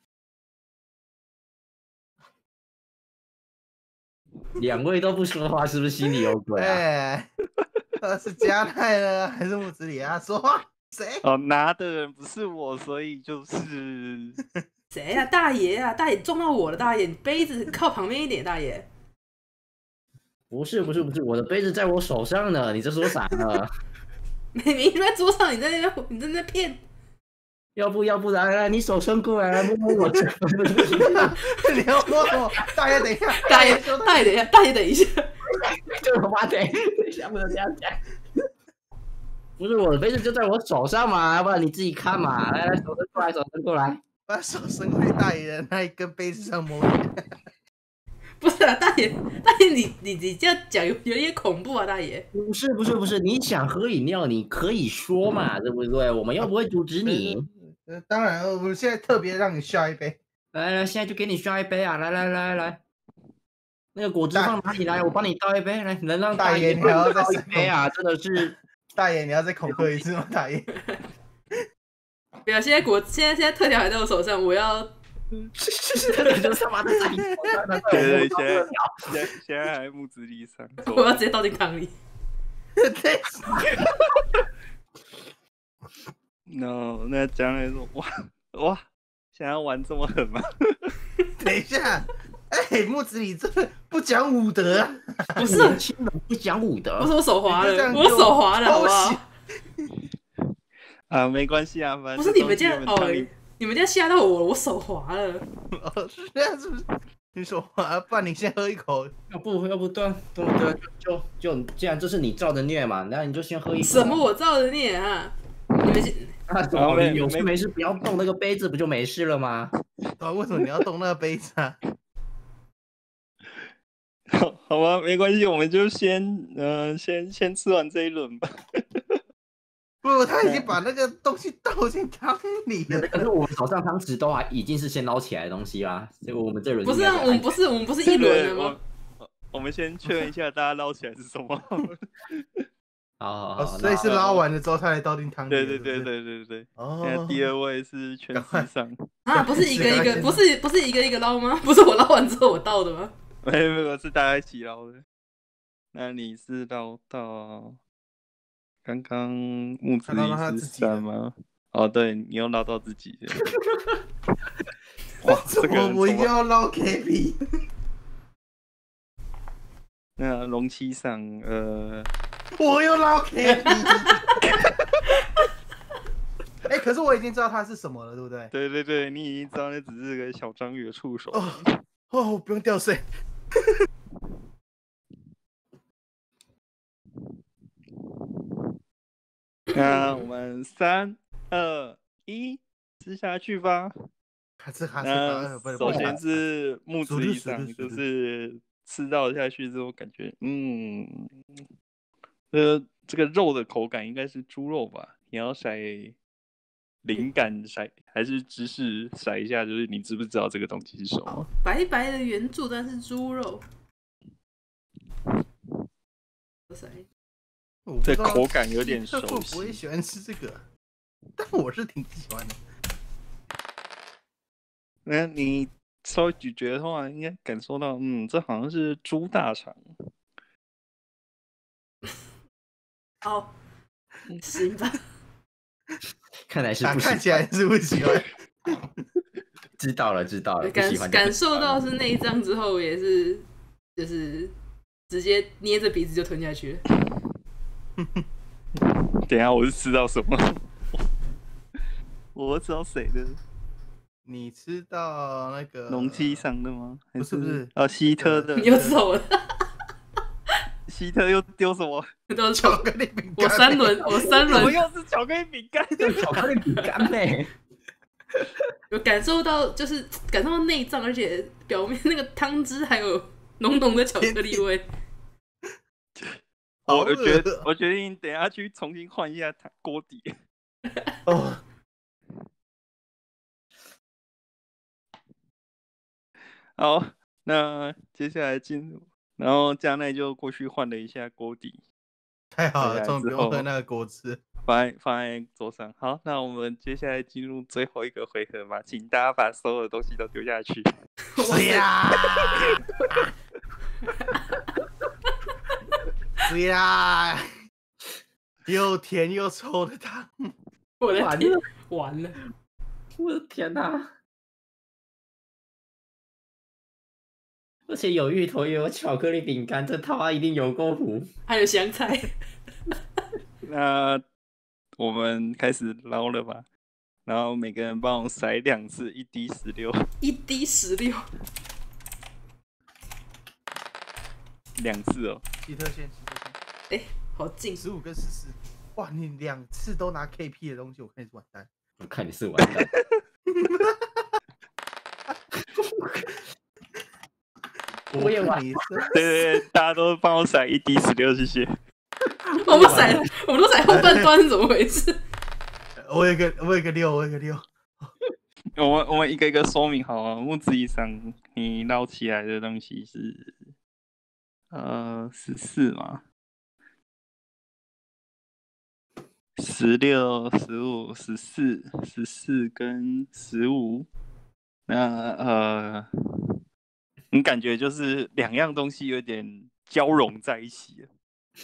两位都不说话，是不是心里有鬼啊？ 哎，他是加奈呢，还是木子李啊？说话，谁？ 哦，拿的人不是我，所以就是谁呀、啊？大爷啊！大爷撞到我了，大爷，你杯子靠旁边一点，大爷。 不是不是不是，我的杯子在我手上呢，你这说啥呢？ 明明在桌上，你在那边，你在那骗。 要不要不来来，你手伸过来，来摸摸我这。 你要摸我？大爷，等一下， 大爷，大爷，等一下，大爷，等一下。 这他妈的，等一下不能这样讲。不是我的杯子就在我手上嘛，要不然你自己看嘛。来来，手伸过来，手伸过来。 把手伸过去大爷的那一根杯子上摸。 不是啊，大爷，大爷，你你你这样讲有有点恐怖啊，大爷。 不是不是不是，你想喝饮料你可以说嘛，对不对？我们又不会阻止你。 呃，当然，我们现在特别让你下一杯。 来来，现在就给你下一杯啊！来来来来，那个果汁放哪里来？我帮你倒一杯，来，能让大爷你还要再倒一杯啊！真的是， 大爷你要再恐吓一次吗？大爷。 不要，现在果现在现在特调还在我手上，我要。 真的就是他妈的在你手上。 对对，现在现在现在还木子里上。 我要直接倒进汤里。 对。 no， 那将来说哇哇，想要玩这么狠吗？ 等一下，哎、欸，木子李这不讲武德、啊， 不是年轻人不讲武德， 不是我手滑了，我手滑了，好不好？ 啊，没关系啊，反正不是你们这样哦，你们这样吓到我了，我手滑了。 哦，是这样是不是？你手滑，不然你先喝一口。 要不要不对对对，就就既然这是你造的孽嘛，那你就先喝一口。 什么我造的孽啊？你们先。 啊，怎么有事没事不要动那个杯子，不就没事了吗？ 啊，为什么你要动那个杯子啊？ 好，好吧，没关系，我们就先，嗯、呃，先先吃完这一轮吧。 不，他已经把那个东西倒进汤里了。 可是我们手上汤匙都还已经是先捞起来的东西啦，所以我们这轮不是啊，我们不是我们不是一轮的吗？ 我, 我们先确认一下，大家捞起来是什么。 好好好， 所以是捞完了之后，他才倒进汤里。 对对对对对对。 哦。 现在第二位是全世上。 啊，不是一个一个，不是不是一个一个捞吗？不是我捞完之后我倒的吗？ 没有没有，是大家一起捞的。那你是捞到刚刚木子李是三吗？哦，对，你又捞到自己的。哇，这个我我一定要捞 K P。 那龙七上，呃， 我又捞 K P。哎、欸，可是我已经知道它是什么了，对不对？ 对对对，你已经知道那只是个小章鱼的触手。 哦哦，不用掉水。 那我们三二一吃下去吧。 吃哈那首先是木子以上， 数就是吃到下去之后感觉，嗯，呃，这个肉的口感应该是猪肉吧？你要筛灵感筛还是知识筛一下，就是你知不知道这个东西是什么？ 白白的圆柱，但是猪肉。 这口感有点熟悉。 我也喜欢吃这个，但我是挺喜欢的。 那你稍微咀嚼的话，应该感受到，嗯，这好像是猪大肠。 哦，行吧。 看来是不喜欢， 看起来是不喜欢。 知道了，知道了。 感不喜欢感受到是内脏之后，也是就是直接捏着鼻子就吞下去了。 等一下，我是吃到什么？我知道谁的。 你吃到那个农机上的吗？ 不是不是， 哦，希特的。 你又走了。 希特又丢什么？ 丢巧克力饼干。 我三轮，我三轮。 我又是巧克力饼干， 巧克力饼干呗。 有感受到，就是感受到内脏，而且表面那个汤汁还有浓浓的巧克力味。 我我觉得，我决定等一下去重新换一下锅底。 哦。 好，那接下来进入，然后加奈就过去换了一下锅底。 太好了，终于不用喝那个果汁， 放在放在桌上。好，那我们接下来进入最后一个回合吧，请大家把所有的东西都丢下去。 对呀，对呀，又甜又臭的汤， 我的天，完了， 我的天哪！而且有芋头，也有巧克力饼干，这他妈一定有够糊。 还有香菜。 那我们开始捞了吧？然后每个人帮我筛两次，一滴十六， 一滴十六， 两次哦。 希特线，希特线。 哎、欸，好近， 十五跟十四。哇，你两次都拿 K P 的东西，我看你是完蛋。 我看你是完蛋。我也完， 对对对，大家都帮我甩一滴十六，谢谢。 我们甩，我们都甩后半段是怎么回事？ 我有个，我有个六，我有个六。 我们我们一个一个说明好啊。木子以上，你捞起来的东西是呃十四嘛？十六、十五、十四、十四跟十五，那呃。你感觉就是两样东西有点交融在一起了，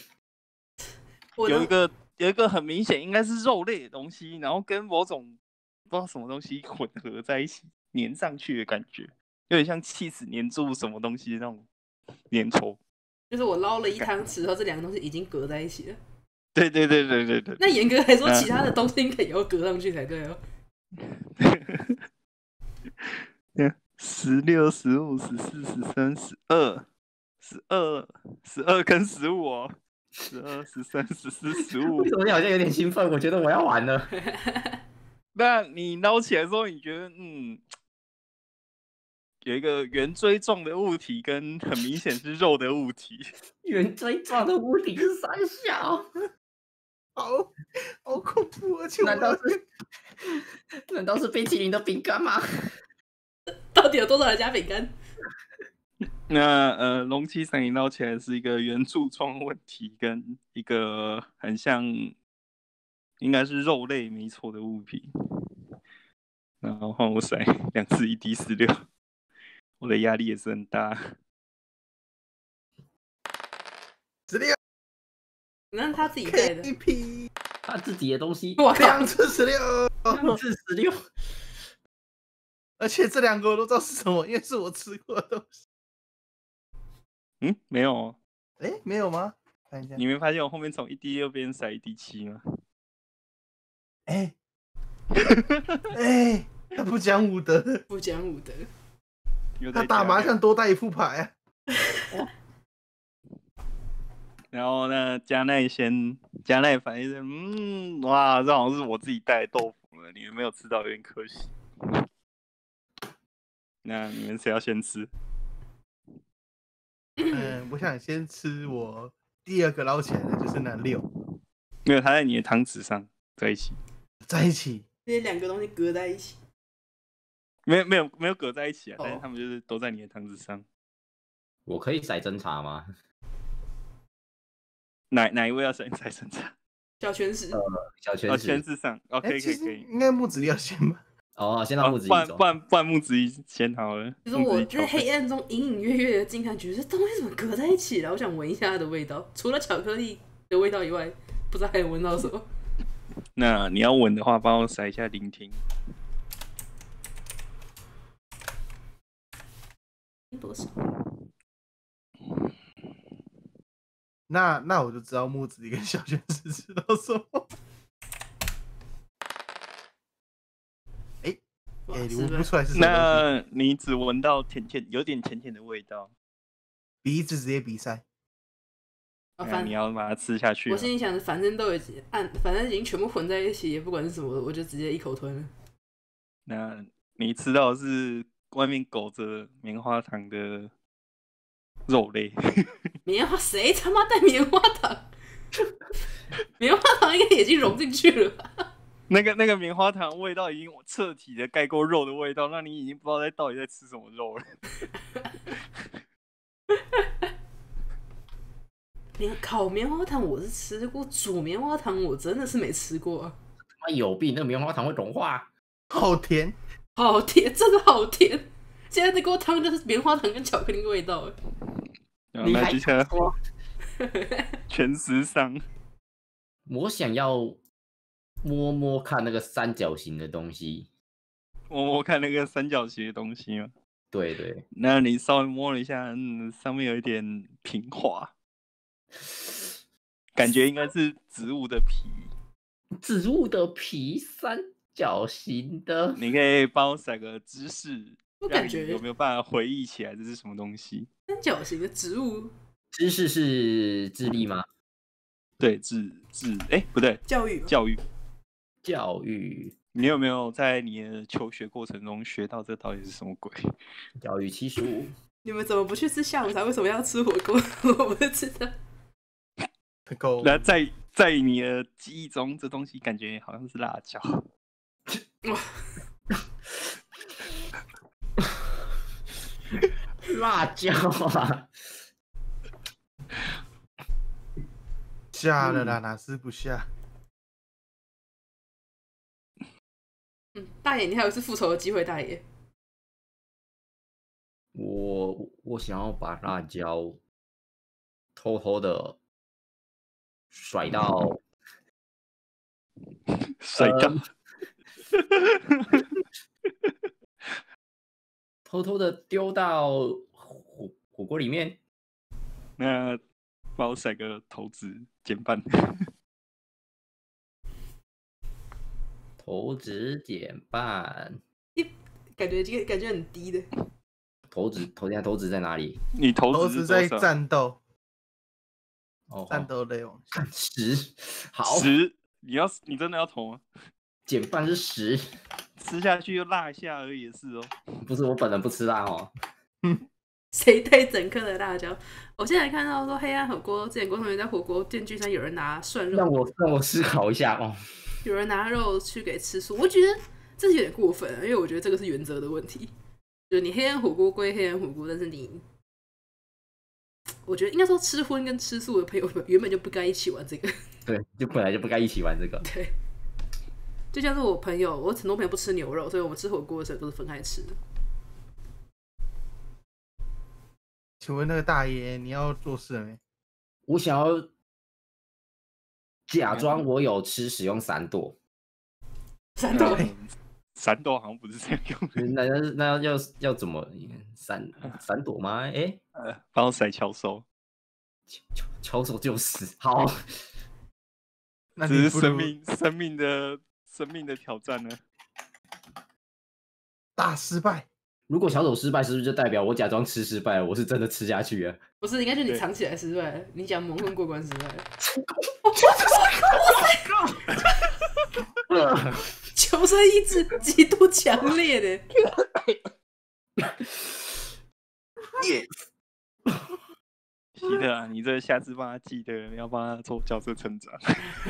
有一个有一个很明显应该是肉类的东西，然后跟某种不知道什么东西混合在一起，粘上去的感觉，有点像起司粘住什么东西那种粘稠。 就是我捞了一汤匙后，这两个东西已经隔在一起了。 对对对对对对。 那严格来说，其他的东西应该也要隔上去才对哦。 十六、十五、十四、十三、十二、十二、十二跟十五哦，十二、十三、十四、十五。 为什么你好像有点兴奋？我觉得我要完了。 那你捞起来的时候，你觉得嗯，有一个圆锥状的物体，跟很明显是肉的物体。 圆锥状的物体是三小， 好好恐怖啊！ 难道是难道是冰淇淋的饼干吗？ 到底有多少人加饼干？ 那呃，龙七闪银捞起来是一个圆柱状问题，跟一个很像，应该是肉类没错的物品。然后换我甩两次一滴十六，我的压力也是很大。 十六， 那他自己带的， 他自己的东西。 我两次十六， 两次十六。 而且这两个我都知道是什么，因为是我吃过的东西。 嗯，没有哦。 哎，没有吗？看一下。 你没发现我后面从一滴六变甩一滴七吗？ 哎，哎，他不讲武德， 不讲武德。 他打麻将多带一副牌啊。 然后呢，加奈先，加奈反应是，嗯，哇，这好像是我自己带的豆腐了，你们没有吃到，有点可惜。那你们谁要先吃？ 嗯，我想先吃我第二个捞起来的，就是那六。 没有，它在你的汤匙上在一起， 在一起， 这两个东西隔在一起。 没有没有没有搁在一起啊， 哦、 但是他们就是都在你的汤匙上。 我可以骰侦查吗？ 哪哪一位要先才侦查？ 小圈匙， 呃，小圈匙，哦， 匙圈匙上，哦，可以可以可以， 应该木子李要先吧？ 哦，先让木子李走， 不然不然木子李先好了。 就是我在黑暗中隐隐约约的近看，觉得这东西怎么隔在一起了？我想闻一下它的味道，除了巧克力的味道以外，不知道还有闻到什么。 那你要闻的话，帮我甩一下聆听。 多少？ 那那我就知道木子李跟小圈匙知道什么。哎哎，你闻不出来是什么？ 那你只闻到甜甜，有点甜甜的味道。 鼻子直接鼻塞。 啊，反你要把它吃下去。 我心里想，反正都已经按，反正已经全部混在一起，也不管是什么，我就直接一口吞了。 那你吃到的是外面裹着棉花糖的肉类。 棉花谁他妈带棉花糖？棉花糖应该已经融进去了吧？ 那个那个棉花糖味道已经彻底的盖过肉的味道，那你已经不知道在到底在吃什么肉了。 连烤棉花糖我是吃过，煮棉花糖我真的是没吃过啊！ 他妈有病，那个棉花糖会融化， 好甜， 好甜，真的好甜！现在这锅汤就是棉花糖跟巧克力味道。 你还说全时尚？ 我想要摸摸看那个三角形的东西， 摸摸看那个三角形的东西吗？ 对对， 那你稍微摸了一下，嗯，上面有一点平滑。感觉应该是植物的皮， 植物的皮，三角形的。 你可以帮我甩个知识， 我感觉有没有办法回忆起来这是什么东西？ 三角形的植物， 知识是智力吗？ 对，智智，哎，不对， 教育， 教育， 教育。 你有没有在你的求学过程中学到这到底是什么鬼？ 教育七十五。 你们怎么不去吃下午茶？为什么要吃火锅？我不知道。 那在在你的记忆中，这东西感觉好像是辣椒。 辣椒啊！ 下了啦，哪是不下？ 嗯，大爷，你还有一次复仇的机会，大爷。 我我想要把辣椒偷偷的甩到甩到、 呃、偷偷的丢到火火锅里面。 那帮我甩个投掷减半。 投掷减半， 感觉这个感觉很低的。 投掷投下投掷在哪里？ 你投掷在战斗。 哦， 战斗类哦， 十，好， 十，你要你真的要投吗？ 减半是十， 吃下去就辣一下而已也是哦。 不是，我本人不吃辣哦。 谁带整颗的辣椒？我现在看到说黑暗火锅，之前郭同学在火锅店聚餐，有人拿涮肉， 让我让我思考一下哦。 有人拿肉去给吃素，我觉得这是有点过分啊，因为我觉得这个是原则的问题。就你黑暗火锅归黑暗火锅，但是你。我觉得应该说吃荤跟吃素的朋友原本就不该一起玩这个。 对，就本来就不该一起玩这个。 对，就像是我朋友，我很多朋友不吃牛肉，所以我们吃火锅的时候都是分开吃的。 请问那个大爷，你要做事了没？ 我想要假装我有吃使用闪躲。 闪躲？ 闪躲好像不是这样用的。那那要要怎么闪闪躲吗？哎、欸， 呃，帮我甩敲手， 敲敲手就是好。 这是生命生命的生命的挑战呢。 大失败。 如果小丑失败，是不是就代表我假装吃失败了？我是真的吃下去了？ 不是，应该是你藏起来失败了，你讲蒙混过关失败了。求生意志极度强烈的。 希特啊，你这下次帮他记得要帮他做角色成长。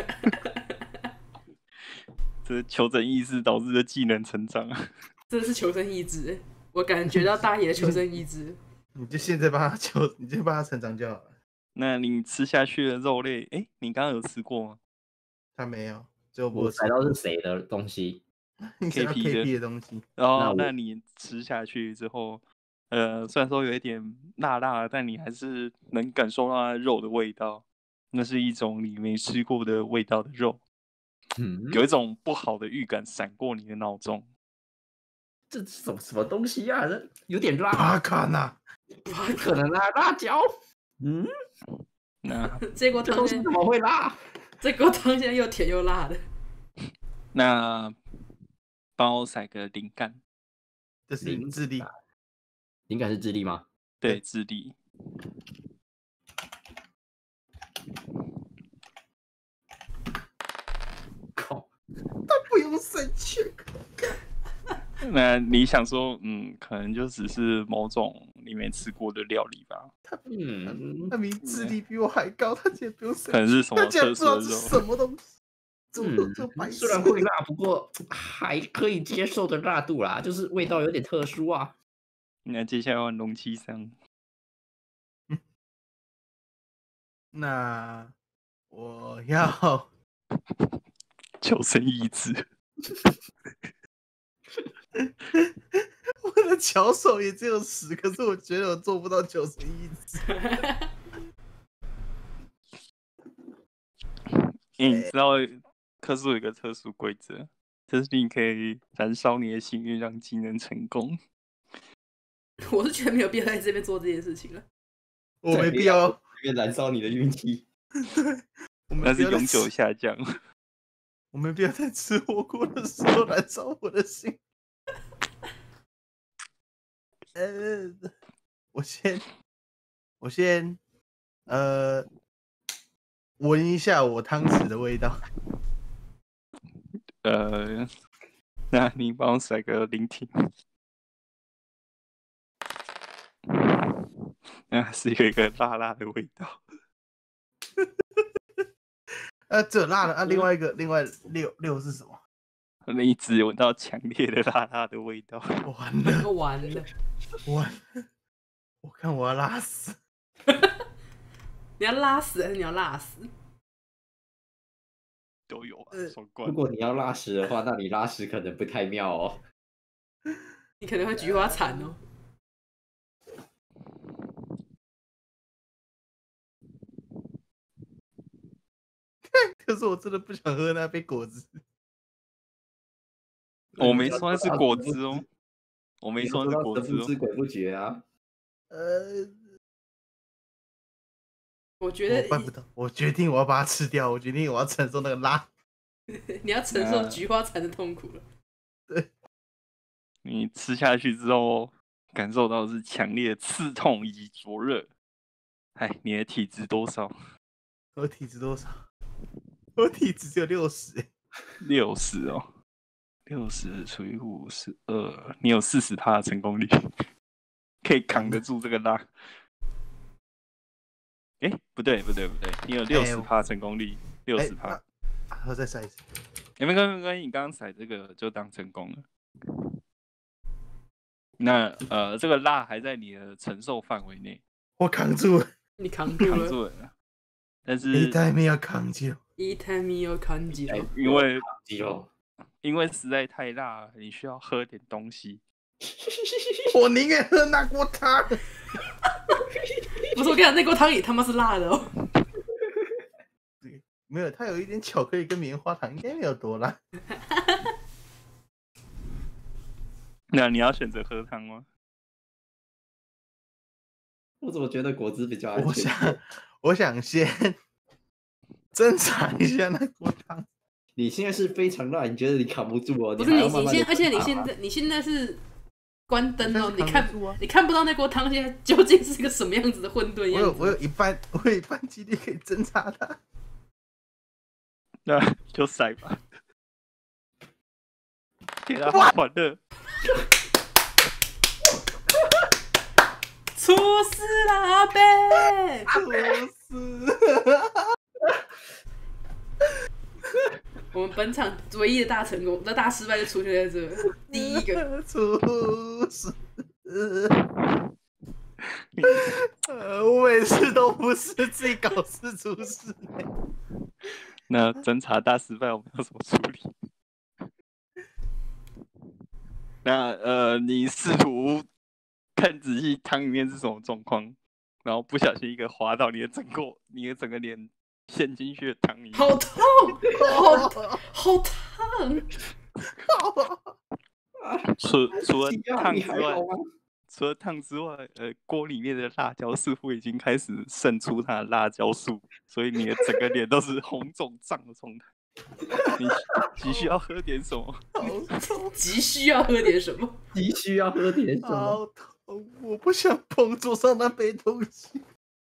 这求生意识导致的技能成长啊！ 这是求生意志，我感觉到大爷的求生意志。 你就现在帮他求，你就帮他成长就好了。 那你吃下去的肉类，哎、欸，你刚刚有吃过吗？ 他没有，只有我猜到是谁的东西 ？K P 的, K P 的东西。 哦，那, 那你吃下去之后，呃，虽然说有一点辣辣的，但你还是能感受到它肉的味道。那是一种你没吃过的味道的肉。 嗯， 有一种不好的预感闪过你的脑中。 这是什么什么东西啊？这有点辣。 巴卡呐， 不可能啊！辣椒。嗯， 那这锅汤怎么会辣？ 这锅汤现在又甜又辣的。 那帮我甩个灵感。 这是智力。 灵感是智力吗？ 对，智力。 靠， 他不用省钱。 那你想说，嗯，可能就只是某种你没吃过的料理吧？ 他嗯，他明智力比我还高，他竟然不用省钱。 可能是什么特殊的肉？ 什么东西？ 嗯，虽然会辣，不过还可以接受的辣度啦，就是味道有点特殊啊。 那接下来玩龙七三。 嗯，那我要求生意志。 我的巧手也只有十，可是我觉得我做不到求生意志。 你知道科数有一个特殊规则，就是你可以燃烧你的幸运，让技能成功。 我是觉得没有必要在这边做这件事情了。 我没必要这边燃烧你的运气。 对， 那是永久下降。 我没必要在吃火锅的时候燃烧我的心。呃，我先，我先，呃，闻一下我汤匙的味道。 呃，那你帮我甩个聆听。那是有一个辣辣的味道。 呃，只有辣的啊，另外一个，另外六六是什么？ 那一直闻到强烈的辣辣的味道。 完了， 完了， 完了！我看我要拉死。 你要拉死还是你要辣死？ 都有啊，双关。如果你要拉屎的话，那你拉屎可能不太妙哦。 你可能会菊花残哦。 可是我真的不想喝那杯果汁。 我没说那是果汁哦，我没说那是果汁哦。 不知鬼不觉啊。 呃， 我觉得我办不到。我决定我要把它吃掉。我决定我要承受那个辣。 你要承受菊花残的痛苦了。 对。 你吃下去之后，感受到的是强烈的刺痛以及灼热。哎，你的体质多少？ 我体质多少？我体质只有六十。 六十哦。六十除以五十二，你有四十趴的成功率，可以扛得住这个辣。哎、欸，不对不对不对，你有六十趴成功率，六十趴。 我再筛一次。 欸、没关系没关系，你刚刚甩这个就当成功了。那呃，这个辣还在你的承受范围内。 我扛住了。 你扛住了。 扛住了。但是。 一代没有扛住。 一代没有扛住。 因为。因为实在太辣了，你需要喝点东西。 我宁愿喝那锅汤。 不是我跟你讲，那锅汤也他妈是辣的哦。 没有，它有一点巧克力跟棉花糖，应该没有多辣。 那你要选择喝汤吗？ 我怎么觉得果汁比较安全？ 我想，我想先侦查一下那锅汤。 你现在是非常辣，你觉得你扛不住哦？ 不是你， 慢慢你现，而且你现在，你现在是关灯哦，你看、 啊、 你看不到那锅汤现在究竟是一个什么样子的混沌样子。 我有我有一半我有一半几率可以侦查它。 那就塞吧，给他欢乐。 出事了，阿贝！ 出事！ 我们本场唯一的大成功，那大失败就出现在这，第一个出事。呃，我每次都不是自己搞事出事。 那侦查大失败，我们要怎么处理？那呃，你试图看仔细汤里面是什么状况，然后不小心一个滑到你的整个你的整个脸陷进去的汤里面， 好痛，好好烫。 除除了烫之外，除了烫之外，呃，锅里面的辣椒似乎已经开始渗出它的辣椒素，所以你的整个脸都是红肿胀的状态。你急需要喝点什么？ 急需要喝点什么？ 急需要喝点什么？ 好痛！我不想碰桌上那杯东西。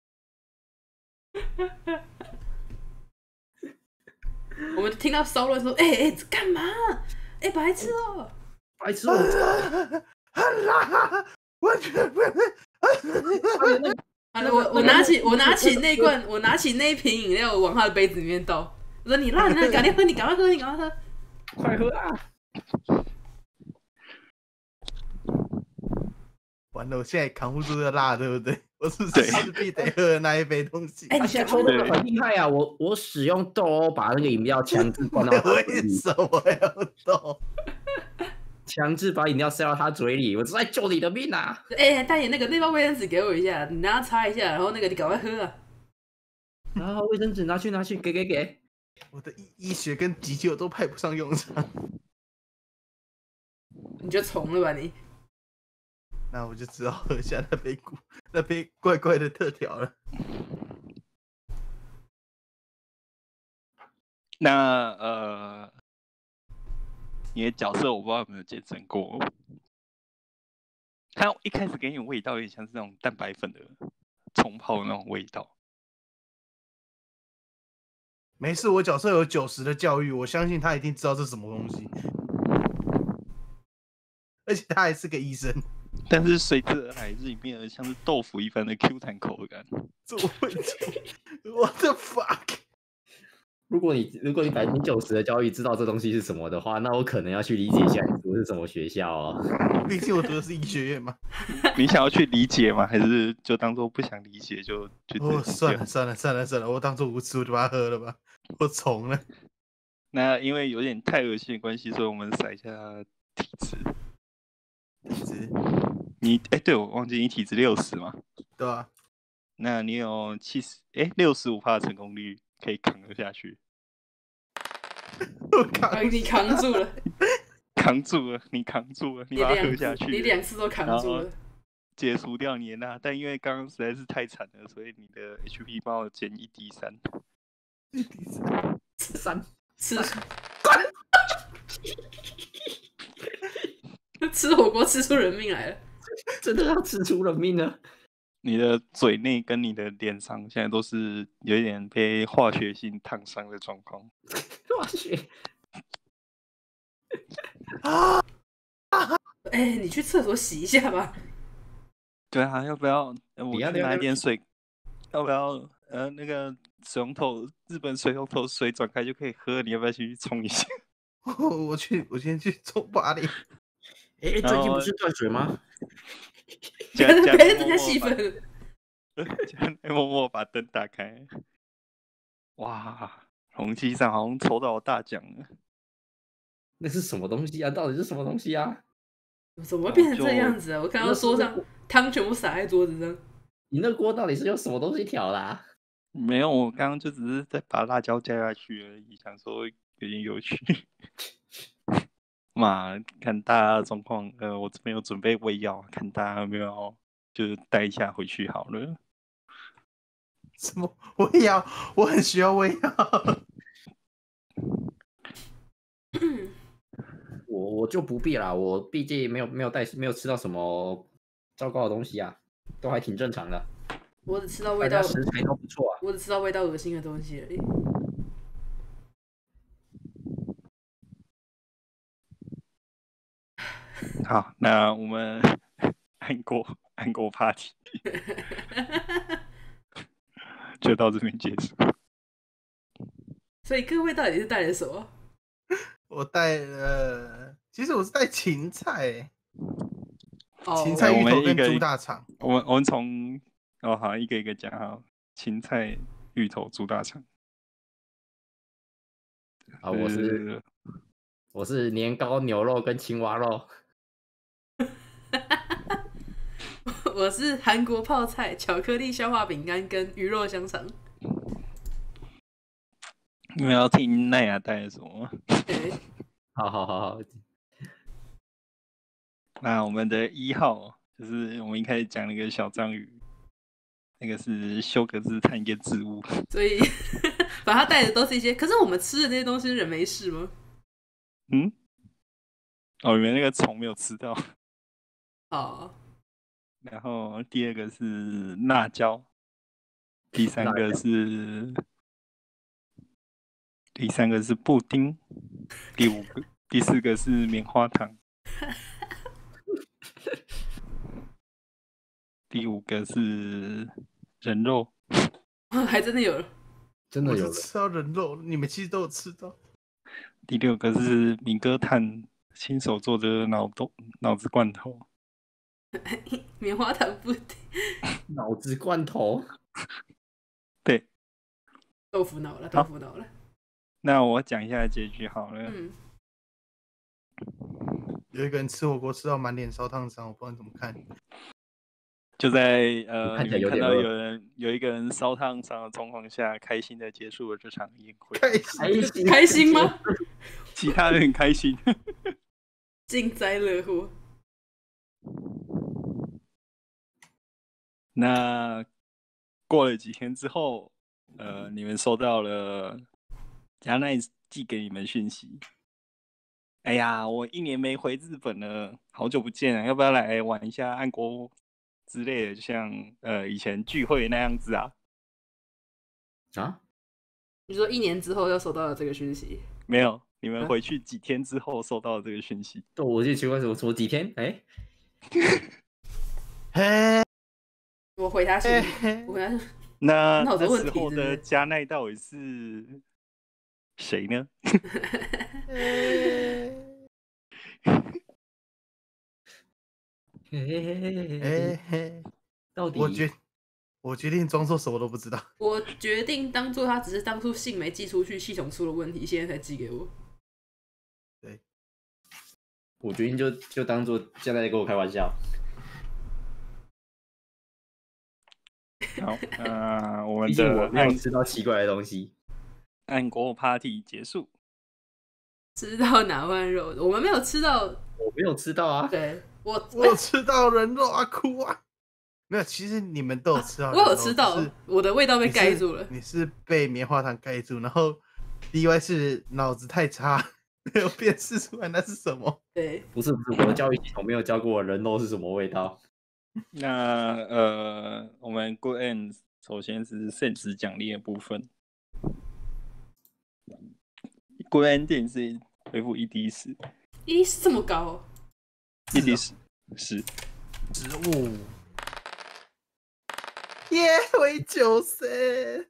我们听到骚乱说：“哎、欸、哎，这、欸、干嘛？哎、欸，白痴哦、喔， 白痴哦、喔！” 很辣，完全不能。 好了，我我拿起我拿起那罐，我拿起那一瓶饮料，我往他的杯子里面倒。我说：“你辣，你赶紧喝，你赶快喝，你赶快喝， 快喝啊！” 完了，我现在扛不住这个辣，对不对？我是势必得喝那一杯东西。 哎、欸， 你现在抽的很厉害啊！我我使用斗殴把那个饮料强制灌到他嘴里。 为什么要斗？ 强制把饮料塞到他嘴里，我是在救你的命啊！ 哎、欸，大爷，那个那包卫生纸给我一下，你让他擦一下，然后那个你赶快喝啊！ 然后卫生纸拿去拿去，给给给！ 我的医医学跟急救都派不上用场， 你就从了吧你。 那我就只好喝下那杯古那杯怪怪的特调了。 那呃，你的角色我不知道有没有见证过，他一开始给你的味道有点像是那种蛋白粉的冲泡的那种味道。 没事，我角色有九十的教育，我相信他一定知道这是什么东西，而且他还是个医生。 但是随之而来，里面像是豆腐一般的 Q 弹口感。 怎么会？What the fuck？ 如果你如果你百分之九十的教育知道这东西是什么的话，那我可能要去理解一下你读的是什么学校哦。 毕竟我读的是医学院嘛。 你想要去理解吗？还是就当做不想理解就就？ 哦，算了算了算了算了，我当做无知，我就把它喝了吧。我从了。 那因为有点太恶心的关系，所以我们筛一下体质。 体质？ 你哎、欸，对我忘记你体质六十嘛？ 对啊。 那你有七十哎六十五趴的成功率，可以扛得下去。 我扛、 啊，你扛住了， 扛住了，你扛住了，你把它喝下去， 你两次都扛住了， 解除掉你的钠。但因为刚刚实在是太惨了，所以你的 H P 帮我减一 D 三。 一 D 三， 吃三， 吃吃火锅吃出人命来了， 真的要吃出人命了。 你的嘴内跟你的脸上现在都是有一点被化学性烫伤的状况。 化学啊！ 哎、欸，你去厕所洗一下吧。 对啊，要不要？我去拿一点水。要不要？呃，那个水龙头，日本水龙头水转开就可以喝，你要不要去冲一下？ 我去，我先去冲八零。 哎、欸，最近不是断水吗？ 别别增加戏份。 加默默把灯打开。哇，容器上好像抽到大奖了。 那是什么东西啊？到底是什么东西啊？ 怎么会变成这样子啊？我看到桌上汤全部洒在桌子上。 你那锅到底是用什么东西调啦、啊？ 没有，我刚刚就只是在把辣椒加下去而已，想说有点有趣。嘛，看大家的状况，呃，我这边有准备胃药，看大家有没有就是带一下回去好了。 什么胃药？我很需要胃药。 我我就不必啦，我毕竟没有没有带没有吃到什么糟糕的东西啊，都还挺正常的。 我只吃到味道， 食材都不错啊。 我只吃到味道恶心的东西而已。 好，那我们韩国韩国 party 就到这边结束。 所以各位到底是带了什么？ 我带了，其实我是带芹菜， 哦， 芹菜、芋头跟我们一个猪大肠。 我们我们从哦好一个一个讲好，芹菜、芋头、猪大肠。 啊，我是我是年糕、牛肉跟青蛙肉。 我是韩国泡菜、巧克力消化饼干跟鱼肉香肠。 你们要听奈亚带了什么吗？ 好好好好。 那我们的一号就是我们一开始讲那个小章鱼，那个是休格兹碳跟植物， 所以反正他带的都是一些，可是我们吃的那些东西人没事吗？ 嗯，哦，你们那个虫没有吃到。 哦。 然后第二个是辣椒，第三个是第三个是布丁，第五个第四个是棉花糖，第五个是人肉， 还真的有了， 真的有了。 我是吃到人肉，你们其实都有吃到。 第六个是米哥炭亲手做的脑豆脑子罐头。 棉花糖布丁， 脑子罐头， 对， 豆腐脑了，豆腐脑了。 那我讲一下结局好了。 嗯， 有一个人吃火锅吃到满脸烧烫伤，我不知道你怎么看。 就在呃， 看你们看起来有点饿到有人有一个人烧烫伤的状况下，开心的结束了这场宴会。 开心心开心吗？ 其他人很开心。 幸灾乐祸。 那过了几天之后，呃，你们收到了加奈寄给你们讯息。哎呀，我一年没回日本了，好久不见了，要不要来玩一下暗国之类的，就像呃以前聚会那样子啊？ 啊？ 你说一年之后又收到了这个讯息？ 没有，你们回去几天之后收到这个讯息？ 对，我就奇怪，我说几天？哎、 嘿， 我回他讯息，我回他说那脑子那问题是不时候的是加奈到底是谁呢？ 哎嘿， 到底我决我决定装作什么都不知道。 我决定当做他只是当初信没寄出去，系统出了问题，现在才寄给我。 对， 我决定就就当做现在在跟我开玩笑。 好，那、呃、我们毕竟的我没有吃到奇怪的东西。 暗国 party 结束。 吃到哪碗肉？我们没有吃到， 我没有吃到啊。 对我我有吃到人肉啊，哭啊！没有，其实你们都有吃到人肉、 我有吃到只是， 我的味道被你是盖住了。 你是被棉花糖盖住，然后 D Y 是脑子太差，没有辨识出来那是什么。 对， 不是不是，我的教育系统没有教过我人肉是什么味道。 那呃，我们 Good End 首先是现实奖励的部分。Good Ending 是回复一 D 十， 一是这么高、哦， 一 D 十是植物，耶，为九十。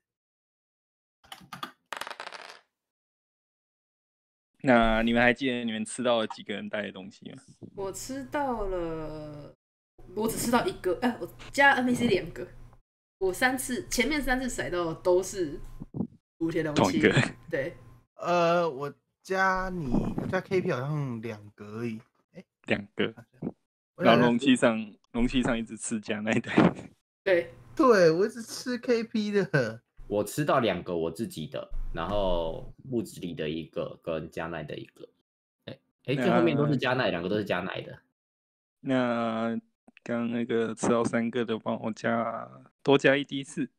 那你们还记得你们吃到了几个人带的东西吗？ 我吃到了，我只吃到一个，哎、我加 N P C 两个，我三次前面三次甩到的都是无铁容器， 同一个。 对， 呃，我加你加 K P 好像两个而已，哎， 两个。 我想然后容器上，容器上一直吃加那一袋。 对， 对我一直吃 K P 的。 我吃到两个我自己的，然后木子里的一个跟加奈的一个。哎、欸、哎，最后面都是加奈，两个都是加奈的。 那刚刚那个吃到三个的，帮我加多加一滴四。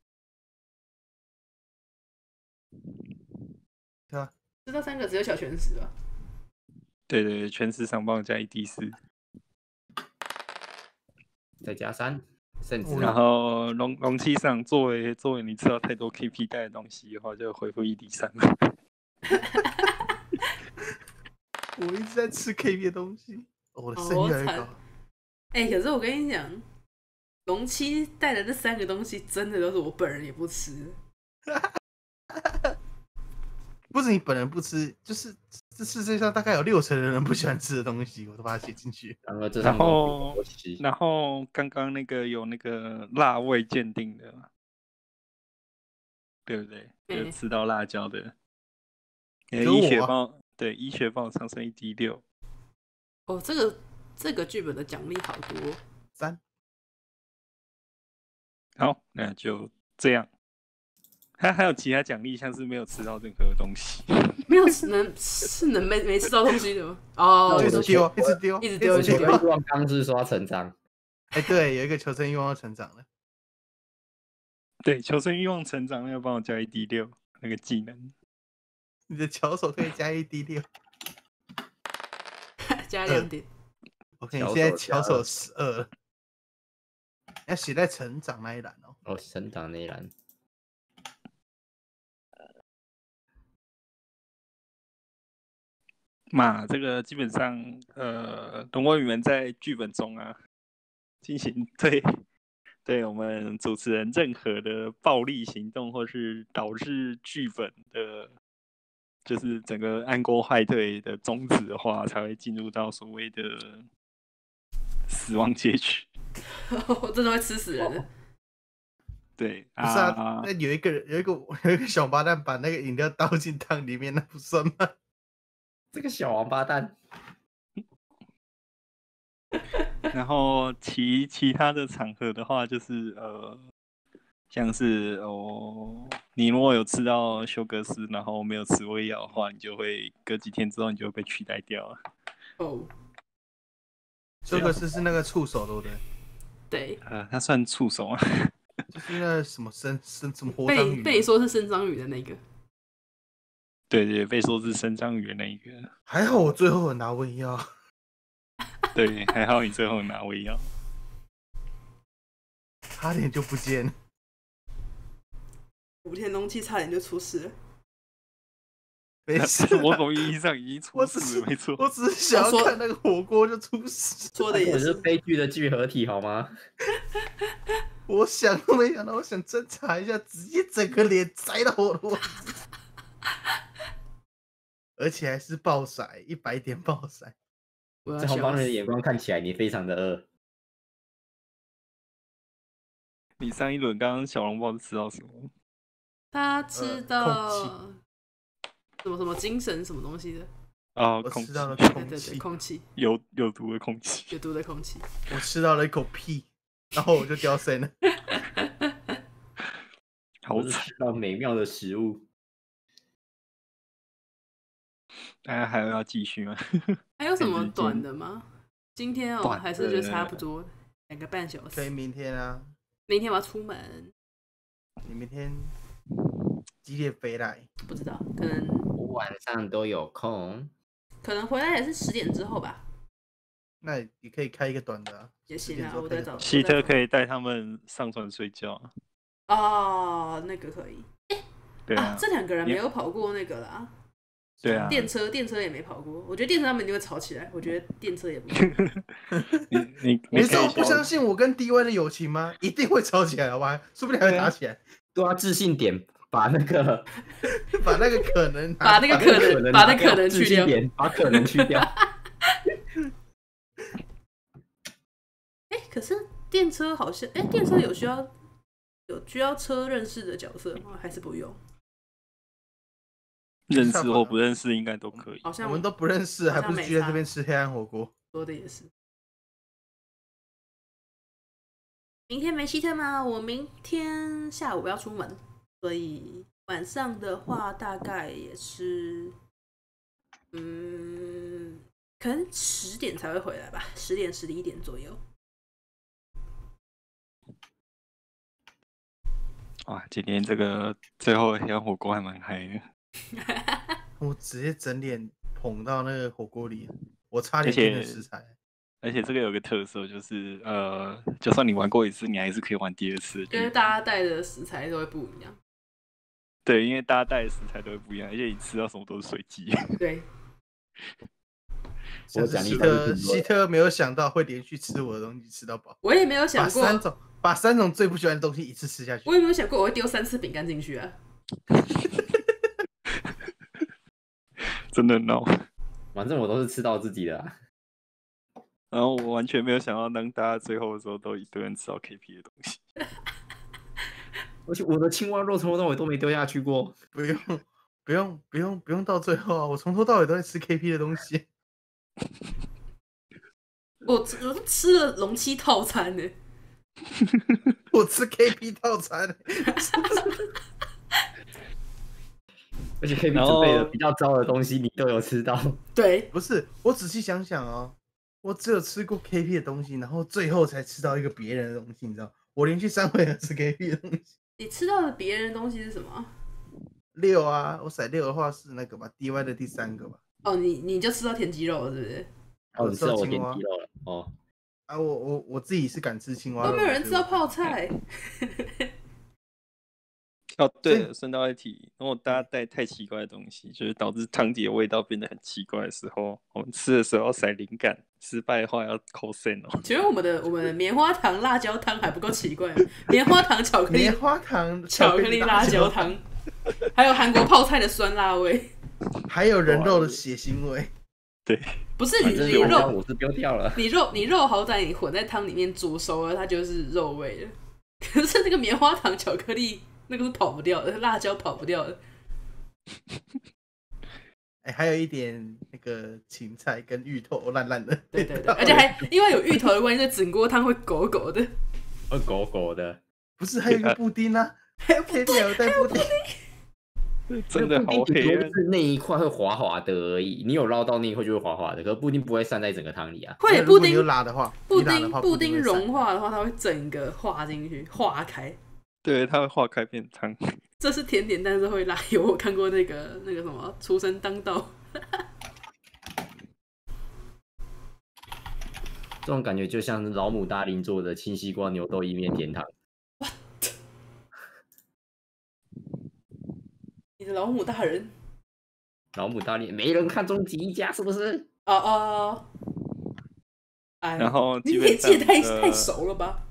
对啊， 吃到三个只有小全食吧？ 对对对，全市上帮我加一 D 四， 再加三，甚至然后容容器上作为作为你吃到太多 K P 带的东西的话，就恢复一 D 三。 我一直在吃 K P 的东西，我的声越来越高。 哎、欸，可是我跟你讲，龙七带的那三个东西，真的都是我本人也不吃。 不是你本人不吃，就是这世界上大概有六成的人不喜欢吃的东西，我都把它写进去。 然后，然后刚刚那个有那个辣味鉴定的，对不对？有吃到辣椒的，医学帮对医学帮我上升一 D 六。 哦，这个这个剧本的奖励好多， 三。 好，那就这样。他还有其他奖励，像是没有吃到任何东西， 没有能是能没没吃到东西的吗？哦， 一直丢，一直丢， 一直丢，一直丢。 欲望刚是说要成长， 哎、欸，对，有一个求生欲望要成长了。 对，求生欲望成长，要帮我加一 D 六那个技能。 你的巧手可以加一 D 六， 加两点。 OK， 你现在巧手十二，要写在成长那一栏哦。 哦，成长那一栏。 嘛，这个基本上，呃，龙国语们在剧本中啊，进行对对我们主持人任何的暴力行动，或是导致剧本的，就是整个安国坏退的终止的话，才会进入到所谓的死亡结局。 我真的会吃死人的。 对， 不是啊，那有一个人有一个有一个小八蛋把那个饮料倒进汤里面，那不算吗？ 这个小王八蛋。 然后其其他的场合的话，就是呃，像是哦，你如果有吃到休格斯，然后没有吃胃药的话，你就会隔几天之后你就会被取代掉了。 哦， 休格斯是那个触手，对不对？ 对。 呃，它算触手啊。 就是那什么生生什么活章鱼， 被被说是生章鱼的那个。 对对，被说是生章鱼的那一个。 还好我最后有拿胃药。 对，还好你最后拿胃药。 差点就不见了。 武田龙七差点就出事了。 没事， 某种意义上已经出事了，没错。 我只是想要看那个火锅就出事。 说的也是悲剧的聚合体，好吗？ 我想都没想到，我想侦查一下，直接整个脸栽到我的位置，而且还是爆骰，一百点爆骰。 在后方人的眼光看起来，你非常的饿。 你上一轮刚刚小笼包吃到什么？ 他吃到、呃、什么什么精神什么东西的？ 哦， 我吃到了空气，对对对，空气， 有有毒的空气， 有毒的空气。 我吃到了一口屁，然后我就掉身了。 好吃到美妙的食物。 大家还有要继续吗？ 还有什么短的吗？今天哦，还是就差不多两个半小时。 可以明天啊。 明天我要出门。 你明天几点飞来？ 不知道，可能我晚上都有空。 可能回来也是十点之后吧。 那你可以开一个短的、啊， 也行啊。我在找希特可以带他们上船睡觉。 哦，那个可以。哎， 对啊， 啊这两个人没有跑过那个啦。 对啊， 电车电车也没跑过，我觉得电车他们一定会吵起来。我觉得电车也不错。 你你你是不相信我跟 D Y 的友情吗？一定会吵起来，好吧？说不定还会打起来。 对啊，自信点，把那个把那个可能， 把那个可能，把那可能去掉， 把可能去掉。 哎，可是电车好像，哎，电车有需要有需要车认识的角色吗？还是不用？ 认识或不认识应该都可以。 好像我们都不认识，还不是聚在这边吃黑暗火锅？ 说的也是。明天没希特吗？我明天下午要出门，所以晚上的话大概也是，嗯，可能十点才会回来吧，十点十一点左右。 哇，今天这个最后黑暗火锅还蛮嗨的。 我直接整脸捧到那个火锅里，我差点变成食材。 而且这个有个特色，就是呃，就算你玩过一次，你还是可以玩第二次。 因为大家带的食材都会不一样。 对，因为大家带的食材都会不一样，而且你吃到什么都是随机。 对。 我讲希特希特没有想到会连续吃我的东西吃到饱。 我也没有想过把三种把三种最不喜欢的东西一次吃下去。 我也没有想过我会丢三次饼干进去啊。 真的闹。 反正我都是吃到自己的、啊。 然后我完全没有想到，当大家最后的时候都一堆人吃到 K P 的东西。 而且我的青蛙肉从头到尾都没丢下去过。 不用不用不用不用到最后啊！我从头到尾都在吃 K P 的东西。 我我吃了龙七套餐呢。 我吃 K P 套餐、欸。 而且 K P 准备的比较糟的东西，你都有吃到。 对， 不是，我仔细想想哦。我只有吃过 K P 的东西，然后最后才吃到一个别人的东西，你知道？我连续三回合吃 K P 的东西。 你吃到的别人的东西是什么？ 六啊，我骰六的话是那个吧 ，D Y 的第三个吧。 哦，你你就吃到田鸡肉了，是不是？ 哦，你吃到我田鸡肉了。哦。 啊，我我我自己是敢吃青蛙肉。 都没有人吃到泡菜。 哦，对了，顺道一提，如果大家带太奇怪的东西，就是导致汤底的味道变得很奇怪的时候，我们吃的时候要甩灵感，失败的话要扣分哦。 请问我们的我们的棉花糖辣椒汤还不够奇怪吗？棉花糖巧克力， 棉花糖巧克力辣椒汤，还有韩国泡菜的酸辣味， 还有人肉的血腥味。 对， 不是你你肉， 我是丢掉了。 你肉你肉好歹你混在汤里面煮熟了，它就是肉味了。可是那个棉花糖巧克力。那个是跑不掉的，辣椒跑不掉的。 哎、欸，还有一点那个芹菜跟芋头烂烂的。 对对对，而且还因为有芋头的关系，整锅汤会狗狗的。 会狗狗的。 不是，还有一个布丁啊，还有 K P 还有带布丁。 真的好黑暗。 是那一块会滑滑的而已，你有捞到那一块就会滑滑的，可是布丁不会散在整个汤里啊。 会，布丁有拉的话， 布丁布丁融化的话，它会整个化进去，化开。 对，它会化开变汤。 这是甜点，但是会辣油。我看过那个那个什么《出生当道》。 这种感觉就像老母大林做的青西瓜牛豆意面甜汤。 你的老母大人？ 老母大林没人看终极一家是不是？ 哦哦。哎， 然后你也记得太太熟了吧？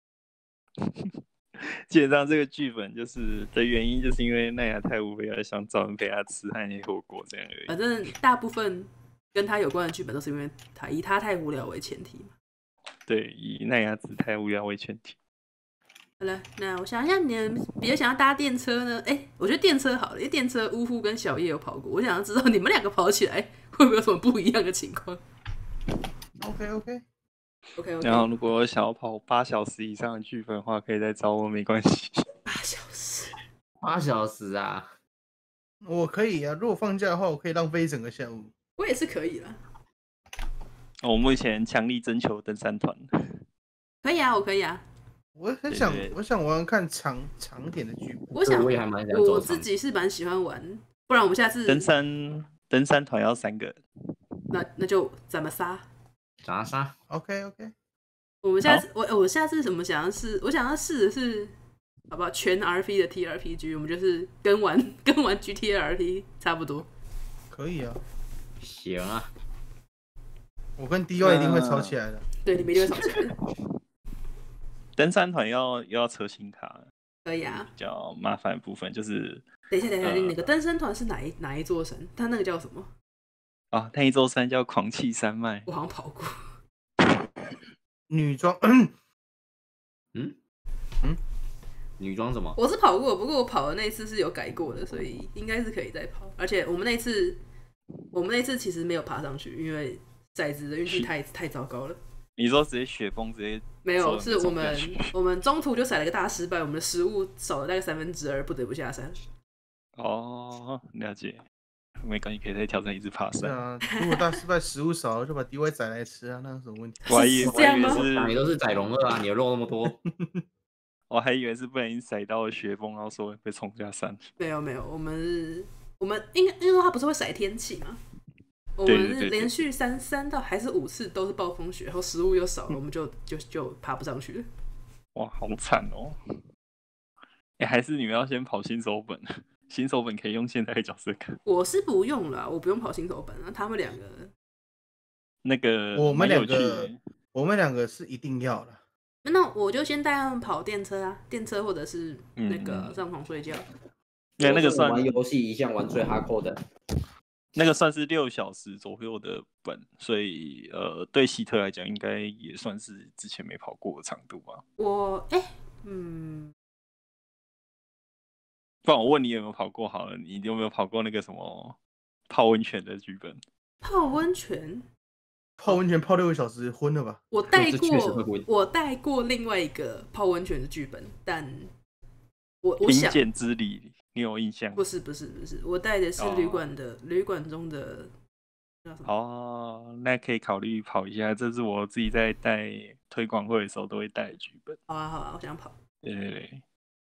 基本上这个剧本就是的原因，就是因为奈亚太无聊，想找人陪他吃汉堡火锅这样而已。 反正大部分跟他有关的剧本都是因为他以他太无聊为前提嘛。 对，以奈亚子太无聊为前提。 好了，那我想一下，你们比较想要搭电车呢？哎、欸，我觉得电车好了，因为电车呜呼跟小叶有跑过，我想要知道你们两个跑起来会不会有什么不一样的情况。 OK OK。 OK OK， 然后如果想要跑八小时以上的剧本的话，可以再找我，没关系。 八小时， 八小时啊！ 我可以啊，如果放假的话，我可以浪费一整个下午。 我也是可以啦。 我目前强力征求登山团。 可以啊，我可以啊。 我很想，我想玩看长长点的剧本。 我想， 我也还蛮想。 我自己是蛮喜欢玩，不然我们下次登山登山团要三个， 那那就咱们仨。 啥啥 ？OK OK， 我们下次我我下次什么想要试？我想要试的是，好不好？全 R P 的 T R P G， 我们就是跟玩跟玩 G T A R P 差不多。 可以啊， 行啊。 我跟 D Y 一定会吵起来的。 对，你们一定会吵起来的。 登山团要要车新卡， 可以啊。 比较麻烦的部分就是， 等一下等一下， 呃、 你那个登山团是哪一哪一座山？它那个叫什么？ 啊，那一座山叫狂气山脉， 我好像跑过。 女装，嗯嗯嗯，女装什么？ 我是跑过，不过我跑的那一次是有改过的，所以应该是可以再跑。而且我们那次，我们那次其实没有爬上去，因为骰子的运气太太糟糕了。 你说直接雪崩直接？ 没有，是我们我们中途就骰了个大失败，我们的食物少了大概三分之二，不得不下山。 哦，了解。没关系，可以再挑战一次爬山。 啊，如果大失败食物少了，就把 D Y 宰来吃啊，那有什么问题？ 我还以为是这样吗？ 你都是宰龙二啊，你的肉那么多。 我还以为是不小心甩到了雪崩，然后说被冲下山。 没有没有，我们我们应该因为它不是会甩天气吗？ 我们是连续三三到还是五次都是暴风雪，然后食物又少了，我们就就就爬不上去了。 哇，好惨哦！哎、欸，还是你们要先跑新手本，新手本可以用现在的角色看。 我是不用了，我不用跑新手本啊。他们两个， 那个我们两个，我们两个是一定要的。 那我就先带他们跑电车啊，电车或者是那个上床睡觉。 那、嗯、那个算玩游戏一向玩最 hardcore 的。 那个算是六小时左右的本，所以呃，对希特来讲，应该也算是之前没跑过的长度吧。 我哎、欸，嗯， 不然我问你有没有跑过好了，你有没有跑过那个什么泡温泉的剧本？ 泡温泉， 泡温泉泡六个小时，昏了吧？ 我带过，我带过另外一个泡温泉的剧本，但我我想。 贫贱之礼。你有印象？ 不是不是不是，我带的是旅馆的、oh. 旅馆中的叫什么？ 哦、oh, 那可以考虑跑一下，这是我自己在带推广会的时候都会带的剧本。 好啊好啊，我想跑。 对对对。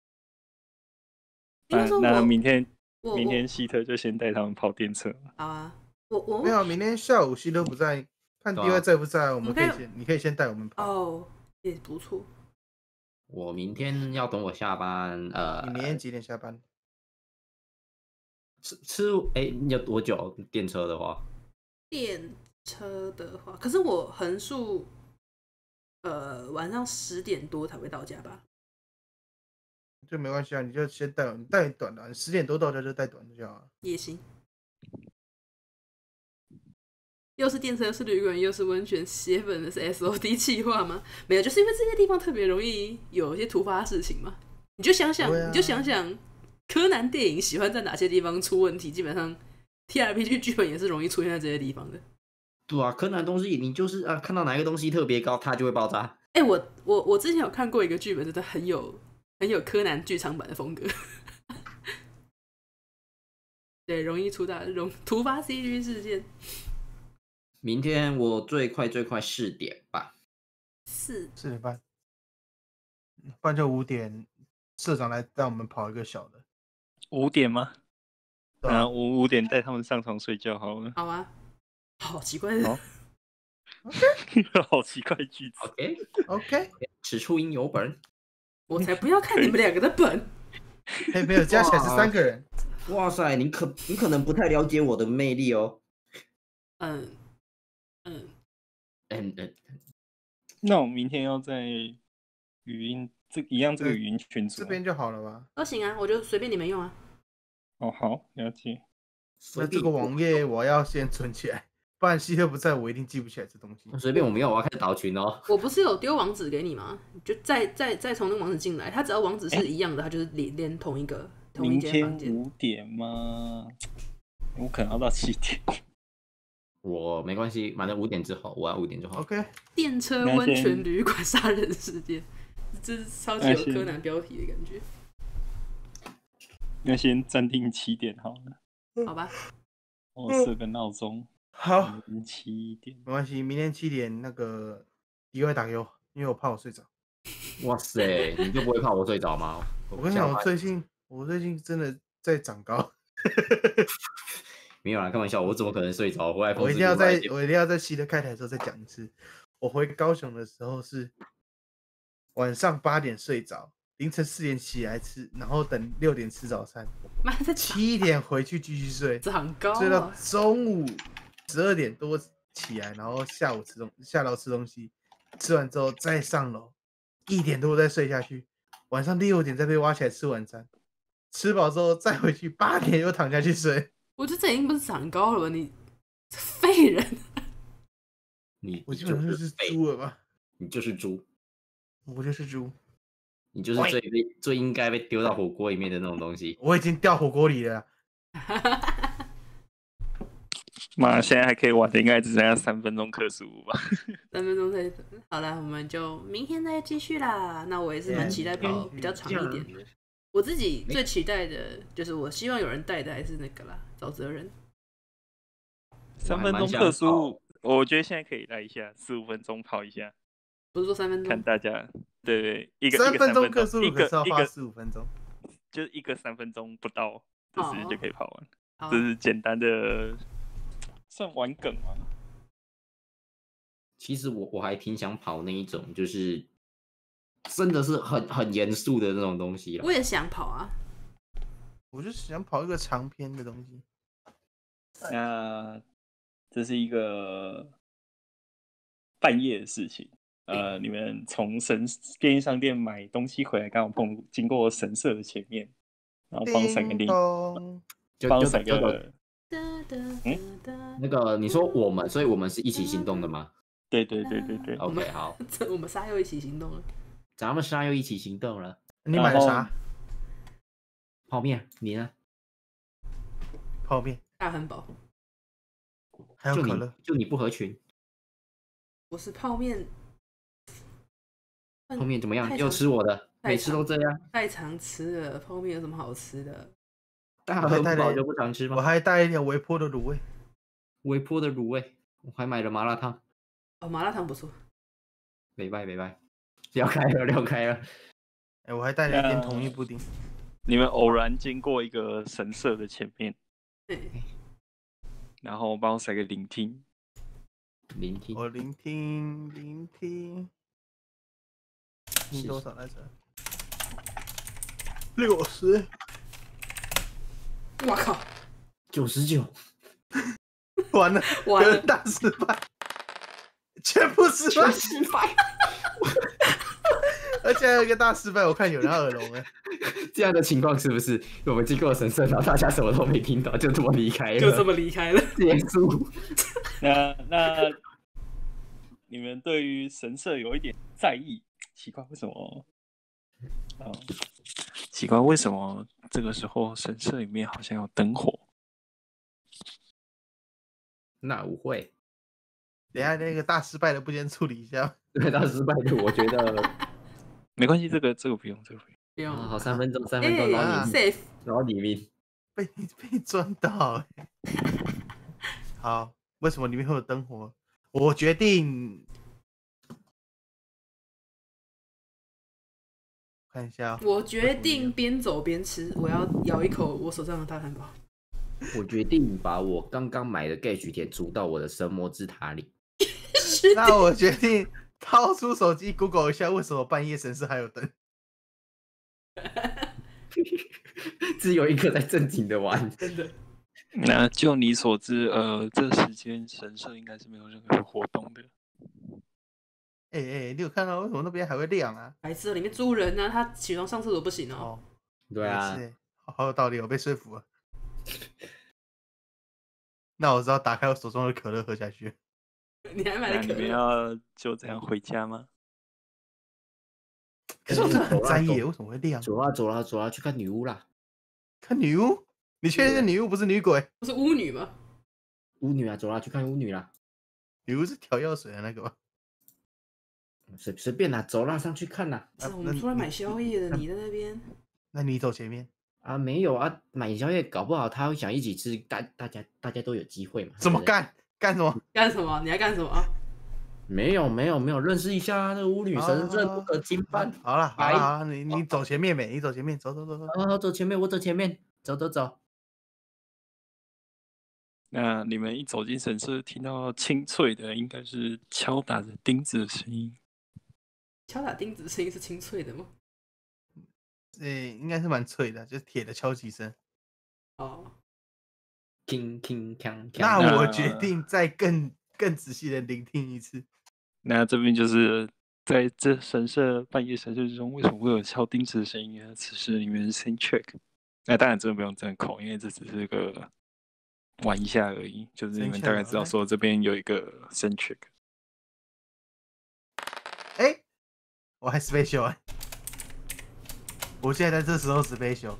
那那明天明天希特就先带他们跑电车。 好啊，我我没有，明天下午希特不在，看 D Y 在不在，我们可以先，你可以先带我们跑。 哦，也不错。 我明天要等我下班，呃， 你明天几点下班？ 吃吃哎、欸，你有多久电车的话？ 电车的话，可是我横竖呃晚上十点多才会到家吧？ 就没关系啊，你就先带，你带短的，十点多到家就带短的就好了。 也行。又是电车，又是旅馆，又是温泉，写本的是 S O D 企划吗？没有，就是因为这些地方特别容易有一些突发事情嘛。你就想想，啊、你就想想。柯南电影喜欢在哪些地方出问题？基本上 T R P G 剧本也是容易出现在这些地方的。 对啊，柯南东西你就是啊，看到哪一个东西特别高，它就会爆炸。 哎、欸，我我我之前有看过一个剧本，真的很有很有柯南剧场版的风格。对，容易出大容突发 C G 事件。 明天我最快最快四点吧。 四四点半，不然就五点，社长来带我们跑一个小的。 五点吗？ 对啊，我五点带他们上床睡觉好了。 好啊，好奇怪的， 好，好奇怪句子。 OK OK， 此处应有本。 我才不要看你们两个的本。 嘿，没有，加起来是三个人。 哇塞，你可你可能不太了解我的魅力哦。 嗯嗯嗯嗯。 那我明天要在语音。这一样，这个语音群组这边就好了吧？ 都行啊，我就随便你们用啊。 哦，好，了解。 那这个网页我要先存起来，不然希特不在，我一定记不起来这东西。 随便我们用，我要开始导群哦。 我不是有丢网址给你吗？就再再再从那个网址进来，它只要网址是一样的，它就是连连同一个同一间房间。 明天五点吗？我可能要到七点。 我没关系，反正五点之后，我要五点就好。 OK。 电车温泉旅馆杀人事件。这是超级有柯南标题的感觉。 那先暂定七点好了。 好吧。 我设个闹钟。 好。 七点。 没关系，明天七点那个D Y打给我，因为我怕我睡着。 哇塞，你就不会怕我睡着吗？ 我跟你讲，我最近我最近真的在长高。 没有啦，开玩笑，我怎么可能睡着？我我一定要在我一定要在希特开台的时候再讲一次。我回高雄的时候是。晚上八点睡着，凌晨四点起来吃，然后等六点吃早餐，七点回去继续睡， 长高、啊， 睡到中午十二点多起来，然后下午吃东下楼吃东西，吃完之后再上楼，一点多再睡下去，晚上六点再被挖起来吃晚餐，吃饱之后再回去，八点又躺下去睡。 我觉得这已经不是长高了吧？你废人， 你我基本上就是猪了吧？ 你就是猪。 我就是猪， 你就是最最应该被丢到火锅里面的那种东西。 我已经掉火锅里了。 妈，现在还可以玩的，应该只剩下三分钟克十五吧？ 三分钟再好了，我们就明天再继续啦。那我也是蛮期待跑比较长一点的。我自己最期待的就是我希望有人带的还是那个啦，沼泽人。 三分钟克十五，我觉得现在可以来一下，十五分钟跑一下。 不是说三分钟， 看大家，对对，一个三分钟克数，一个一个十五分钟， 就是一个三分钟不到的时间就可以跑完， 哦、 这是简单的算玩梗吗？ 其实我我还挺想跑那一种，就是真的是很很严肃的那种东西啦。 我也想跑啊， 我就想跑一个长篇的东西。 那这是一个半夜的事情。呃，你们从神便利商店买东西回来，刚好碰经过神社的前面，然后帮我闪个叮铃， 咚， 就就帮我闪就个， 那个你说我们，所以我们是一起行动的吗对对对对对。 ？OK， 好， 这我们仨又一起行动了。 咱们仨又一起行动了。 你买了啥？ 泡面，你呢？ 泡面， 大汉堡， 就你还有可乐。 就你不合群， 我是泡面。 泡面怎么样？ 太常又吃我的， 太每次都这样。 太常吃了，泡面有什么好吃的？ 大我还带了汉堡就不常吃吗？ 我还带一点微波的卤味。 微波的卤味，我还买了麻辣烫。 哦，麻辣烫不错。 没拜没拜，聊开了聊开了。 哎，我还带了一点统一布丁。 你们偶然经过一个神社的前面， 对， 然后帮我甩个聆听。 聆听， 我聆听聆听，听多少来着？六十。 我靠， 九十九， 完了， 完了， 大失败，全部失败， 失败。 而且还有一个大失败，我看有人要耳聋哎。 这样的情况是不是我们经过神社，然后大家什么都没听到，就这么离开了？ 就这么离开了， 结束。 那那你们对于神社有一点在意，奇怪为什么？嗯，奇怪为什么这个时候神社里面好像有灯火？ 那我会。 等一下那个大失败的不先处理一下？ 对，大失败的，我觉得没关系，这个这个不用，这个不用。 不用。 啊好，三分钟，三分钟， 哎然后你， ，safe。 然后你命。 被你被赚到哎。好，为什么里面会有灯火？我决定看一下哦， 我决定边走边吃，我要咬一口我手上的大汉堡。 我决定把我刚刚买的 Gage 填除到我的神魔之塔里。 那我决定掏出手机 Google 一下，为什么半夜神社还有灯？ 只有一个在正经的玩， 真的。 那就你所知，呃，这时间神社应该是没有任何活动的。 哎、欸、哎、欸，你有看到为什么那边还会亮啊？ 白痴，里面住人呢、啊，他起床上厕所不行哦。 哦， 对啊， 是，好有道理，我被说服了。那我知道打开我手中的可乐喝下去。 你还买那你们了可乐？ 要就这样回家吗？ 可是我真的很在意走啦耶，为什么会亮？ 走啦走啦走啦，去看女巫啦！ 看女巫？你确定是女巫不是女鬼？ 不是巫女吗？ 巫女啊，走啦，去看巫女啦！ 女巫是调药水的那个吧？ 随随便啦，走啦，上去看啦！ 是我们出来买宵夜的，你在那边。 那你走前面。 啊，没有啊，买宵夜搞不好他会想一起吃，大大家大家都有机会嘛。 怎么对不对？ 干？干什么？ 干什么？你还干什么啊？ 没有没有没有，认识一下啊，那个巫女神圣不可侵犯。 好了好来了好了，你你走前面呗，你走前面，走走走走。 好好走前面，我走前面，走走走。 那你们一走进神社，听到清脆的，应该是敲打着钉子的声音。 敲打钉子的声音是清脆的吗？ 诶、应该是蛮脆的，就是铁的敲击声。 哦， 铿铿锵锵。 那我决定再更更仔细的聆听一次。 那这边就是在这神社半夜神社之中，为什么会有敲钉子的声音呢？此时里面是 sync check。那当然真的不用真口，因为这只是个玩一下而已，就是你们大概知道说这边有一个 sync check。 哎、欸，我还 special 哎、欸，我现在在这时候 special。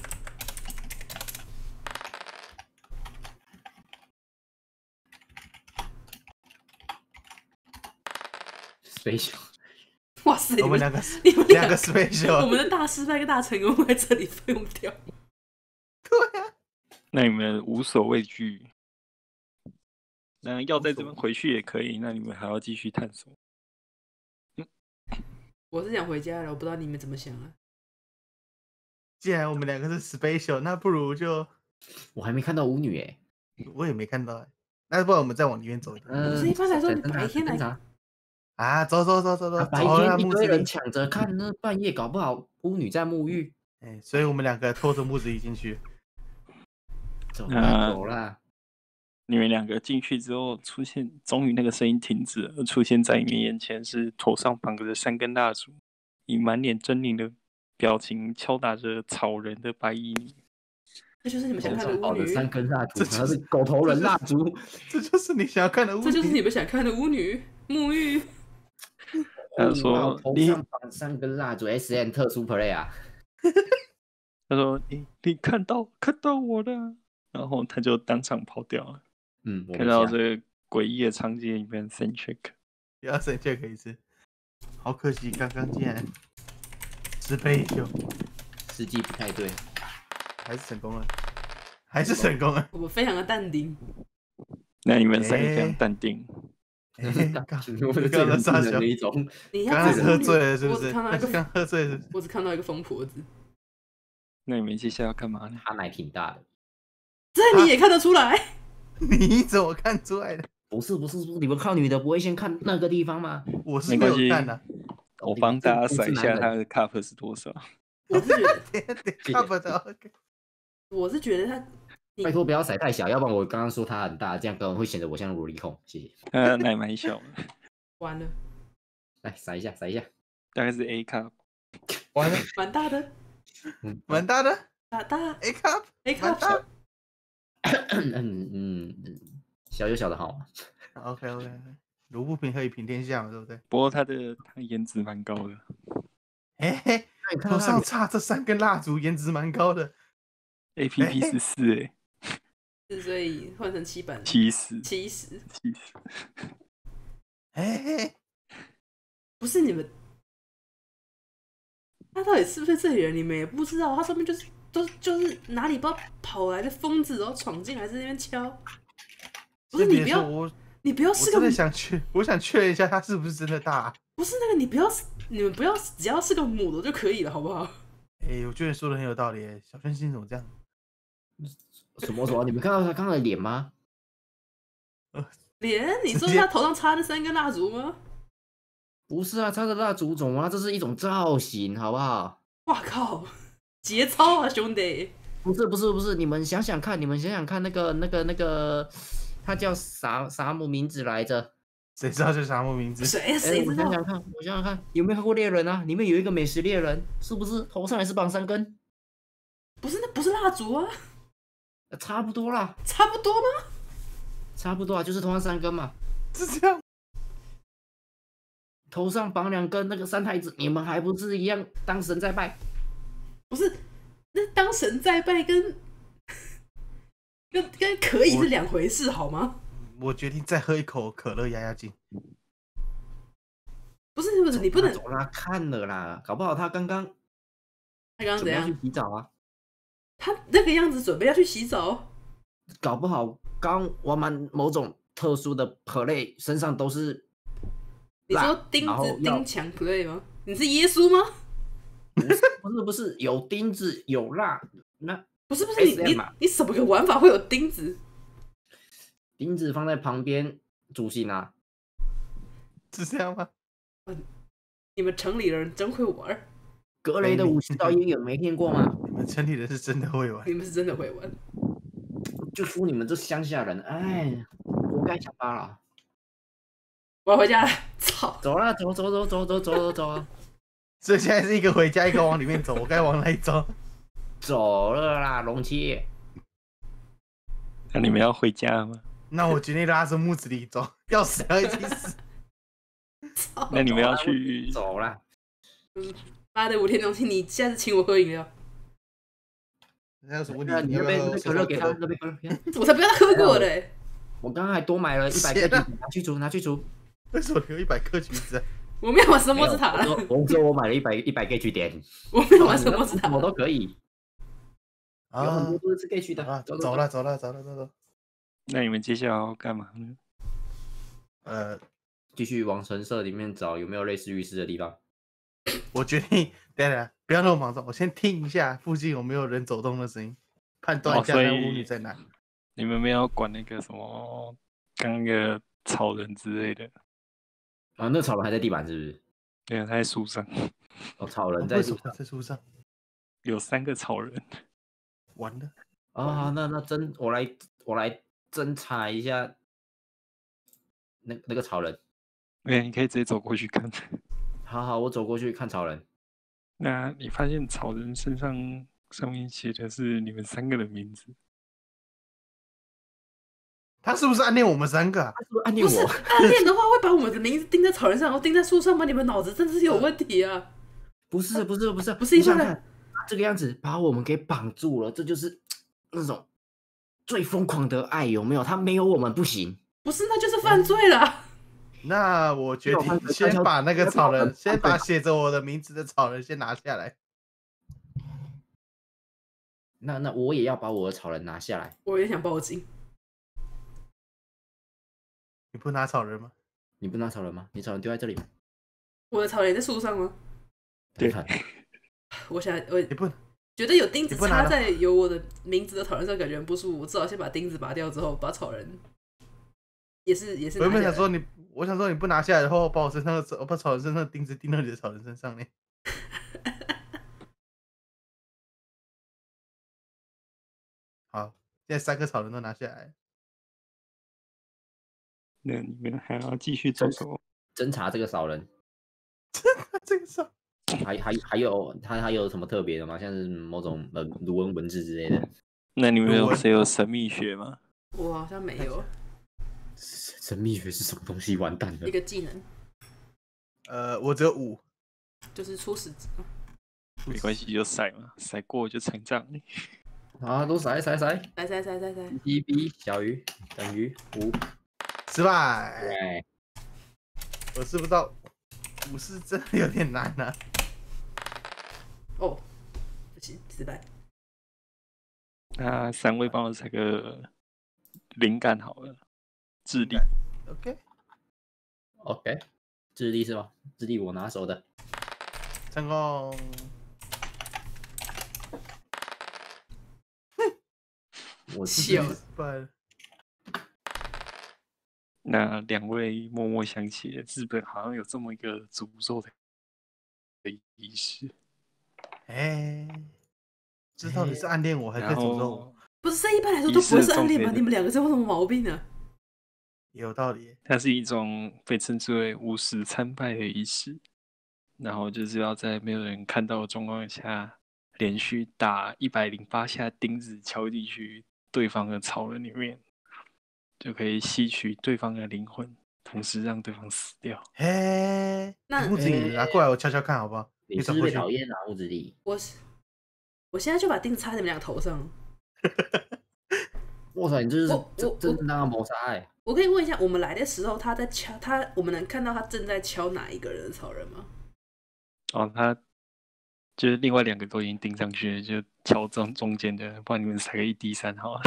special， 哇塞！ 我们两个， 你们两个 special， 我们的大失败跟大成功在这里费用掉。 对啊， 那你们无所畏惧，那要在这边回去也可以，那你们还要继续探索。 我是想回家了，我不知道你们怎么想啊。 既然我们两个是 special， 那不如就…… 我还没看到巫女哎、 我也没看到哎、欸。 那不然我们再往里面走一点。 呃， 不是一般来说你等白天来等等啊，走走走走走， 啊白走了天一堆人木子里。 抢着看，那半夜搞不好巫女在沐浴。 哎，所以我们两个拖着木子里进去。 走啦走啦。 你们两个进去之后，出现，终于那个声音停止了，出现在你们眼前是头上绑着三根蜡烛，以满脸狰狞的表情敲打着草人的白衣女。 这就是你们想看的巫女。 三根蜡烛，它是狗头人蜡烛， 这就是你想要看的巫女。 这就是你们想看的巫女沐浴。 他说：“ 头上绑三根蜡烛 ，S M 特殊 play 啊。” 他说：“你你看到看到我了。”然后他就当场跑掉了。 嗯， 看到这个诡异的场景里面 ，send check， 要 send check 一次，好可惜，刚刚竟然十倍秀， 时机不太对， 还是成功了，还是成功了。 我们非常的淡定。 那你们三个非常淡定。 哎，刚我们刚刚傻笑的一种， 你刚刚喝醉了是不是？ 我只看到一个刚喝醉了， 我只看到一个疯婆子。 那你们接下来要干嘛呢？ 他奶挺大的， 这你也看得出来？ 你怎么看出来的？ 不是不是不是，你们靠女的不会先看那个地方吗？ 我是没有看的。 我帮大家算一下他的 cup 是多少。 我是觉得 cup 的， 我是觉得他， 拜托不要甩太小，要不然我刚刚说他很大，这样可能会显得我像萝莉控。谢谢。 呃，奶蛮小的。 完了。 来甩一下，甩一下。 大概是 A cup。 完了， 蛮大的。 蛮大的。 大大 A cup，A cup。 嗯嗯，小有小的好。 OK OK， 卢不平可以平天下嘛，对不对？ 不过他的他颜值蛮高的。 哎、欸，头上插这三根蜡烛，颜值蛮高的。 A P P 十四哎， 是所以换成七版。 七十。 七十。 七十。 哎、欸， 不是你们，他到底是不是这里人？你们也不知道，他上面就是。都就是哪里不知道跑来的疯子，然后闯进来在那边敲。不是你不要，你不要是个。 我真的想确，我想确认一下他是不是真的大、啊。 不是那个，你不要，你们不要，只要是个母的就可以了，好不好？ 哎、欸，我觉得你说的很有道理。小圈心怎么这样？ 什么什么？你们看到他刚刚的脸吗？ 脸？你说他头上插的三根蜡烛吗？ 不是啊，插的蜡烛种啊，这是一种造型，好不好？ 哇靠！节操啊，兄弟！ 不是不是不是，你们想想看，你们想想看，那个那个那个，他叫啥啥么名字来着？ 谁知道叫啥么名字？ 谁谁知道？ 我想想看，我想想看，有没有看过猎人啊？里面有一个美食猎人，是不是头上也是绑三根？ 不是，那不是蜡烛啊。 差不多啦。 差不多吗？ 差不多啊，就是头上三根嘛。 是这样。 头上绑两根，那个三太子，你们还不是一样当神在拜？ 不是，那当神在拜跟跟跟可以是两回事，好吗？ 我决定再喝一口可乐压压惊。 不是不是，你不能走啦，看了啦，搞不好他刚刚他刚刚怎样去洗澡啊？ 他那个样子准备要去洗澡， 搞不好刚玩完某种特殊的 play， 身上都是。 你说钉子钉墙 play 吗？你是耶稣吗？ 不是不是不是，有钉子有蜡，那不是不是你你你什么个玩法会有钉子？ 钉子放在旁边助兴啊， 是这样吗？ 嗯，你们城里人真会玩。 格雷的武士道英勇没听过吗？ 你们城里人是真的会玩， 你们是真的会玩。 就说你们这乡下人，哎，活该想罢了。 我要回家了，操！ 走了，走走走走走走走走啊！ 所以现在是一个回家，一个往里面走，我该往哪里走？ 走了啦，龙七。 那你们要回家吗？ 那我决定拉着木子里走，要死要一起死。 那你们要去走了。 嗯，妈的，五天龙七，你下次请我喝饮料。 还有什么问题？ 你那边那可乐给他，那边可乐给他。 我才不要他喝过嘞！ 我刚刚还多买了一百克橘子，拿去煮，拿去煮。 为什么有一百克橘子？ 我没有玩神魔之塔了。 我说我买了一百一百 G 去点。 我没有玩神魔之塔， 我都可以。 啊， 有很多都是 G 的啊。走走了，走了，走了，走了。 那你们接下来要干嘛呢？ 呃， 继续往神社里面找有没有类似浴室的地方。 我决定，等等，不要那么忙躁，我先听一下附近有没有人走动的声音，判断一下那巫女在哪。 你们没有管那个什么刚刚那个草人之类的。 啊，那草人还在地板是不是？ 对啊，他在树上。 哦，草人在为什么树上， 在树上？ 有三个草人。 完了啊，那那侦我来我来侦查一下那那个草人。 对，你可以直接走过去看。 好好，我走过去看草人。 那你发现草人身上上面写的是你们三个的名字。 他是不是暗恋我们三个、啊？ 他是不是暗恋不是我？ 暗恋的话会把我们的名字钉在草人上，然后钉在树上吗？你们脑子真的是有问题啊！ 不是不是不是不是一般人你想想看，这个样子把我们给绑住了，这就是那种最疯狂的爱，有没有？他没有我们不行。 不是，那就是犯罪了。 那我决定先把那个草人，先把写着我的名字的草人先拿下来。 那那我也要把我的草人拿下来。 我也想报警。 你不拿草人吗？ 你不拿草人吗？你草人丢在这里吗？ 我的草人在树上吗？ 对， 我想我你不觉得有钉子插在有我的名字的草人上，感觉很不舒服。我至少先把钉子拔掉之后，把草人也是也是。 我原本想说你，我想说你不拿下来的话，把我身上的我把草人身上的钉子钉到你的草人身上呢。好，现在三个草人都拿下来。 那你们还要继续做什么？ 侦查这个扫人。 这个扫。 还还还有他还有什么特别的吗？像是某种呃卢文文字之类的。 那你们有谁有神秘学吗？ 我好像没有。 神秘学是什么东西？完蛋了！ 一个技能。 呃，我只有五。 就是初始值。 没关系，就筛嘛，筛过就成长。 啊，都筛筛筛， 筛筛筛筛筛。 一 b 小于等于五， 失败。 对， 我是不知道，五是真的有点难啊。 哦，不行，失败。 那三位帮我猜个灵感好了，智力。 OK。 OK， 智力是吗？智力我拿手的。 成功。 我笑失败了。 那两位默默想起了日本好像有这么一个诅咒的仪式。 哎，这到底是暗恋我还是诅咒我？ 不是，这一般来说都不会是暗恋吧？你们两个是有什么毛病呢？ 有道理。 它是一种被称之为无实参拜的仪式，然后就是要在没有人看到的状况下，连续打一百零八下钉子敲进去对方的草人里面，就可以吸取对方的灵魂，同时让对方死掉。 嘿， 那木子李拿过来，我敲敲看好不好？ 你是不是被讨厌啊，木子李？ 我是，我现在就把钉子插在你们俩头上。 哇塞，你这是我这这是那个谋杀哎！ 我可以问一下，我们来的时候他在敲他，我们能看到他正在敲哪一个人的草人吗？ 哦，他就是另外两个都已经钉上去了，就敲中中间的，不然你们猜个一 d 三好了。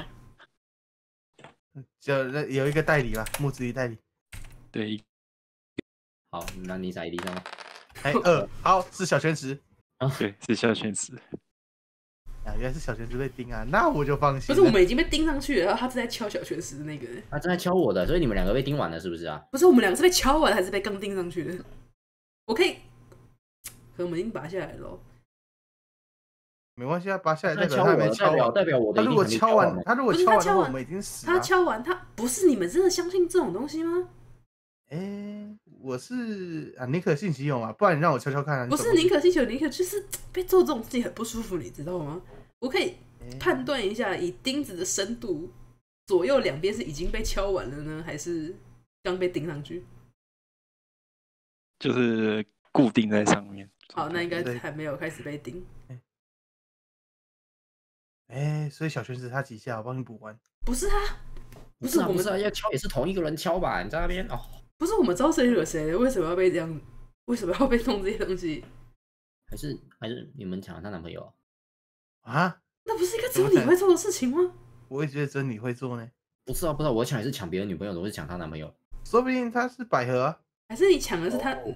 就有一个代理吧，木子李代理。 对。 好，那你猜一 d 三吗？ 哎，二，好，是小泉石。 对，是小泉石。 啊，原来是小泉石被钉啊，那我就放心。 不是，我们已经被钉上去了，然后他正在敲小泉石的那个。 他正在敲我的，所以你们两个被钉完了，是不是啊？ 不是，我们两个是被敲完还是被刚钉上去的？我可以，可我们已经拔下来了。 没关系啊，拔下来代表他没敲完， 代表我的。 他如果敲完，他如果敲完的话，我们已经死了。 他敲完，他不是你们真的相信这种东西吗？ 哎、欸，我是啊，宁可信其有嘛，不然你让我敲敲看、啊。 不是宁可信其有，宁可就是被做这种事情很不舒服，你知道吗？我可以判断一下，以钉子的深度，左右两边是已经被敲完了呢，还是刚被钉上去？ 就是固定在上面。 好，那应该还没有开始被钉。 哎、欸，所以小泉石他几下，我帮你补完。 不是啊，不是我们、 啊、要敲也是同一个人敲吧？你在那边哦。 不是我们招谁惹谁？为什么要被这样？为什么要被弄这些东西？ 还是还是你们抢她男朋友啊？ 那不是应该只有你会做的事情吗？ 我也觉得只有你会做呢。 不是啊，不是、啊，我抢也是抢别人女朋友，我是抢她男朋友。 说不定他是百合啊。 还是你抢的是他？ 哦、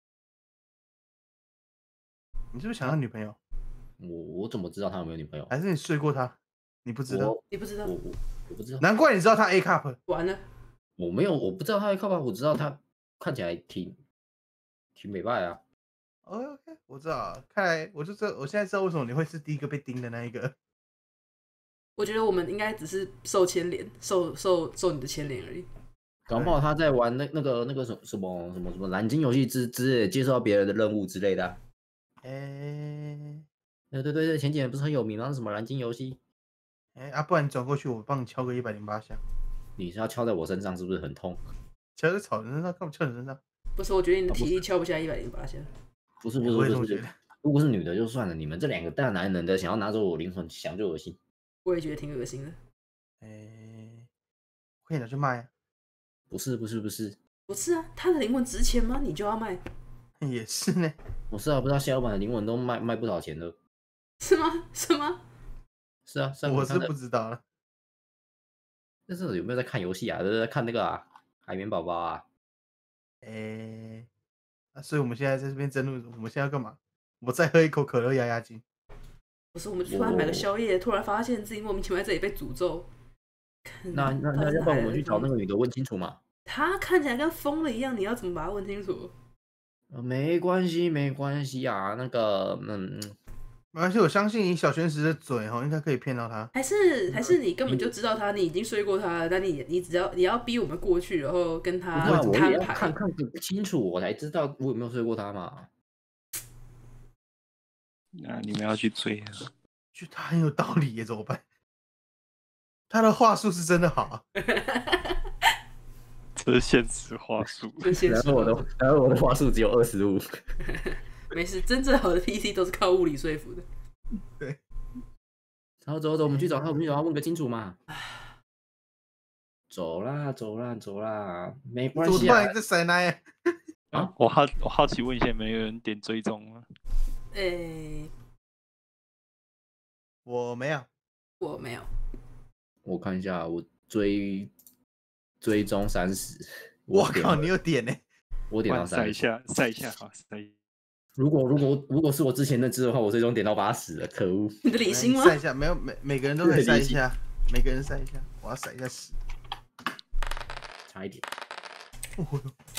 你是不是抢他女朋友？ 我我怎么知道他有没有女朋友？ 还是你睡过他？你不知道？ 你不知道？ 我我我不知道。 难怪你知道他 A cup。 完了。 我没有，我不知道他会靠吧，我知道他看起来挺挺美败啊。 OK OK， 我知道了，看来我就知道，我现在知道为什么你会是第一个被盯的那一个。 我觉得我们应该只是受牵连，受受受你的牵连而已。 搞不好他在玩那那个那个什什么什么什么蓝鲸游戏之之类，接受到别人的任务之类的、啊。 哎、欸， 对对对对，前几年不是很有名吗？什么蓝鲸游戏？ 哎、欸、啊，不然你转过去，我帮你敲个一百零八下。 你是要敲在我身上，是不是很痛？ 敲在草人身上，干嘛敲你身上？ 不是，我觉得你的体力敲不下一百零八下。 不是不是不是，如果是女的就算了，你们这两个大男人的想要拿走我灵魂，想就恶心。 我也觉得挺恶心的。 哎、欸，可以拿去卖啊？ 不是不是不是不是啊，他的灵魂值钱吗？你就要卖？ 也是呢。 我是啊，不知道蟹老板的灵魂都卖卖不少钱的。 是吗？是吗？ 是啊，是啊我是不知道了。 但是有没有在看游戏啊？都在看那个啊，海绵宝宝啊。 哎、欸，啊，所以我们现在在这边争论，我们现在要干嘛？我再喝一口可乐压压惊。 不是，我们突然买个宵夜，突然发现自己莫名其妙在这里被诅咒。 那那那要不然我们去找那个女的问清楚嘛？ 她看起来跟疯了一样，你要怎么把她问清楚？ 呃，没关系，没关系啊，那个，嗯， 没关系，我相信你小泉石的嘴哈，应该可以骗到他。 还是还是你根本就知道他，你已经睡过他了，但你你只要你要逼我们过去，然后跟他摊牌， 看看不清楚，我才知道我有没有睡过他嘛。 那你们要去追啊？ 就他很有道理耶，怎么办？他的话术是真的好、啊。 这是现实话术。 然后我的，然后我的话术只有二十五。 没事，真正好的 P C 都是靠物理说服的。 对。 走走走，我们去找他，我们去找他问个清楚嘛。走啦，走啦，走啦，没关系啊。 这塞奶啊！我好，我好奇问一下，有没有人点追踪吗？ 诶、欸， 我没有， 我没有。 我看一下，我追追踪三十。 我靠，你有点呢、欸？ 我点到三十。 晒一下，晒一下，好晒。 如果如果如果是我之前认知的话，我最终点到八十了，可恶！ 你的理性吗？ 晒一下，没有每每个人都可以晒一下，每个人晒一下，我要晒一下十， 差一点。 哦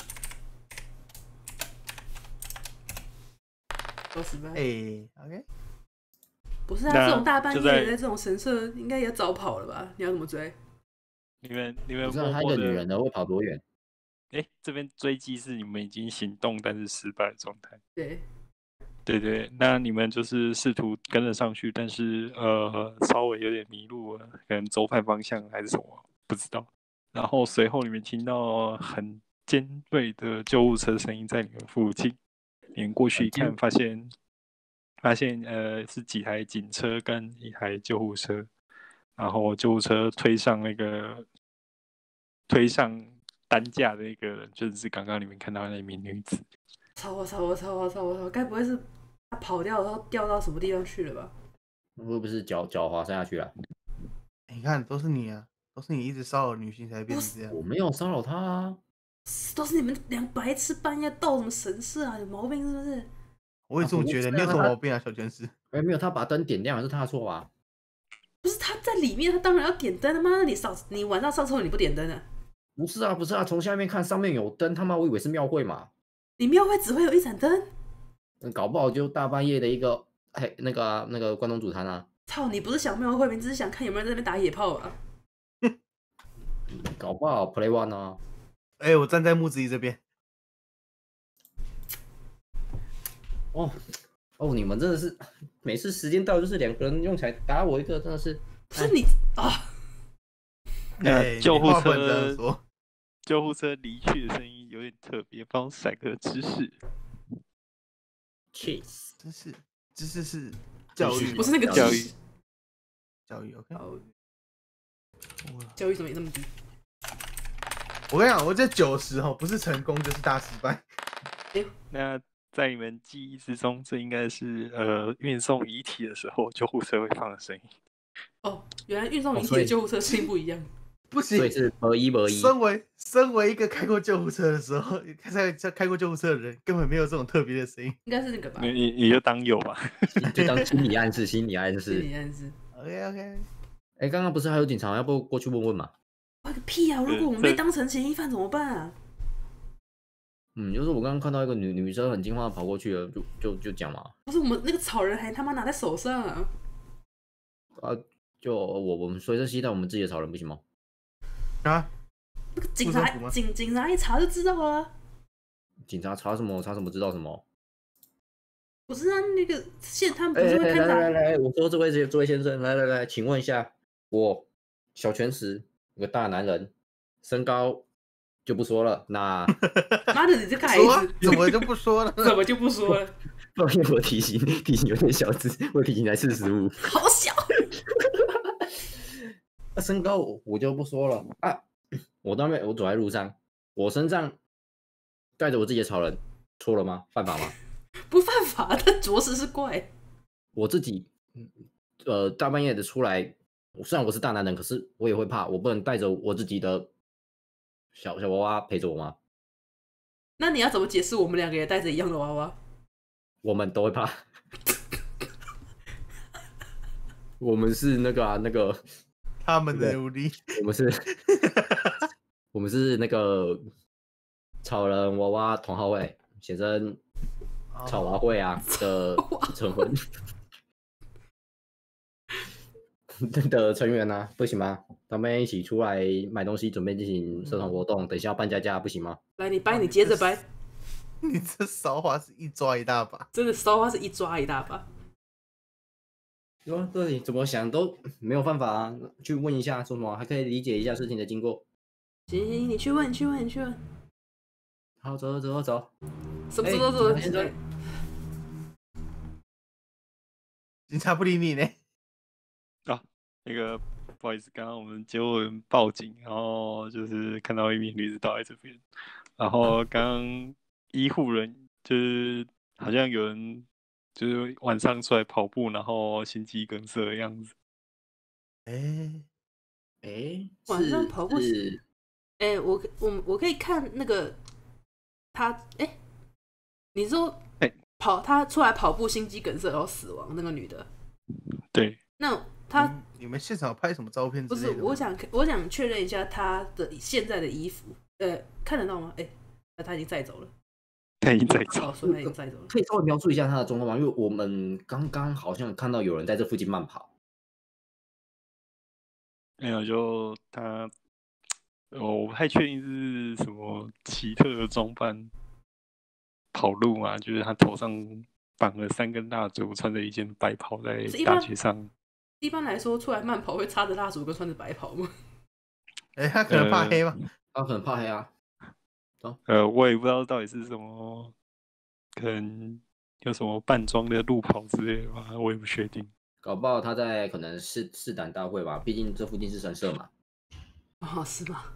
都失败。 哎、欸、，OK。 不是啊，这种大半夜的在这种神社，应该也早跑了吧？你要怎么追？ 你们你们不知道他一个女人的会跑多远？ 哎、欸，这边追击是你们已经行动但是失败的状态。 对， 对对，那你们就是试图跟了上去，但是呃稍微有点迷路了，可能走反方向还是什么，不知道。然后随后你们听到很尖锐的救护车声音在你们附近，你们过去一看，发现发现呃是几台警车跟一台救护车，然后救护车推上那个推上担架的一个人，就是刚刚你们看到的那名女子。 操我操我操我操我操！该不会是他跑掉然后掉到什么地方去了吧？ 会不会是脚脚滑下去了？ 你看，都是你啊，都是你一直骚扰女性才变成这样。 我没有骚扰她啊， 都是你们两白痴半夜斗什么神社啊？有毛病是不是？ 我也这么觉得，你有什么毛病啊，小泉石？ 哎，没有，他把灯点亮是他的错吧？ 不是他在里面，他当然要点灯的吗？你上你晚上上厕所你不点灯啊？ 不是啊，不是啊，从下面看上面有灯，他妈我以为是庙会嘛。 你庙会只会有一盏灯？ 搞不好就大半夜的一个哎那个、啊、那个关东煮摊啊。 操，你不是想庙会，你只是想看有没有人在那边打野炮吧？ 搞不好 play one 啊。 哎、欸，我站在木子怡这边。 哦哦，你们真的是每次时间到就是两个人用起来打我一个，真的是。 不是你啊！ 那救护车，救护车离去的声音有点特别，帮我甩个姿势。 Cheese， 姿势，姿势是教育， 不是那个教育， 教育 OK。 教育怎么也那么低？ 我跟你讲，我这九十哈，不是成功就是大失败。 欸、那在你们记忆之中，这应该是呃运送遗体的时候救护车会放的声音。 哦，原来运送遗体的救护车声音不一样。 不行， 所以是模一模一。 身为身为一个开过救护车的时候，开在开过救护车的人，根本没有这种特别的声音。 应该是那个吧？ 你你你就当有吧， 就当心理暗示，心理暗示， 心理暗示。 OK OK。 哎，刚刚不是还有警察，要不过去问问嘛？ 怪个屁啊！如果我们被当成嫌疑犯怎么办啊？ 嗯，就是我刚刚看到一个女女生很惊慌的跑过去了，就就就讲嘛。 不是我们那个草人还他妈拿在手上啊！ 啊，就我我们随身携带我们自己的草人不行吗？ 啊， 那个警察警警察一查就知道了、啊。 警察查什么？查什么？知道什么？ 不是啊，那个现他们不是会看到？来来来，我说这位这位先生，来来来，请问一下，我小泉石，有个大男人，身高。就不说了，那妈的，你这个孩子怎么就不说了？ 怎么就不说了？ 抱歉，我体型体型有点小只，我体型才四十五， 好小。 那身高我就不说了啊。我当面我走在路上，我身上带着我自己的草人，错了吗？犯法吗？ 不犯法，但着实是怪。 我自己呃大半夜的出来，虽然我是大男人，可是我也会怕，我不能带着我自己的。小小娃娃陪着我吗？ 那你要怎么解释我们两个也带着一样的娃娃？ 我们都会怕。我们是那个、啊、那个他们的奴隶， 我们是，我们是那个草人娃娃同好会，写成草娃会啊的成员的成员啊，不行吗？他们一起出来买东西，准备进行社团活动。等一下要办家家，不行吗？ 来，你掰，你接着掰。 你这骚话是一抓一大把， 真的骚话是一抓一大把。 说这里怎么想都没有办法啊！去问一下，说什么还可以理解一下事情的经过。 行行，你去问，你去问，你去问。 好，走走走走。 什么时候走？ 先生， 警察不理你呢。 啊，那个不好意思，刚刚我们接获人报警，然后就是看到一名女子倒在这边，然后刚刚医护人就是好像有人就是晚上出来跑步，然后心肌梗塞的样子。 哎哎， 晚上跑步是， 哎、欸，我我我可以看那个他，哎、欸，你说， 哎、欸， 跑他出来跑步心肌梗塞然后死亡那个女的， 对， 那他、 嗯、你们现场拍什么照片之类的？ 不是，我想我想确认一下他的现在的衣服，呃，看得到吗？哎、欸，那他已经载走了， 他已经载走， 哦，所以他已经载走了。 可以稍微描述一下他的状况吗？因为我们刚刚好像看到有人在这附近慢跑。 没有，就他，我不太确定是什么奇特的装扮跑路嘛，就是他头上绑了三根蜡烛，穿着一件白袍在大街上。 一般来说，出来慢跑会插着蜡烛跟穿着白袍吗？ 哎、欸，他可能怕黑吗？ 呃、他可能怕黑啊。 哦、呃，我也不知道到底是什么，可能有什么扮装的路跑之类的吧，我也不确定。 搞不好他在可能试试胆大会吧，毕竟这附近是神社嘛。 哦，是吗？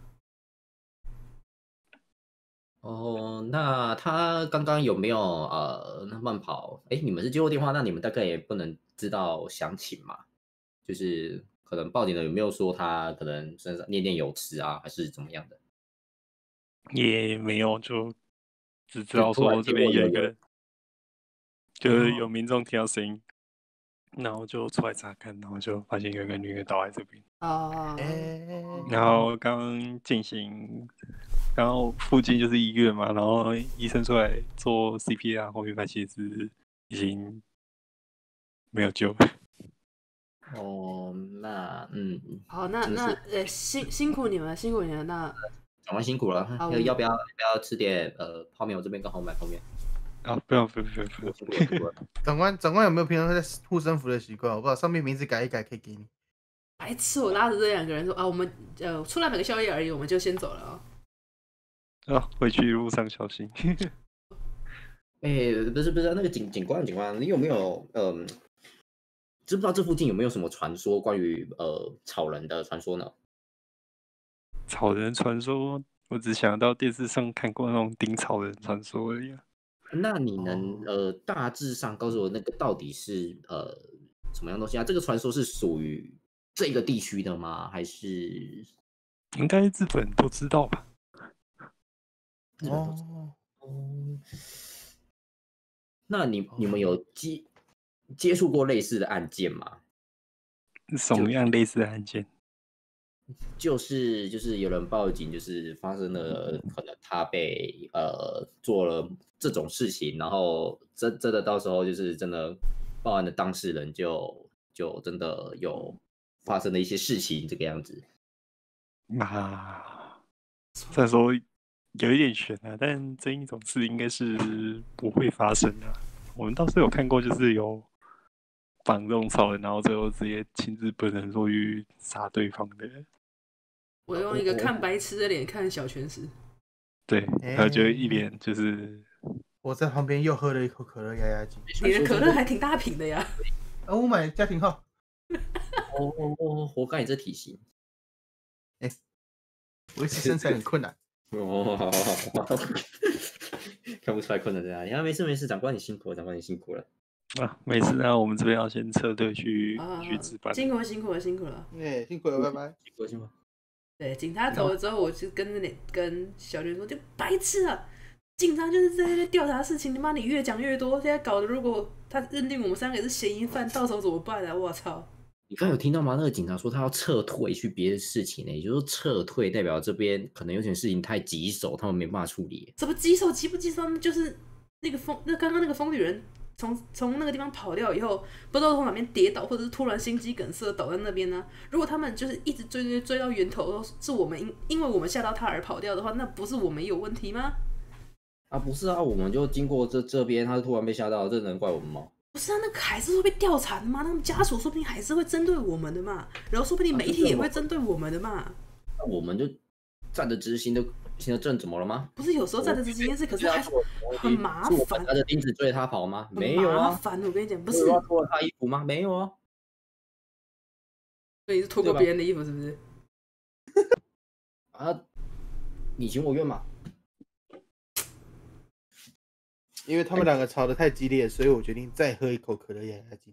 哦，那他刚刚有没有呃慢跑？哎，你们是接过电话，那你们大概也不能知道详情嘛？就是可能报警的有没有说他可能身上念念有词啊，还是怎么样的？ 也没有，就只知道说这边有一个，就是有民众听到声音。然后就出来查看，然后就发现有一个女的倒在这边。 哦、 uh, 然后刚刚进行，然后附近就是医院嘛，然后医生出来做 C P R， 后面发现是已经没有救了。 哦，那嗯， 好，那那呃辛辛苦你们，辛苦你们，那长官辛苦了。要不要要不要吃点呃泡面？我这边刚好买泡面。 啊，不要不要不要不要！ 长官，长官有没有平常在护身符的习惯？我不知道，上面名字改一改可以给你。 白痴！我拉着这两个人说啊，我们呃出来买个宵夜而已，我们就先走了啊、 哦。啊，回去路上小心。 哎、欸，不是不是，那个警警官警官，你有没有嗯、呃，知不知道这附近有没有什么传说关于呃草人的传说呢？ 草人传说，我只想到电视上看过那种顶草人传说而已、啊。 那你能呃大致上告诉我那个到底是呃什么样东西啊？这个传说是属于这个地区的吗？还是应该日本都知道吧？ 哦哦，那你你们有接接触过类似的案件吗？ 什么样类似的案件？ 就是就是有人报警，就是发生了可能他被呃做了这种事情，然后真真的到时候就是真的报案的当事人就就真的有发生了一些事情这个样子。 啊，虽然说有一点悬啊，但这一种事应该是不会发生的。我们倒是有看过，就是有绑这种草人，然后最后直接亲自本人落狱杀对方的。 我用一个看白痴的脸看小泉石， 对，他就一脸就是。 我在旁边又喝了一口可乐压压惊。 你的可乐还挺大瓶的呀。 啊，我买家庭号。 哦哦哦，活该你这体型。 哎、欸，维持身材很困难。 哦，好好好，看不出来困难在哪里。啊，没事没事，长官你辛苦了，长官你辛苦了。 啊，没事，那我们这边要先撤退去、 啊、 去值班。 辛苦了辛苦了辛苦了。 哎、欸，辛苦了，拜拜。 辛苦了辛苦了。 对，警察走了之后，我就跟那跟小娟说，就白痴啊！警察就是在那调查事情，他妈你越讲越多，现在搞得如果他认定我们三个也是嫌疑犯，到时候怎么办啊？我操！ 你刚有听到吗？那个警察说他要撤退去别的事情呢、欸，也就是说撤退代表这边可能有点事情太棘手，他们没办法处理。 怎么棘手棘不棘手？就是那个疯，那刚刚那个疯女人从从那个地方跑掉以后，不知道从哪边跌倒，或者是突然心肌梗塞倒在那边呢？如果他们就是一直追追追到源头，是我们因因为我们吓到他而跑掉的话，那不是我们有问题吗？ 啊，不是啊，我们就经过这这边，他突然被吓到，这能怪我们吗？ 不是啊，那个还是会被调查的嘛，那么家属说不定还是会针对我们的嘛，然后说不定媒体也会针对我们的嘛。 那、啊、我们就站着执行的行的证怎么了吗？ 不是，有时候站着执行件事，可是还是很麻烦。 是我拿着钉子追他跑吗？没有啊。 麻烦，我跟你讲，不是。 我脱了他衣服吗？没有啊。 所以你是脱过别人的衣服是不是？ 啊，你情我愿嘛。 因为他们两个吵得太激烈，所以我决定再喝一口可乐压压惊。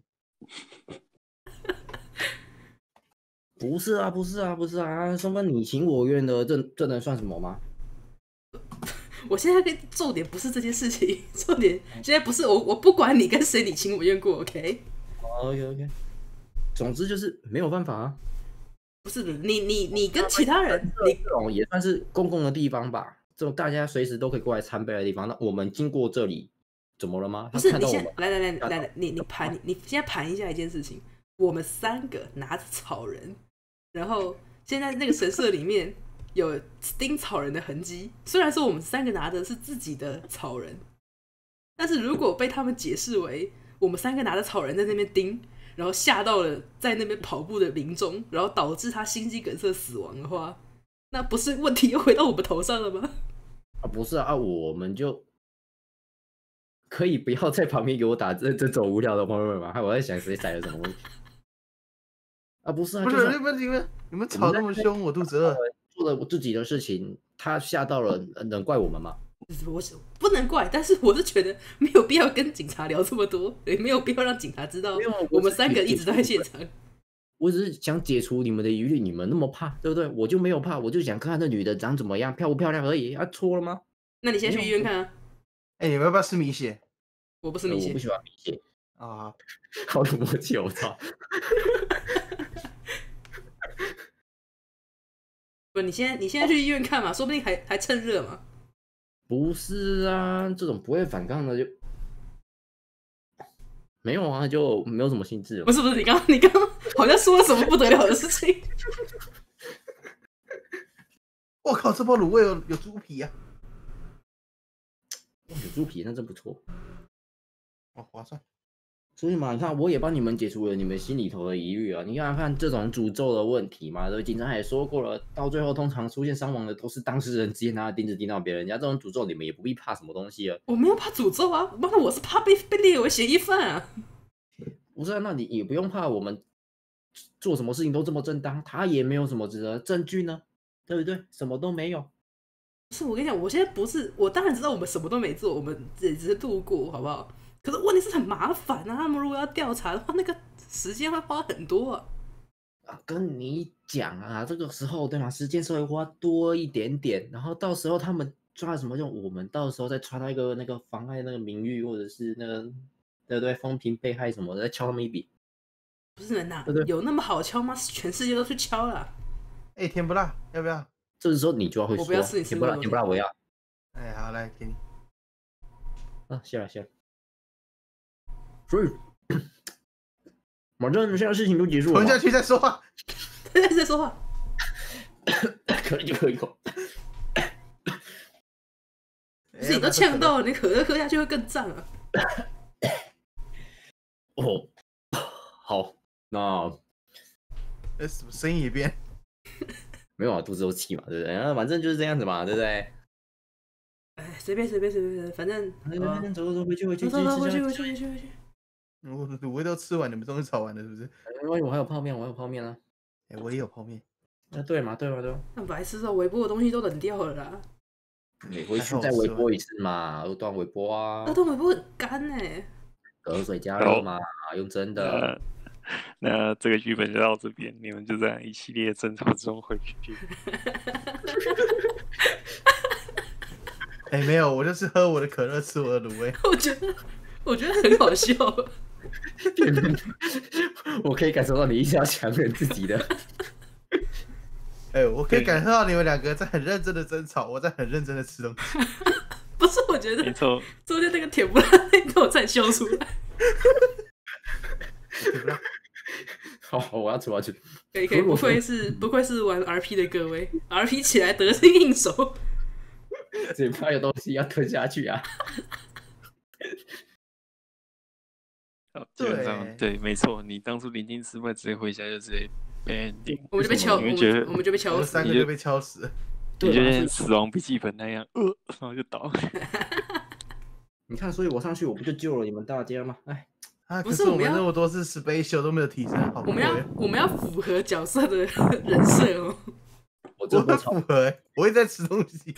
不是啊，不是啊，不是啊，双方你情我愿的，这这能算什么吗？ 我现在跟重点不是这件事情，重点现在不是我，我不管你跟谁你情我愿过 ，OK？ OK OK。总之就是没有办法啊。 不是你你你跟其他人，你这种也算是公共的地方吧。这种大家随时都可以过来参拜的地方，那我们经过这里，怎么了吗？ 不是，你先来来来来来，你你盘你你现在盘一下一件事情，我们三个拿着草人，然后现在那个神社里面有钉草人的痕迹，虽然说我们三个拿的是自己的草人，但是如果被他们解释为我们三个拿着草人在那边钉，然后吓到了在那边跑步的民众，然后导致他心肌梗塞死亡的话，那不是问题又回到我们头上了吗？ 啊，不是啊，我们就可以不要在旁边给我打这这种无聊的朋友吗？害我在想谁踩了什么东西。啊，不是啊， 不是， 就是你们你们你们吵那么凶，我肚子饿。 做了我自己的事情，他吓到了，能怪我们吗？ 我是不能怪，但是我是觉得没有必要跟警察聊这么多，也没有必要让警察知道我们三个一直都在现场。 我只是想解除你们的疑虑，你们那么怕，对不对？我就没有怕，我就想看看那女的长怎么样，漂不漂亮而已。啊，错了吗？ 那你先去医院看啊。 哎、欸，你们要不要吃米血？ 我不吃米血， 我不喜欢米血啊。 好有默契，我操！ 不，你现在你现在去医院看嘛，说不定还还趁热嘛。 不是啊，这种不会反抗的就没有啊，就没有什么兴致了。 不是不是，你刚你刚好像说了什么不得了的事情。 我靠，这包卤味有有猪皮啊！ 有猪皮那真不错， 哦，划算。 所以嘛，你看我也帮你们解除了你们心里头的疑虑啊。你看看这种诅咒的问题嘛，对，警察也说过了，到最后通常出现伤亡的都是当事人直接拿着钉子钉到别人家，这种诅咒你们也不必怕什么东西啊。 我没有怕诅咒啊，妈的，我是怕被被列为嫌疑犯啊。 不是啊，那你也不用怕，我们做什么事情都这么正当，他也没有什么值得证据呢，对不对？什么都没有。 不是，我跟你讲，我现在不是，我当然知道我们什么都没做，我们只只是度过，好不好？可是问题是很麻烦啊，他们如果要调查的话，那个时间会花很多啊。 啊，跟你讲啊，这个时候对吗？时间稍微花多一点点，然后到时候他们抓什么用，我们到时候再抓到一个那个妨碍那个名誉或者是那个对不对风评被害什么的，再敲他们一笔。 不是人呐、啊，有那么好敲吗？全世界都去敲了。 哎，甜不辣，要不要？ 这时候你就要会说， 我不要吃你吃甜不辣， 过的甜不辣，我要。 哎，好，来给你。 啊，谢了谢了。所以，反正现在事情都结束了嘛。 吞下去再说话。 吞下去再说话。 可能就喝一口。 自己都呛到了，你可乐喝下去会更胀啊。 哦，好，那呃，什么声音也变？ 没有啊，肚子都气嘛，对不对？啊，反正就是这样子嘛，对不对？ 哎，随便随便随便，反正走走走，回去回去， 走走回去回去回去回去。 我卤味都吃完，你们终于炒完了，是不是？ 因为我还有泡面，我还有泡面啊。 哎，我也有泡面。 啊，对嘛，对嘛，对嘛。 那白痴哦，微波的东西都冷掉了啦。 你回去再微波一次嘛，二段微波啊。 二段微波很干哎。 隔水加热嘛，用真的。 那这个剧本就到这边，你们就在一系列争吵中回去。 哎，没有，我就是喝我的可乐，吃我的卤味。 我觉得，我觉得很好笑。 我可以感受到你一直要强忍自己的。 哎，我可以感受到你们两个在很认真的争吵，我在很认真的吃东西。 不是，我觉得没错， 中间那个甜不辣那段我才笑出来。 甜不辣。 好，我要吃，我要吃。 可以可以，不愧是不愧是玩 R P 的各位 ，R P 起来得心应手。 嘴巴有东西要吞下去啊！ 基本上对，没错。你当初临近失败，直接回家就直接被 ending， 我们就被敲，我们觉得我们就被敲死， 三个就被敲死。 你就像死亡笔记本那样，呃，然后就倒。 你看，所以我上去我不就救了你们大家吗？哎， 啊，可是我们那么多次 special 都没有提升，好我们要我们要符合角色的人设哦。 我这不符合，我一直在吃东西。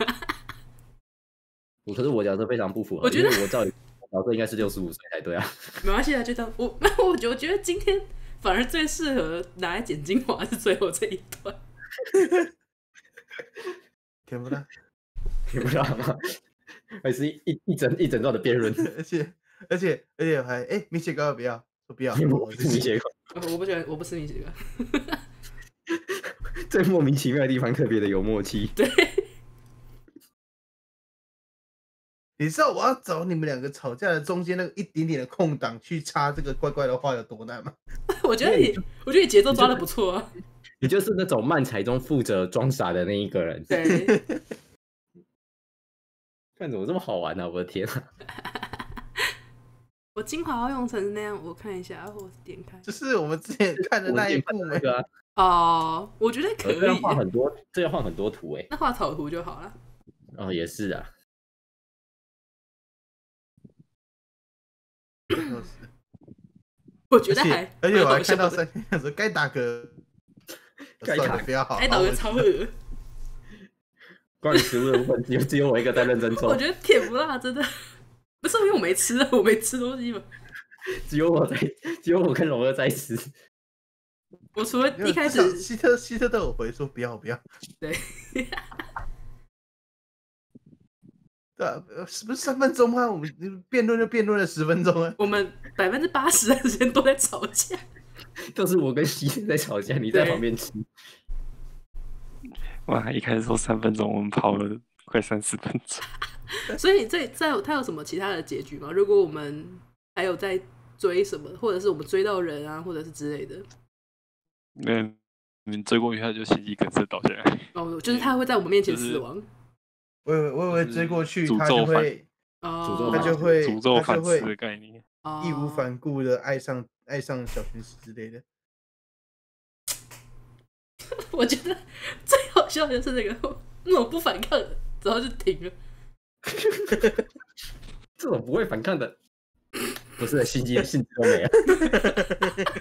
我可是我角色非常不符合， 我觉得我照理角色应该是六十五岁才对啊。 没关系啊，就当我我我觉得今天反而最适合拿来剪精华是最后这一段。 甜不辣， 甜不辣吗？还是一一一整一整段的辩论？ 而且而且而且还哎，米血糕要不要？说不要， 我是米血糕， 我不喜欢，我不吃米血糕。 最莫名其妙的地方特别的有默契。 对。 你知道我要找你们两个吵架的中间那个一点点的空档去插这个怪怪的话有多难吗？ 我觉得你，我觉得你节奏抓的不错啊。 你就是那种漫才中负责装傻的那一个人。 对。 看怎么这么好玩呢、啊？我的天啊！ 我精华要用成那样，我看一下，我点开。 就是我们之前看的那一部那个、啊。 哦，我觉得可以。 这要画很多，这要画很多图哎、欸。 那画草图就好了。 哦，也是啊。 我觉得还， 而且我还看到三天说该打嗝， 该打不要好， 该打嗝超恶。 关于食物的部分，只有只有我一个在认真做。 我觉得甜不辣真的不是因为我没吃，我没吃东西嘛。 只有我在，只有我跟龙儿在吃。 我除了一开始希特希特都有回说不要不要。 对。 对啊，是不是三分钟吗？我们辩论就辩论了十分钟啊。 我们百分之八十的时间都在吵架， 都是我跟希特在吵架，你在旁边吃。 哇！一开始说三分钟，我们跑了快三十分钟。 所以这在他有什么其他的结局吗？如果我们还有在追什么，或者是我们追到人啊，或者是之类的。 那你们追过去，他就心肌梗塞倒下来。 哦，就是他会在我们面前死亡。 就是我以为我以为追过去，他诅咒就会， 哦， 他就会诅咒反噬他就会的概念， 义无反顾的爱上爱上小天使之类的。 我觉得最好笑的就是那个那种不反抗的，然后就停了。 这种不会反抗的，不是心机性质都没了。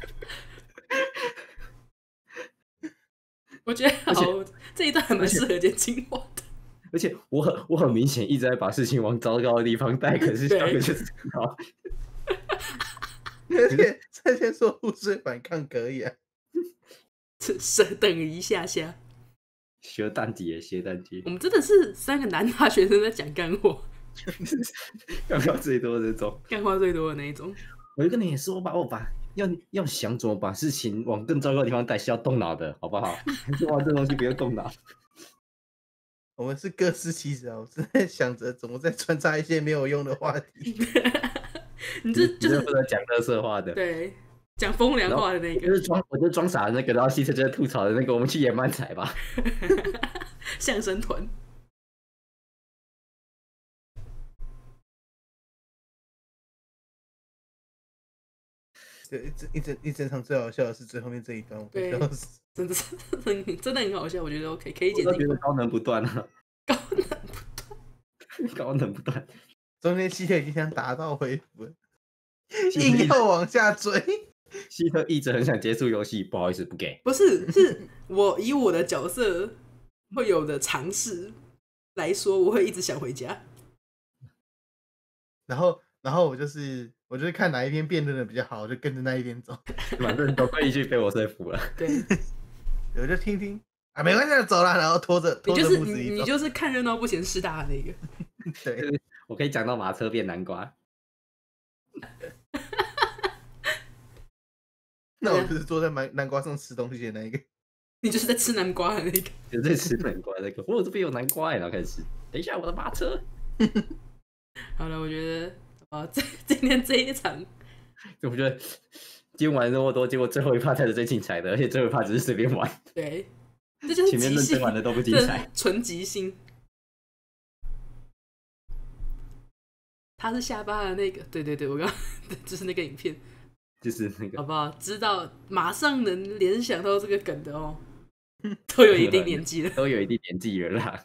我觉得好，这一段还蛮适合剪精华的。 而且我很我很明显一直在把事情往糟糕的地方带，可是下个就是好。 而且在线说互水反抗可以啊， 是等一下下。 学蛋姐，学蛋姐， 我们真的是三个男大学生在讲干货， 干话最多的这种， 干话最多的那一种。 我就跟你说吧，我把要要想怎么把事情往更糟糕的地方带，是要动脑的，好不好？哇，这东西不用动脑。 我们是各司其职啊！我是在想着怎么再穿插一些没有用的话题。 你这就是负责讲垃圾话的， 对，讲风凉话的那个， 就是装，我就装傻的那个，然后西车就在吐槽的那个，我们去演漫才吧。 相声团。 对，一整一整一整场最好笑的是最后面这一段，我快笑死， 真的是真的真的很好笑，我觉得 OK 可以剪。 我觉得高能不断啊， 高能不断， 高能不断。 中间希特已经想打道回府了，硬要往下追。 希特一直很想结束游戏，不好意思，不给。 不是，是我以我的角色会有的尝试来说，我会一直想回家。 然后，然后我就是我就是看哪一边辩论的比较好，我就跟着那一边走。 反正都归一句被我说服了。 对， 我就听听啊，没关系，走了，然后拖着拖着步子一走。 你就是看热闹不嫌事大的那个。 对， 我可以讲到马车变南瓜。 那我就是坐在南南瓜上吃东西的那一个。 你就是在吃南瓜的那个。 就在吃南瓜那个。我这边有南瓜，然后开始吃。等一下，我的马车。 好了，我觉得啊，这今天这一场， 我觉得今天玩那么多，结果最后一趴才是最精彩的，而且最后一趴只是随便玩。 对，这就是前面认真玩的都不精彩， 纯即兴。他是下巴的那个，对对对，我刚就是那个影片， 就是那个， 好不好？知道马上能联想到这个梗的哦，都有一定年纪了， 都有一定年纪了啦。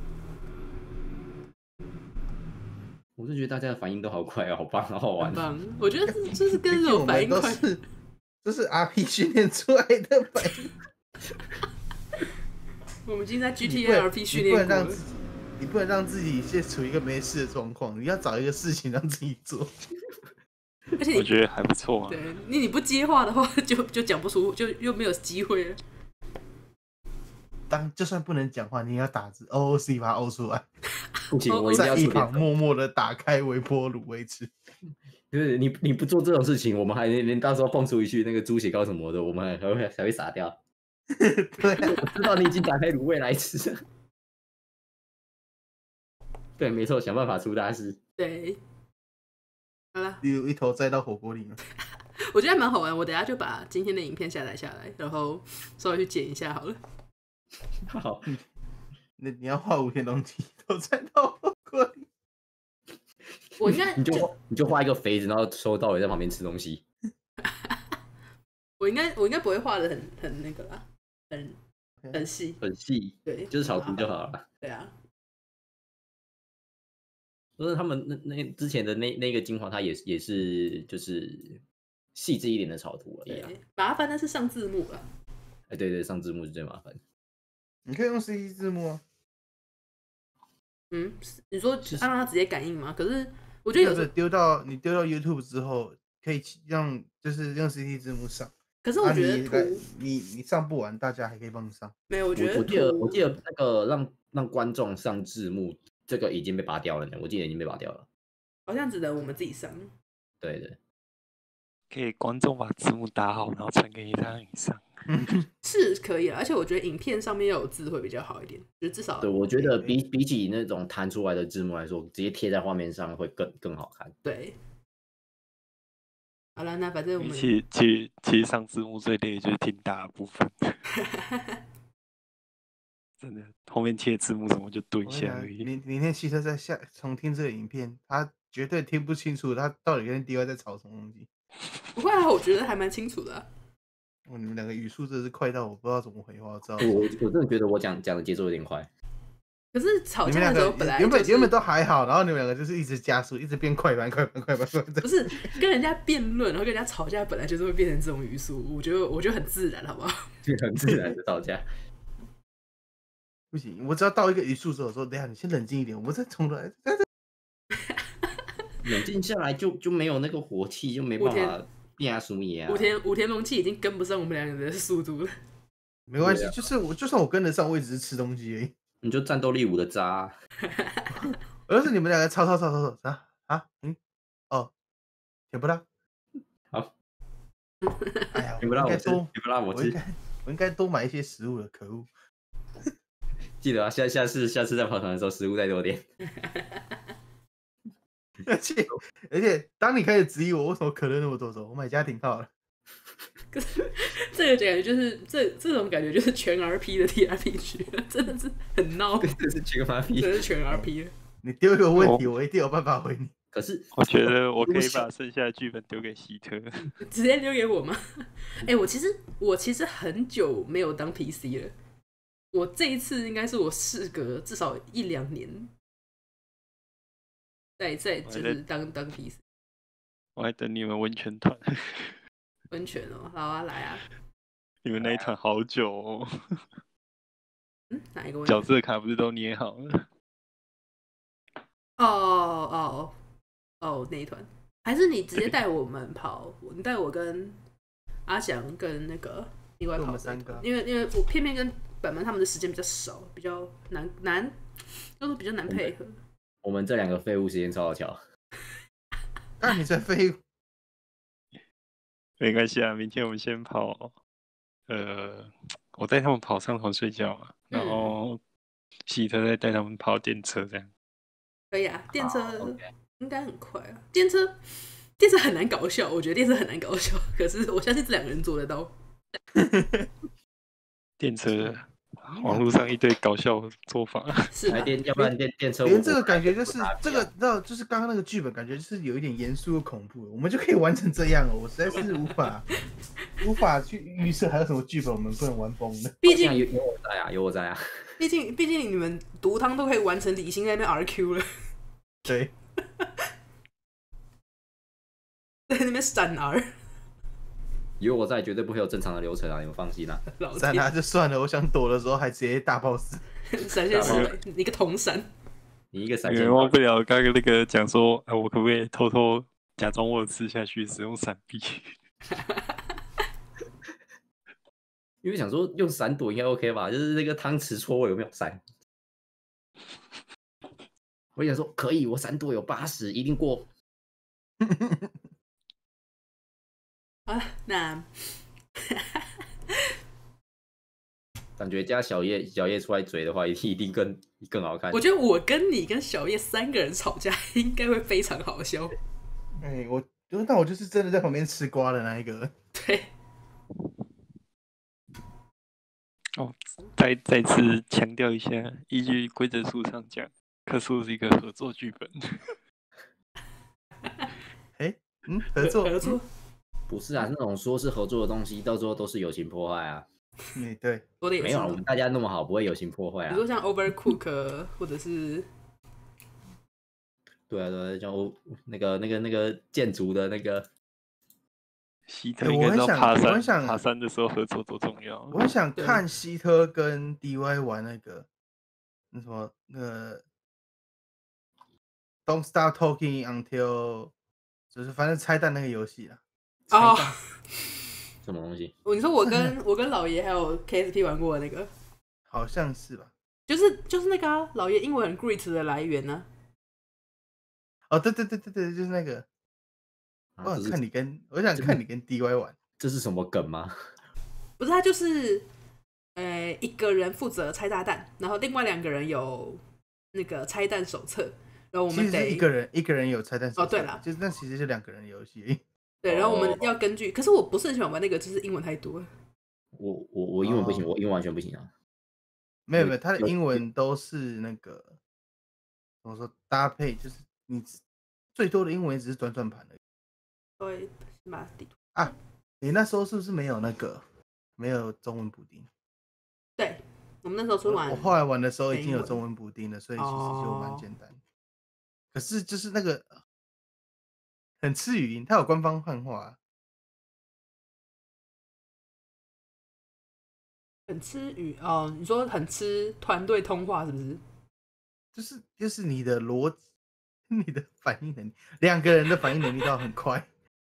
我是觉得大家的反应都好快哦，好棒，好好玩， 很棒。我觉得是就是跟这种反应快， 这是 R P 训练出来的反应。 我们已经在 G T A R P 训练过了。 你不能让自己现处于一个没事的状况，你要找一个事情让自己做。 而且我觉得还不错啊。 对，你你不接话的话就，就就讲不出，就又没有机会了。 当就算不能讲话，你也要打字 O O C 把它 O 出来。 不行，我一定要在一旁默默的打开微波炉维持。 就是你你不做这种事情，我们还连到时候蹦出一句那个猪血糕什么的，我们还会还会傻掉。 对、啊， 我知道你已经打开卤味来吃。对，没错，想办法出大事。 对，好了， 例如一头栽到火锅里了。 我觉得还蛮好玩，我等下就把今天的影片下载下来，然后稍微去剪一下好了。 好， 那你要画五天龙体，头栽到火锅里。 我应该你就你就画一个肥子，然后收到尾在旁边吃东西。 我应该我应该不会画的很很那个啦，很很细， 很细， 对， 就是草图就好了。 对啊。 就是他们那那之前的那那个精华，它也也是就是细致一点的草图而已啊。 麻烦的是上字幕了。 哎，对对，上字幕是最麻烦。 你可以用 C C 字幕啊。 嗯，你说让它直接感应吗？可是我觉得有时丢到你丢到 YouTube 之后，可以让就是用 C C 字幕上。 可是我觉得图、 啊、你你你上不完，大家还可以帮你上。 没有，我觉得我记得我记得那个让让观众上字幕。这个已经被拔掉了呢，我记得已经被拔掉了。 好像只能我们自己上。 对对， 可以观众把字幕打好，然后传给你让你上。 是可以了，而且我觉得影片上面要有字会比较好一点，就至少。 对，我觉得比比起那种弹出来的字幕来说，直接贴在画面上会更更好看。 对。好了，那反正我们其实其实其实上字幕最累的就是听大部分。真的，后面贴字幕什么就对一下而已。 明明天汽车在下重听这个影片，他绝对听不清楚他到底跟 D Y 在吵什么东西。 不会啊，我觉得还蛮清楚的、啊。 哦，你们两个语速真的是快到我不知道怎么回话，知道吗？ 我我真的觉得我讲讲的节奏有点快。 可是吵架的时候本来、就是、 原本原本都还好，然后你们两个就是一直加速，一直变快板快板快板快板。 不是跟人家辩论，然后跟人家吵架，本来就是会变成这种语速，我觉得我觉得很自然，好不好？ 很自然的吵架。 不行，我只要到一个语速之后，我说等一下你先冷静一点，我们再重来。 冷静下来就就没有那个火气，就没办法变啊什么呀。 武田武田龙气已经跟不上我们两个人的速度了。 没关系，啊、就是我就算我跟得上，我也只是吃东西而已。 你就战斗力五的渣、啊。 而是你们两个吵吵吵吵吵啥啊？嗯，哦，甜不辣。 好， 哎呀， 你不让我吃， 应该多， 你不让我吃， 我应该我应该多买一些食物的，可恶！ 记得啊，下下次下次在跑团的时候，食物再多点。 而且而且，当你开始质疑我为什么可乐那么多时候，我买家庭号了。 这个感觉就是这这种感觉就是全 R P 的 T R P G， 真的是很闹， 这是全 R P， 这是全 R P。 你丢一个问题，我一定有办法回你。 可是我觉得我可以把剩下的剧本丢给希特， 直接丢给我吗？哎、欸，我其实我其实很久没有当 P C 了，我这一次应该是我事隔至少一两年，再再就是当当 P C。 我还等你们温泉团。 温泉哦，好啊，来啊！ 你们那一团好久哦。 嗯，哪一个温泉？ 角色卡不是都捏好了？ 哦哦哦，那一团，还是你直接带我们跑？你带我跟阿翔跟那个另外跑， 我们三个， 因为因为我偏偏跟本本他们的时间比较少，比较难难，就是比较难配合。 我们这两个废物时间超好巧。 那你才废物。 没关系啊，明天我们先跑。呃，我带他们跑上床睡觉嘛， 嗯、 然后希特再带他们跑电车这样。 可以啊，电车应该很快啊。电车电车很难搞笑，我觉得电车很难搞笑，可是我相信这两个人做得到。 电车。网络上一堆搞笑做法， 是来电，要不然电电车。 连这个感觉就是这个，知道就是刚刚那个剧本，感觉就是有一点严肃又恐怖，我们就可以玩成这样了。我实在是无法无法去预测还有什么剧本我们不能玩疯的。 毕竟有有我在啊，有我在啊。 毕竟毕竟你们毒汤都可以完成理性在那边 R Q 了， 对， 在那边闪 R。 有我在，绝对不会有正常的流程啊！你们放心啦、 啊。闪他就算了，我想躲的时候还直接大爆死， 闪现失败，你个铜闪， 你一个闪现。 忘不了刚刚那个讲说，哎、啊，我可不可以偷偷假装我有吃下去，使用闪避？ 因为想说用闪躲应该 OK 吧，就是那个汤匙戳我有没有闪？我想说可以，我闪躲有八十，一定过。 好了，那感觉加小叶小叶出来嘴的话，一定更更好看。 我觉得我跟你跟小叶三个人吵架，应该会非常好笑。 哎、欸，我那我就是真的在旁边吃瓜的那一个。 对。 哦，再再次强调一下，依据规则书上讲，克苏是一个合作剧本。 哎、欸，嗯，合作合作。 不是啊，那种说是合作的东西，到最后都是友情破坏啊。 嗯，对， 说的也是。 没有，我们大家那么好，不会友情破坏啊。 比如说像 Overcook 或者是， 对啊，对啊，像那个那个那个建筑的那个， 希特应该知道爬山爬山的时候合作多重要。 我很想看希特跟 D Y 玩那个那什么那个 Don't Stop Talking Until。就是反正拆弹那个游戏啊， 哦， 什么东西？ 你说我跟我跟老爷还有 K S P 玩过的那个， 好像是吧？ 就是就是那个啊，老爷英文很 great 的来源呢、 啊。哦，对对对对对，就是那个。啊、我想看你跟我想看你跟 D Y 玩， 这是什么梗吗？ 不是，他就是呃一个人负责拆炸弹，然后另外两个人有那个拆弹手册。然后我们得一个人一个人有拆弹手哦，对了， 就是那其实就两个人游戏。 对，然后我们要根据，可是我不是很喜欢玩那个，就是英文太多了。 我我我英文不行，哦、我英文完全不行啊。 没有没有，他的英文都是那个怎么说搭配，就是你最多的英文只是转转盘而已。 对，马地图啊，你那时候是不是没有那个没有中文补丁？ 对，我们那时候是玩我，我后来玩的时候已经有中文补丁了，所以其实就蛮简单。哦、可是就是那个很吃语音，它有官方汉化、啊。 很吃语哦，你说很吃团队通话是不是？ 就是就是你的逻辑、你的反应能力，两个人的反应能力都要很快。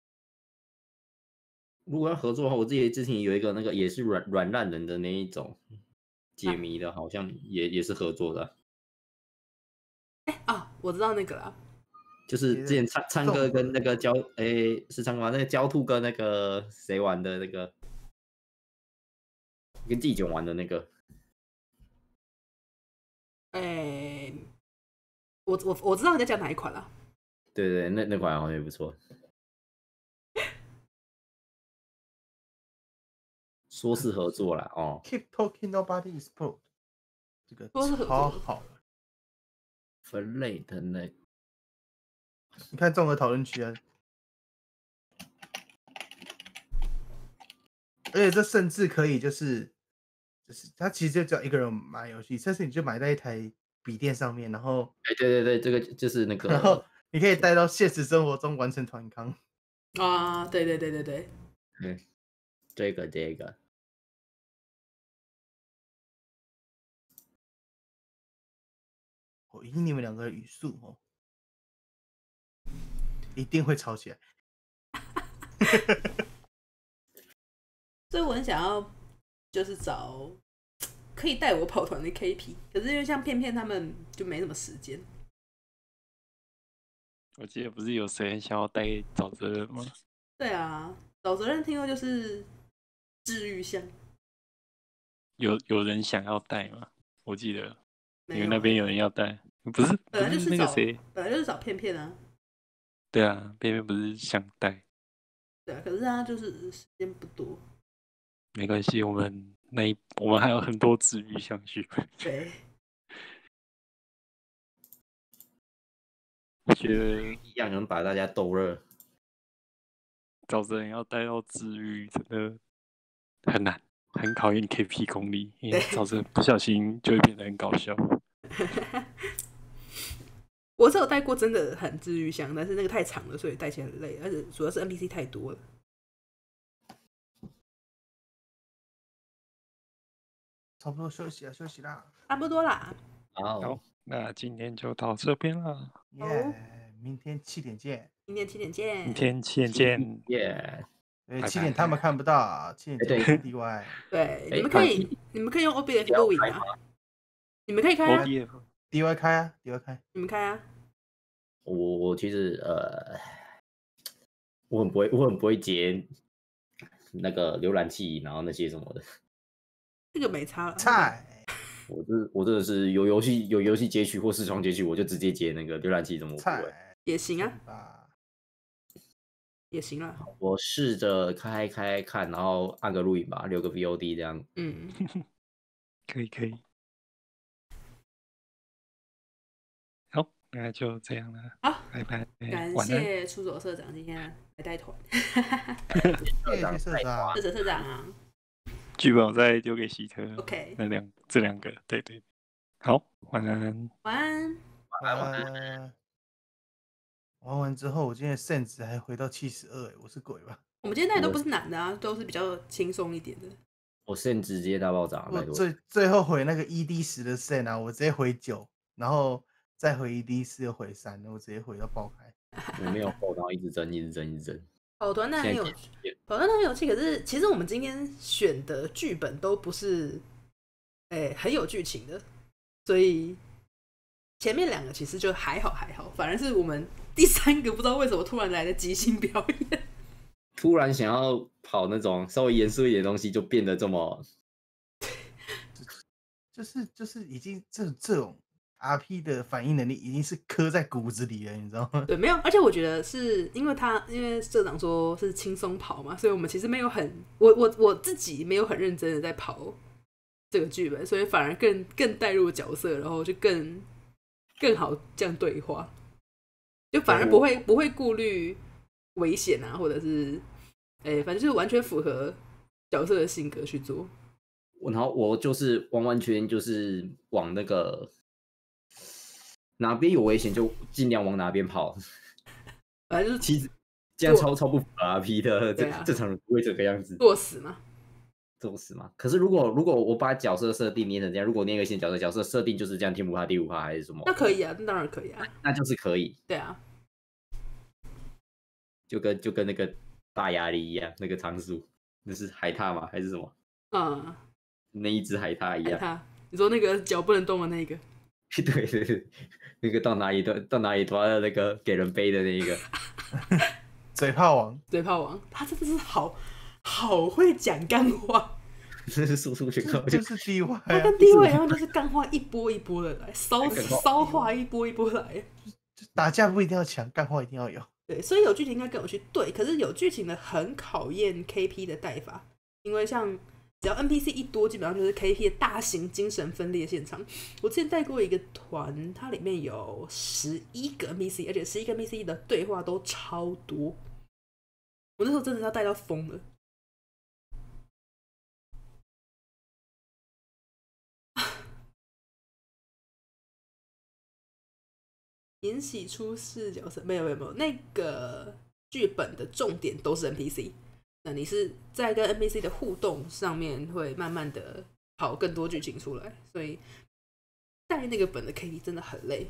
如果要合作的话，我自己之前有一个那个也是软软烂人的那一种解谜的，好像也也是合作的。 哎、啊，我知道那个啦， 就是之前唱唱歌跟那个焦诶、是唱歌吗？那个焦兔跟那个谁玩的那个，跟季囧玩的那个。 诶、欸，我我我知道你在讲哪一款啦。 对对，那那款好像也不错。说是合作啦，哦。 Keep talking, nobody is broke。这个超好了。 分类的那， 你看综合讨论区啊，而且这甚至可以就是就是它其实就只要一个人买游戏，甚至你就买在一台笔电上面，然后哎，对对对，这个就是那个， 然后你可以带到现实生活中完成团康。 啊，对对对对对， 嗯，这个这个。 我以你们两个的语速哦，一定会吵起来。 所以我很想要，就是找可以带我跑团的 K P， 可是因为像片片他们就没什么时间。 我记得不是有谁很想要带沼泽人吗？ 对啊，沼泽人听说就是治愈项。 有有人想要带吗？我记得你们那边有人要带，不是？ 本来就是那个谁， 本来就是找片片啊。 对啊，片片不是想带。 对啊，可是他就是时间不多。 没关系，我们那一我们还有很多治愈项去。 对。 我觉得一样能把大家逗热。 沼泽人要带到治愈真的很难，很考验 K P 功力，因为沼泽人不小心就会变得很搞笑。 我是有带过真的很治愈项，但是那个太长了，所以带起来很累，而且主要是 N P C 太多了。 差不多休息了，休息啦， 差不多啦。 好， 好，那今天就到这边了。 耶、yeah, 明天七点见。 明天七点见。 明天七点见。 耶。 对，七点他们看不到，七点见 D Y。 对，你们可以，你们可以用 O B F 录影啊。你们可以开啊。 D Y 开啊 ，D Y 开。 你们开啊。 我我其实呃，我很不会，我很不会接那个浏览器，然后那些什么的。 这个没差了。 菜。 我这我真的是有游戏有游戏截取或视窗截取，我就直接接那个浏览器，怎么不会？ 也行啊，也行啊。 我试着开开看，然后按个录影吧，留个 V O D 这样。 嗯， 可以可以。好，那就这样了。 好， 拜拜。 感谢出走社长今天来带团。 谢谢社长， 社长社长啊。 剧本我再丢给希特。 OK。 那两这两个，对对。好，晚安。 晚安。 晚安。玩完之后，我今天的胜值还回到七十二，我是鬼吧？ 我们今天带的都不是难的啊，都是比较轻松一点的。 我胜直接大爆炸， 我最最后回那个 E D 十的胜啊，我直接回九，然后再回 E D 四又回三，我直接回到爆开。 我没有爆，然后一直争，一直争，一直争。 跑团那很有，跑团那很有趣。可是其实我们今天选的剧本都不是，哎、欸，很有剧情的，所以前面两个其实就还好还好，反而是我们第三个不知道为什么突然来的即兴表演， 突然想要跑那种稍微严肃一点的东西，就变得这么， 就是就是已经这这种。R P 的反应能力已经是刻在骨子里了，你知道吗？ 对，没有，而且我觉得是因为他，因为社长说是轻松跑嘛，所以我们其实没有很，我我我自己没有很认真的在跑这个剧本，所以反而更更带入角色，然后就更更好这样对话，就反而不会不会顾虑危险啊，或者是，哎、欸，反正就是完全符合角色的性格去做。 然后我就是完完全全就是往那个。哪边有危险就尽量往哪边跑， 反正就是其实这样超超不符合 R P 的，正、啊、正常人不会这个样子。 作死吗？ 作死吗？可是如果如果我把角色设定捏成这样，如果捏个新角色，角色设定就是这样，天不怕地不怕还是什么？ 那可以啊，那当然可以啊， 那就是可以。 对啊， 就跟就跟那个大压力一样，那个仓鼠那是海獭吗？还是什么？ 嗯， 那一只海獭一样。 海獭，你说那个脚不能动的那个？ 对对对，那个到哪里都到哪里都要那个给人背的那一个嘴炮王， 嘴炮王，他真的是好好会讲干话。 这是输出全靠就是 D Y， 他跟 D Y 一样，就是干话一波一波的来，骚骚话一波一波来。 打架不一定要强，干话一定要有。 对，所以有剧情应该跟我去对，可是有剧情的很考验 K P 的带法，因为像只要 N P C 一多，基本上就是 K P 的大型精神分裂现场。我之前带过一个团，它里面有十一个 N P C， 而且十一个 N P C 的对话都超多，我那时候真的是要带到疯了。延禧出世角色没有没有没有，那个剧本的重点都是 N P C， 那你是在跟 N P C 的互动上面会慢慢的跑更多剧情出来，所以带那个本的 K P 真的很累，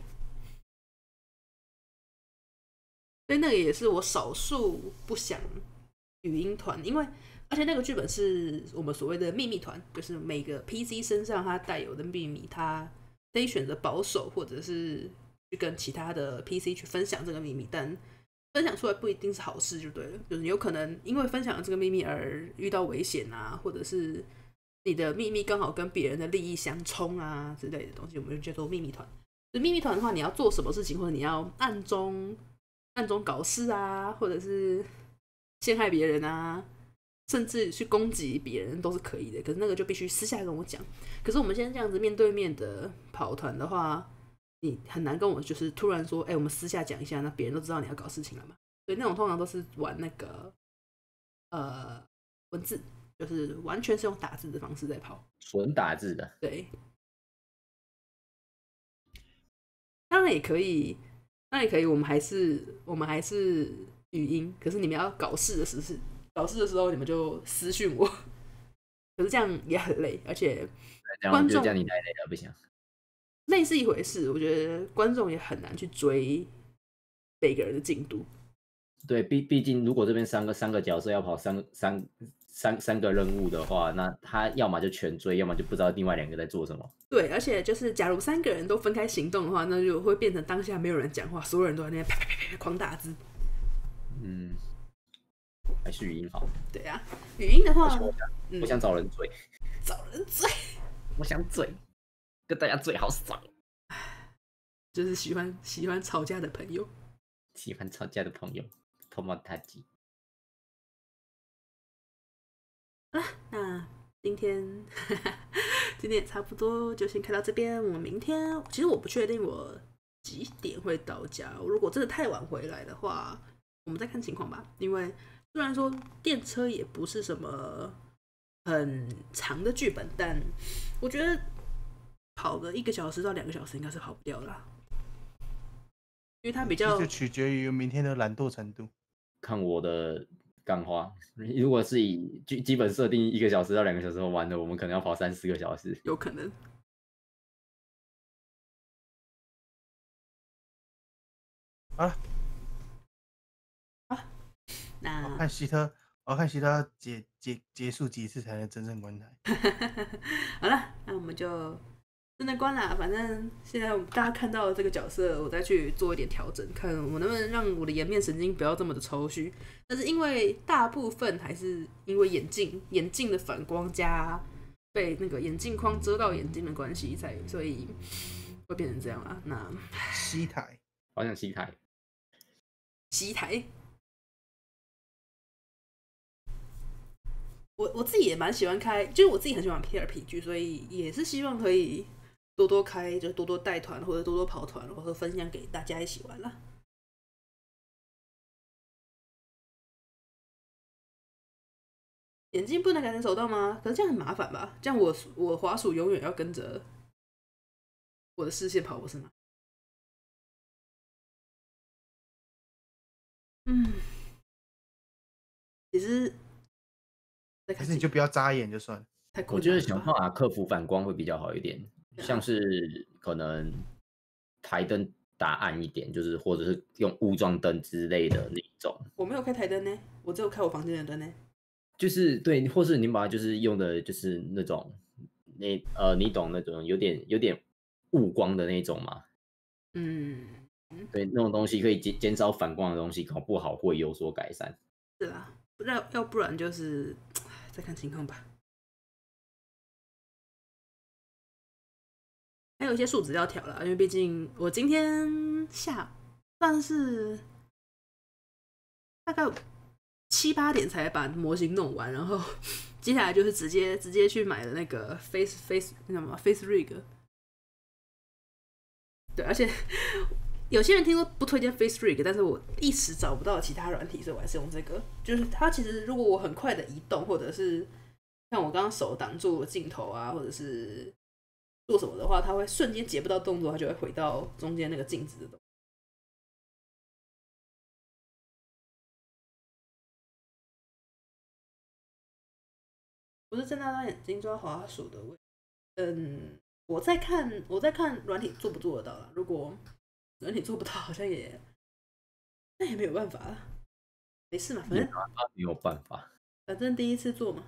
所以那个也是我少数不想语音团，因为而且那个剧本是我们所谓的秘密团，就是每个 P C 身上它带有的秘密，它可以选择保守或者是去跟其他的 P C 去分享这个秘密，但分享出来不一定是好事，就对了。就是有可能因为分享了这个秘密而遇到危险啊，或者是你的秘密刚好跟别人的利益相冲啊之类的东西，我们就叫做秘密团。就秘密团的话，你要做什么事情，或者你要暗中暗中搞事啊，或者是陷害别人啊，甚至去攻击别人都是可以的。可是那个就必须私下跟我讲。可是我们现在这样子面对面的跑团的话，你很难跟我就是突然说，哎、欸，我们私下讲一下，那别人都知道你要搞事情了嘛？所以那种通常都是玩那个呃文字，就是完全是用打字的方式在跑， 纯打字的。 对，当然也可以，当然也可以，我们还是我们还是语音，可是你们要搞事的时候，搞事的时候你们就私讯我，可是这样也很累，而且观众这样你太累了，不行。 累是一回事，我觉得观众也很难去追每个人的进度。 对，毕毕竟如果这边三个三个角色要跑三三三三个任务的话，那他要么就全追，要么就不知道另外两个在做什么。 对，而且就是假如三个人都分开行动的话，那就会变成当下没有人讲话，所有人都在那边啪啪啪啪狂打字。 嗯，还是语音好。 对啊，语音的话， 我想、嗯、我想找人追， 找人追， 我想追。跟大家最好爽， 就是喜欢喜欢吵架的朋友， 喜欢吵架的朋友，头毛太急。 啊，那今天今天也差不多，就先开到这边。我明天其实我不确定我几点会到家，如果真的太晚回来的话，我们再看情况吧。因为虽然说电车也不是什么很长的剧本，但我觉得跑个一个小时到两个小时应该是跑不掉的啦，因为它比较就取决于明天的懒惰程度。 看我的干话，如果是以基基本设定一个小时到两个小时玩的，我们可能要跑三四个小时， 有可能。 好了， 好，那我看希特，我看希特要结结结束几次才能真正关台。 好了，那我们就真的关了。反正现在大家看到这个角色，我再去做一点调整，看我能不能让我的颜面神经不要这么的抽虚。但是因为大部分还是因为眼镜眼镜的反光加被那个眼镜框遮到眼睛的关系，才所以会变成这样啊。那西台， 好像西台， 西台。我我自己也蛮喜欢开，就是我自己很喜欢 P R P G， 所以也是希望可以多多开，就多多带团或者多多跑团，或者分享给大家一起玩啦。眼镜不能改成手动吗？可是这样很麻烦吧？这样我我滑鼠永远要跟着我的视线跑，不是吗？嗯，其实。 可是你就不要眨眼就算了。 我觉得想办法克服反光会比较好一点，像是可能台灯打暗一点，就是或者是用雾状灯之类的那种。 我没有开台灯呢，我只有开我房间的灯呢。 就是对，或是你把它就是用的就是那种，那呃你懂那种有点有点雾光的那种嘛。 嗯， 对，那种东西可以减减少反光的东西，搞不好会有所改善。 是啊，不然要不然就是再看情况吧。还有一些数值要调了，因为毕竟我今天下算是大概七八点才把模型弄完，然后接下来就是直接直接去买了那个 Face Face 那什么 Face Rig。对，而且有些人听说不推荐 Face Rig， 但是我一时找不到其他软体，所以我还是用这个。就是它其实如果我很快的移动，或者是像我刚刚手挡住镜头啊，或者是做什么的话，它会瞬间截不到动作，它就会回到中间那个镜子的动作。不是睁大大眼睛抓滑鼠的问，嗯，我在看我在看软体做不做得到啦。如果软体做不到，好像也那也没有办法了，没事嘛，反正没有办法， 反正第一次做嘛，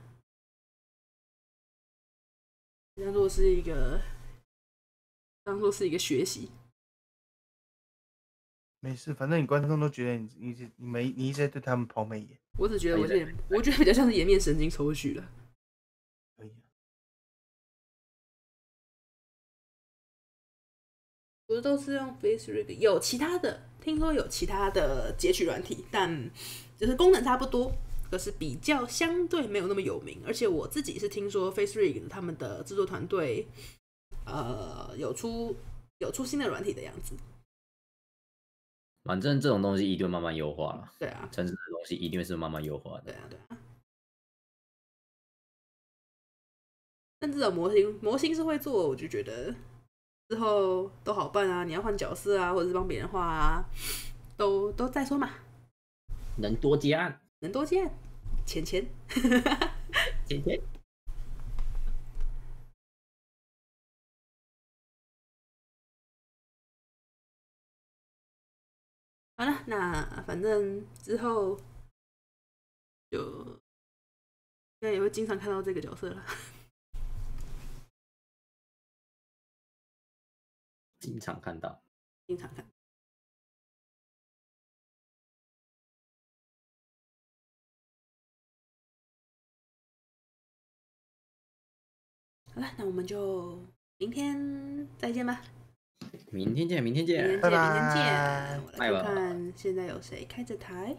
当做是一个当做是一个学习。 没事，反正你观众都觉得你你你没你一直在对他们抛媚眼。 我只觉得我有点，我觉得比较像是颜面神经抽搐了。 可以。 不是都是用 Face Rig， 有其他的，听说有其他的截取软体，但就是功能差不多，可是比较相对没有那么有名。而且我自己是听说 Face Rig 他们的制作团队，呃，有出有出新的软体的样子。 反正这种东西一定会慢慢优化了。 对啊， 城市的东西一定会是慢慢优化的。 对啊，对啊。但这种模型模型是会做，我就觉得之后都好办啊。你要换角色啊，或者是帮别人画啊，都都再说嘛。 能多接案， 能多接案，钱钱， 钱钱。 好了，那反正之后就应该也会经常看到这个角色了。 经常看到， 经常看。好了，那我们就明天再见吧。 明天见，明天见， 明天见，明天见。我来拜拜看看现在有谁开着台。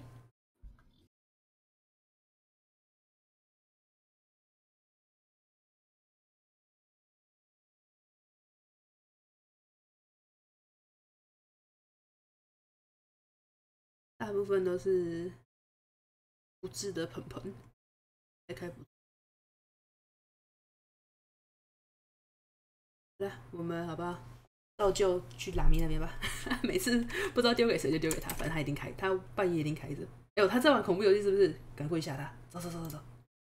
大部分都是不治的盆盆在开不。来，我们好不好？照旧去拉米那边吧。每次不知道丢给谁就丢给他，反正他一定开，他半夜一定开着。哎呦，他在玩恐怖游戏是不是？赶快吓他！走走走走走。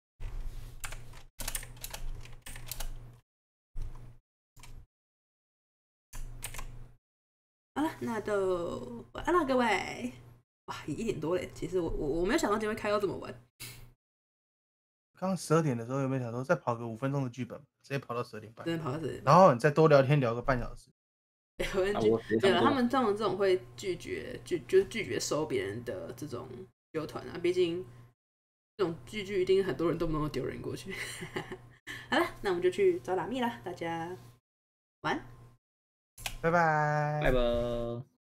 好了，那就晚安了，各位。哇，一点多嘞！其实我我我没有想到今天会开到这么晚。 刚刚十二点的时候有没有想说再跑个五分钟的剧本，直接跑到十二点半？ 真的跑到十二点， 然后你再多聊天聊个半小时。 有人拒，对了，他们这种这种会拒绝拒就是拒绝收别人的这种纠团啊，毕竟这种剧剧一定很多人动不动丢人过去。好了，那我们就去找拉密啦，大家晚安， 拜拜， 拜拜。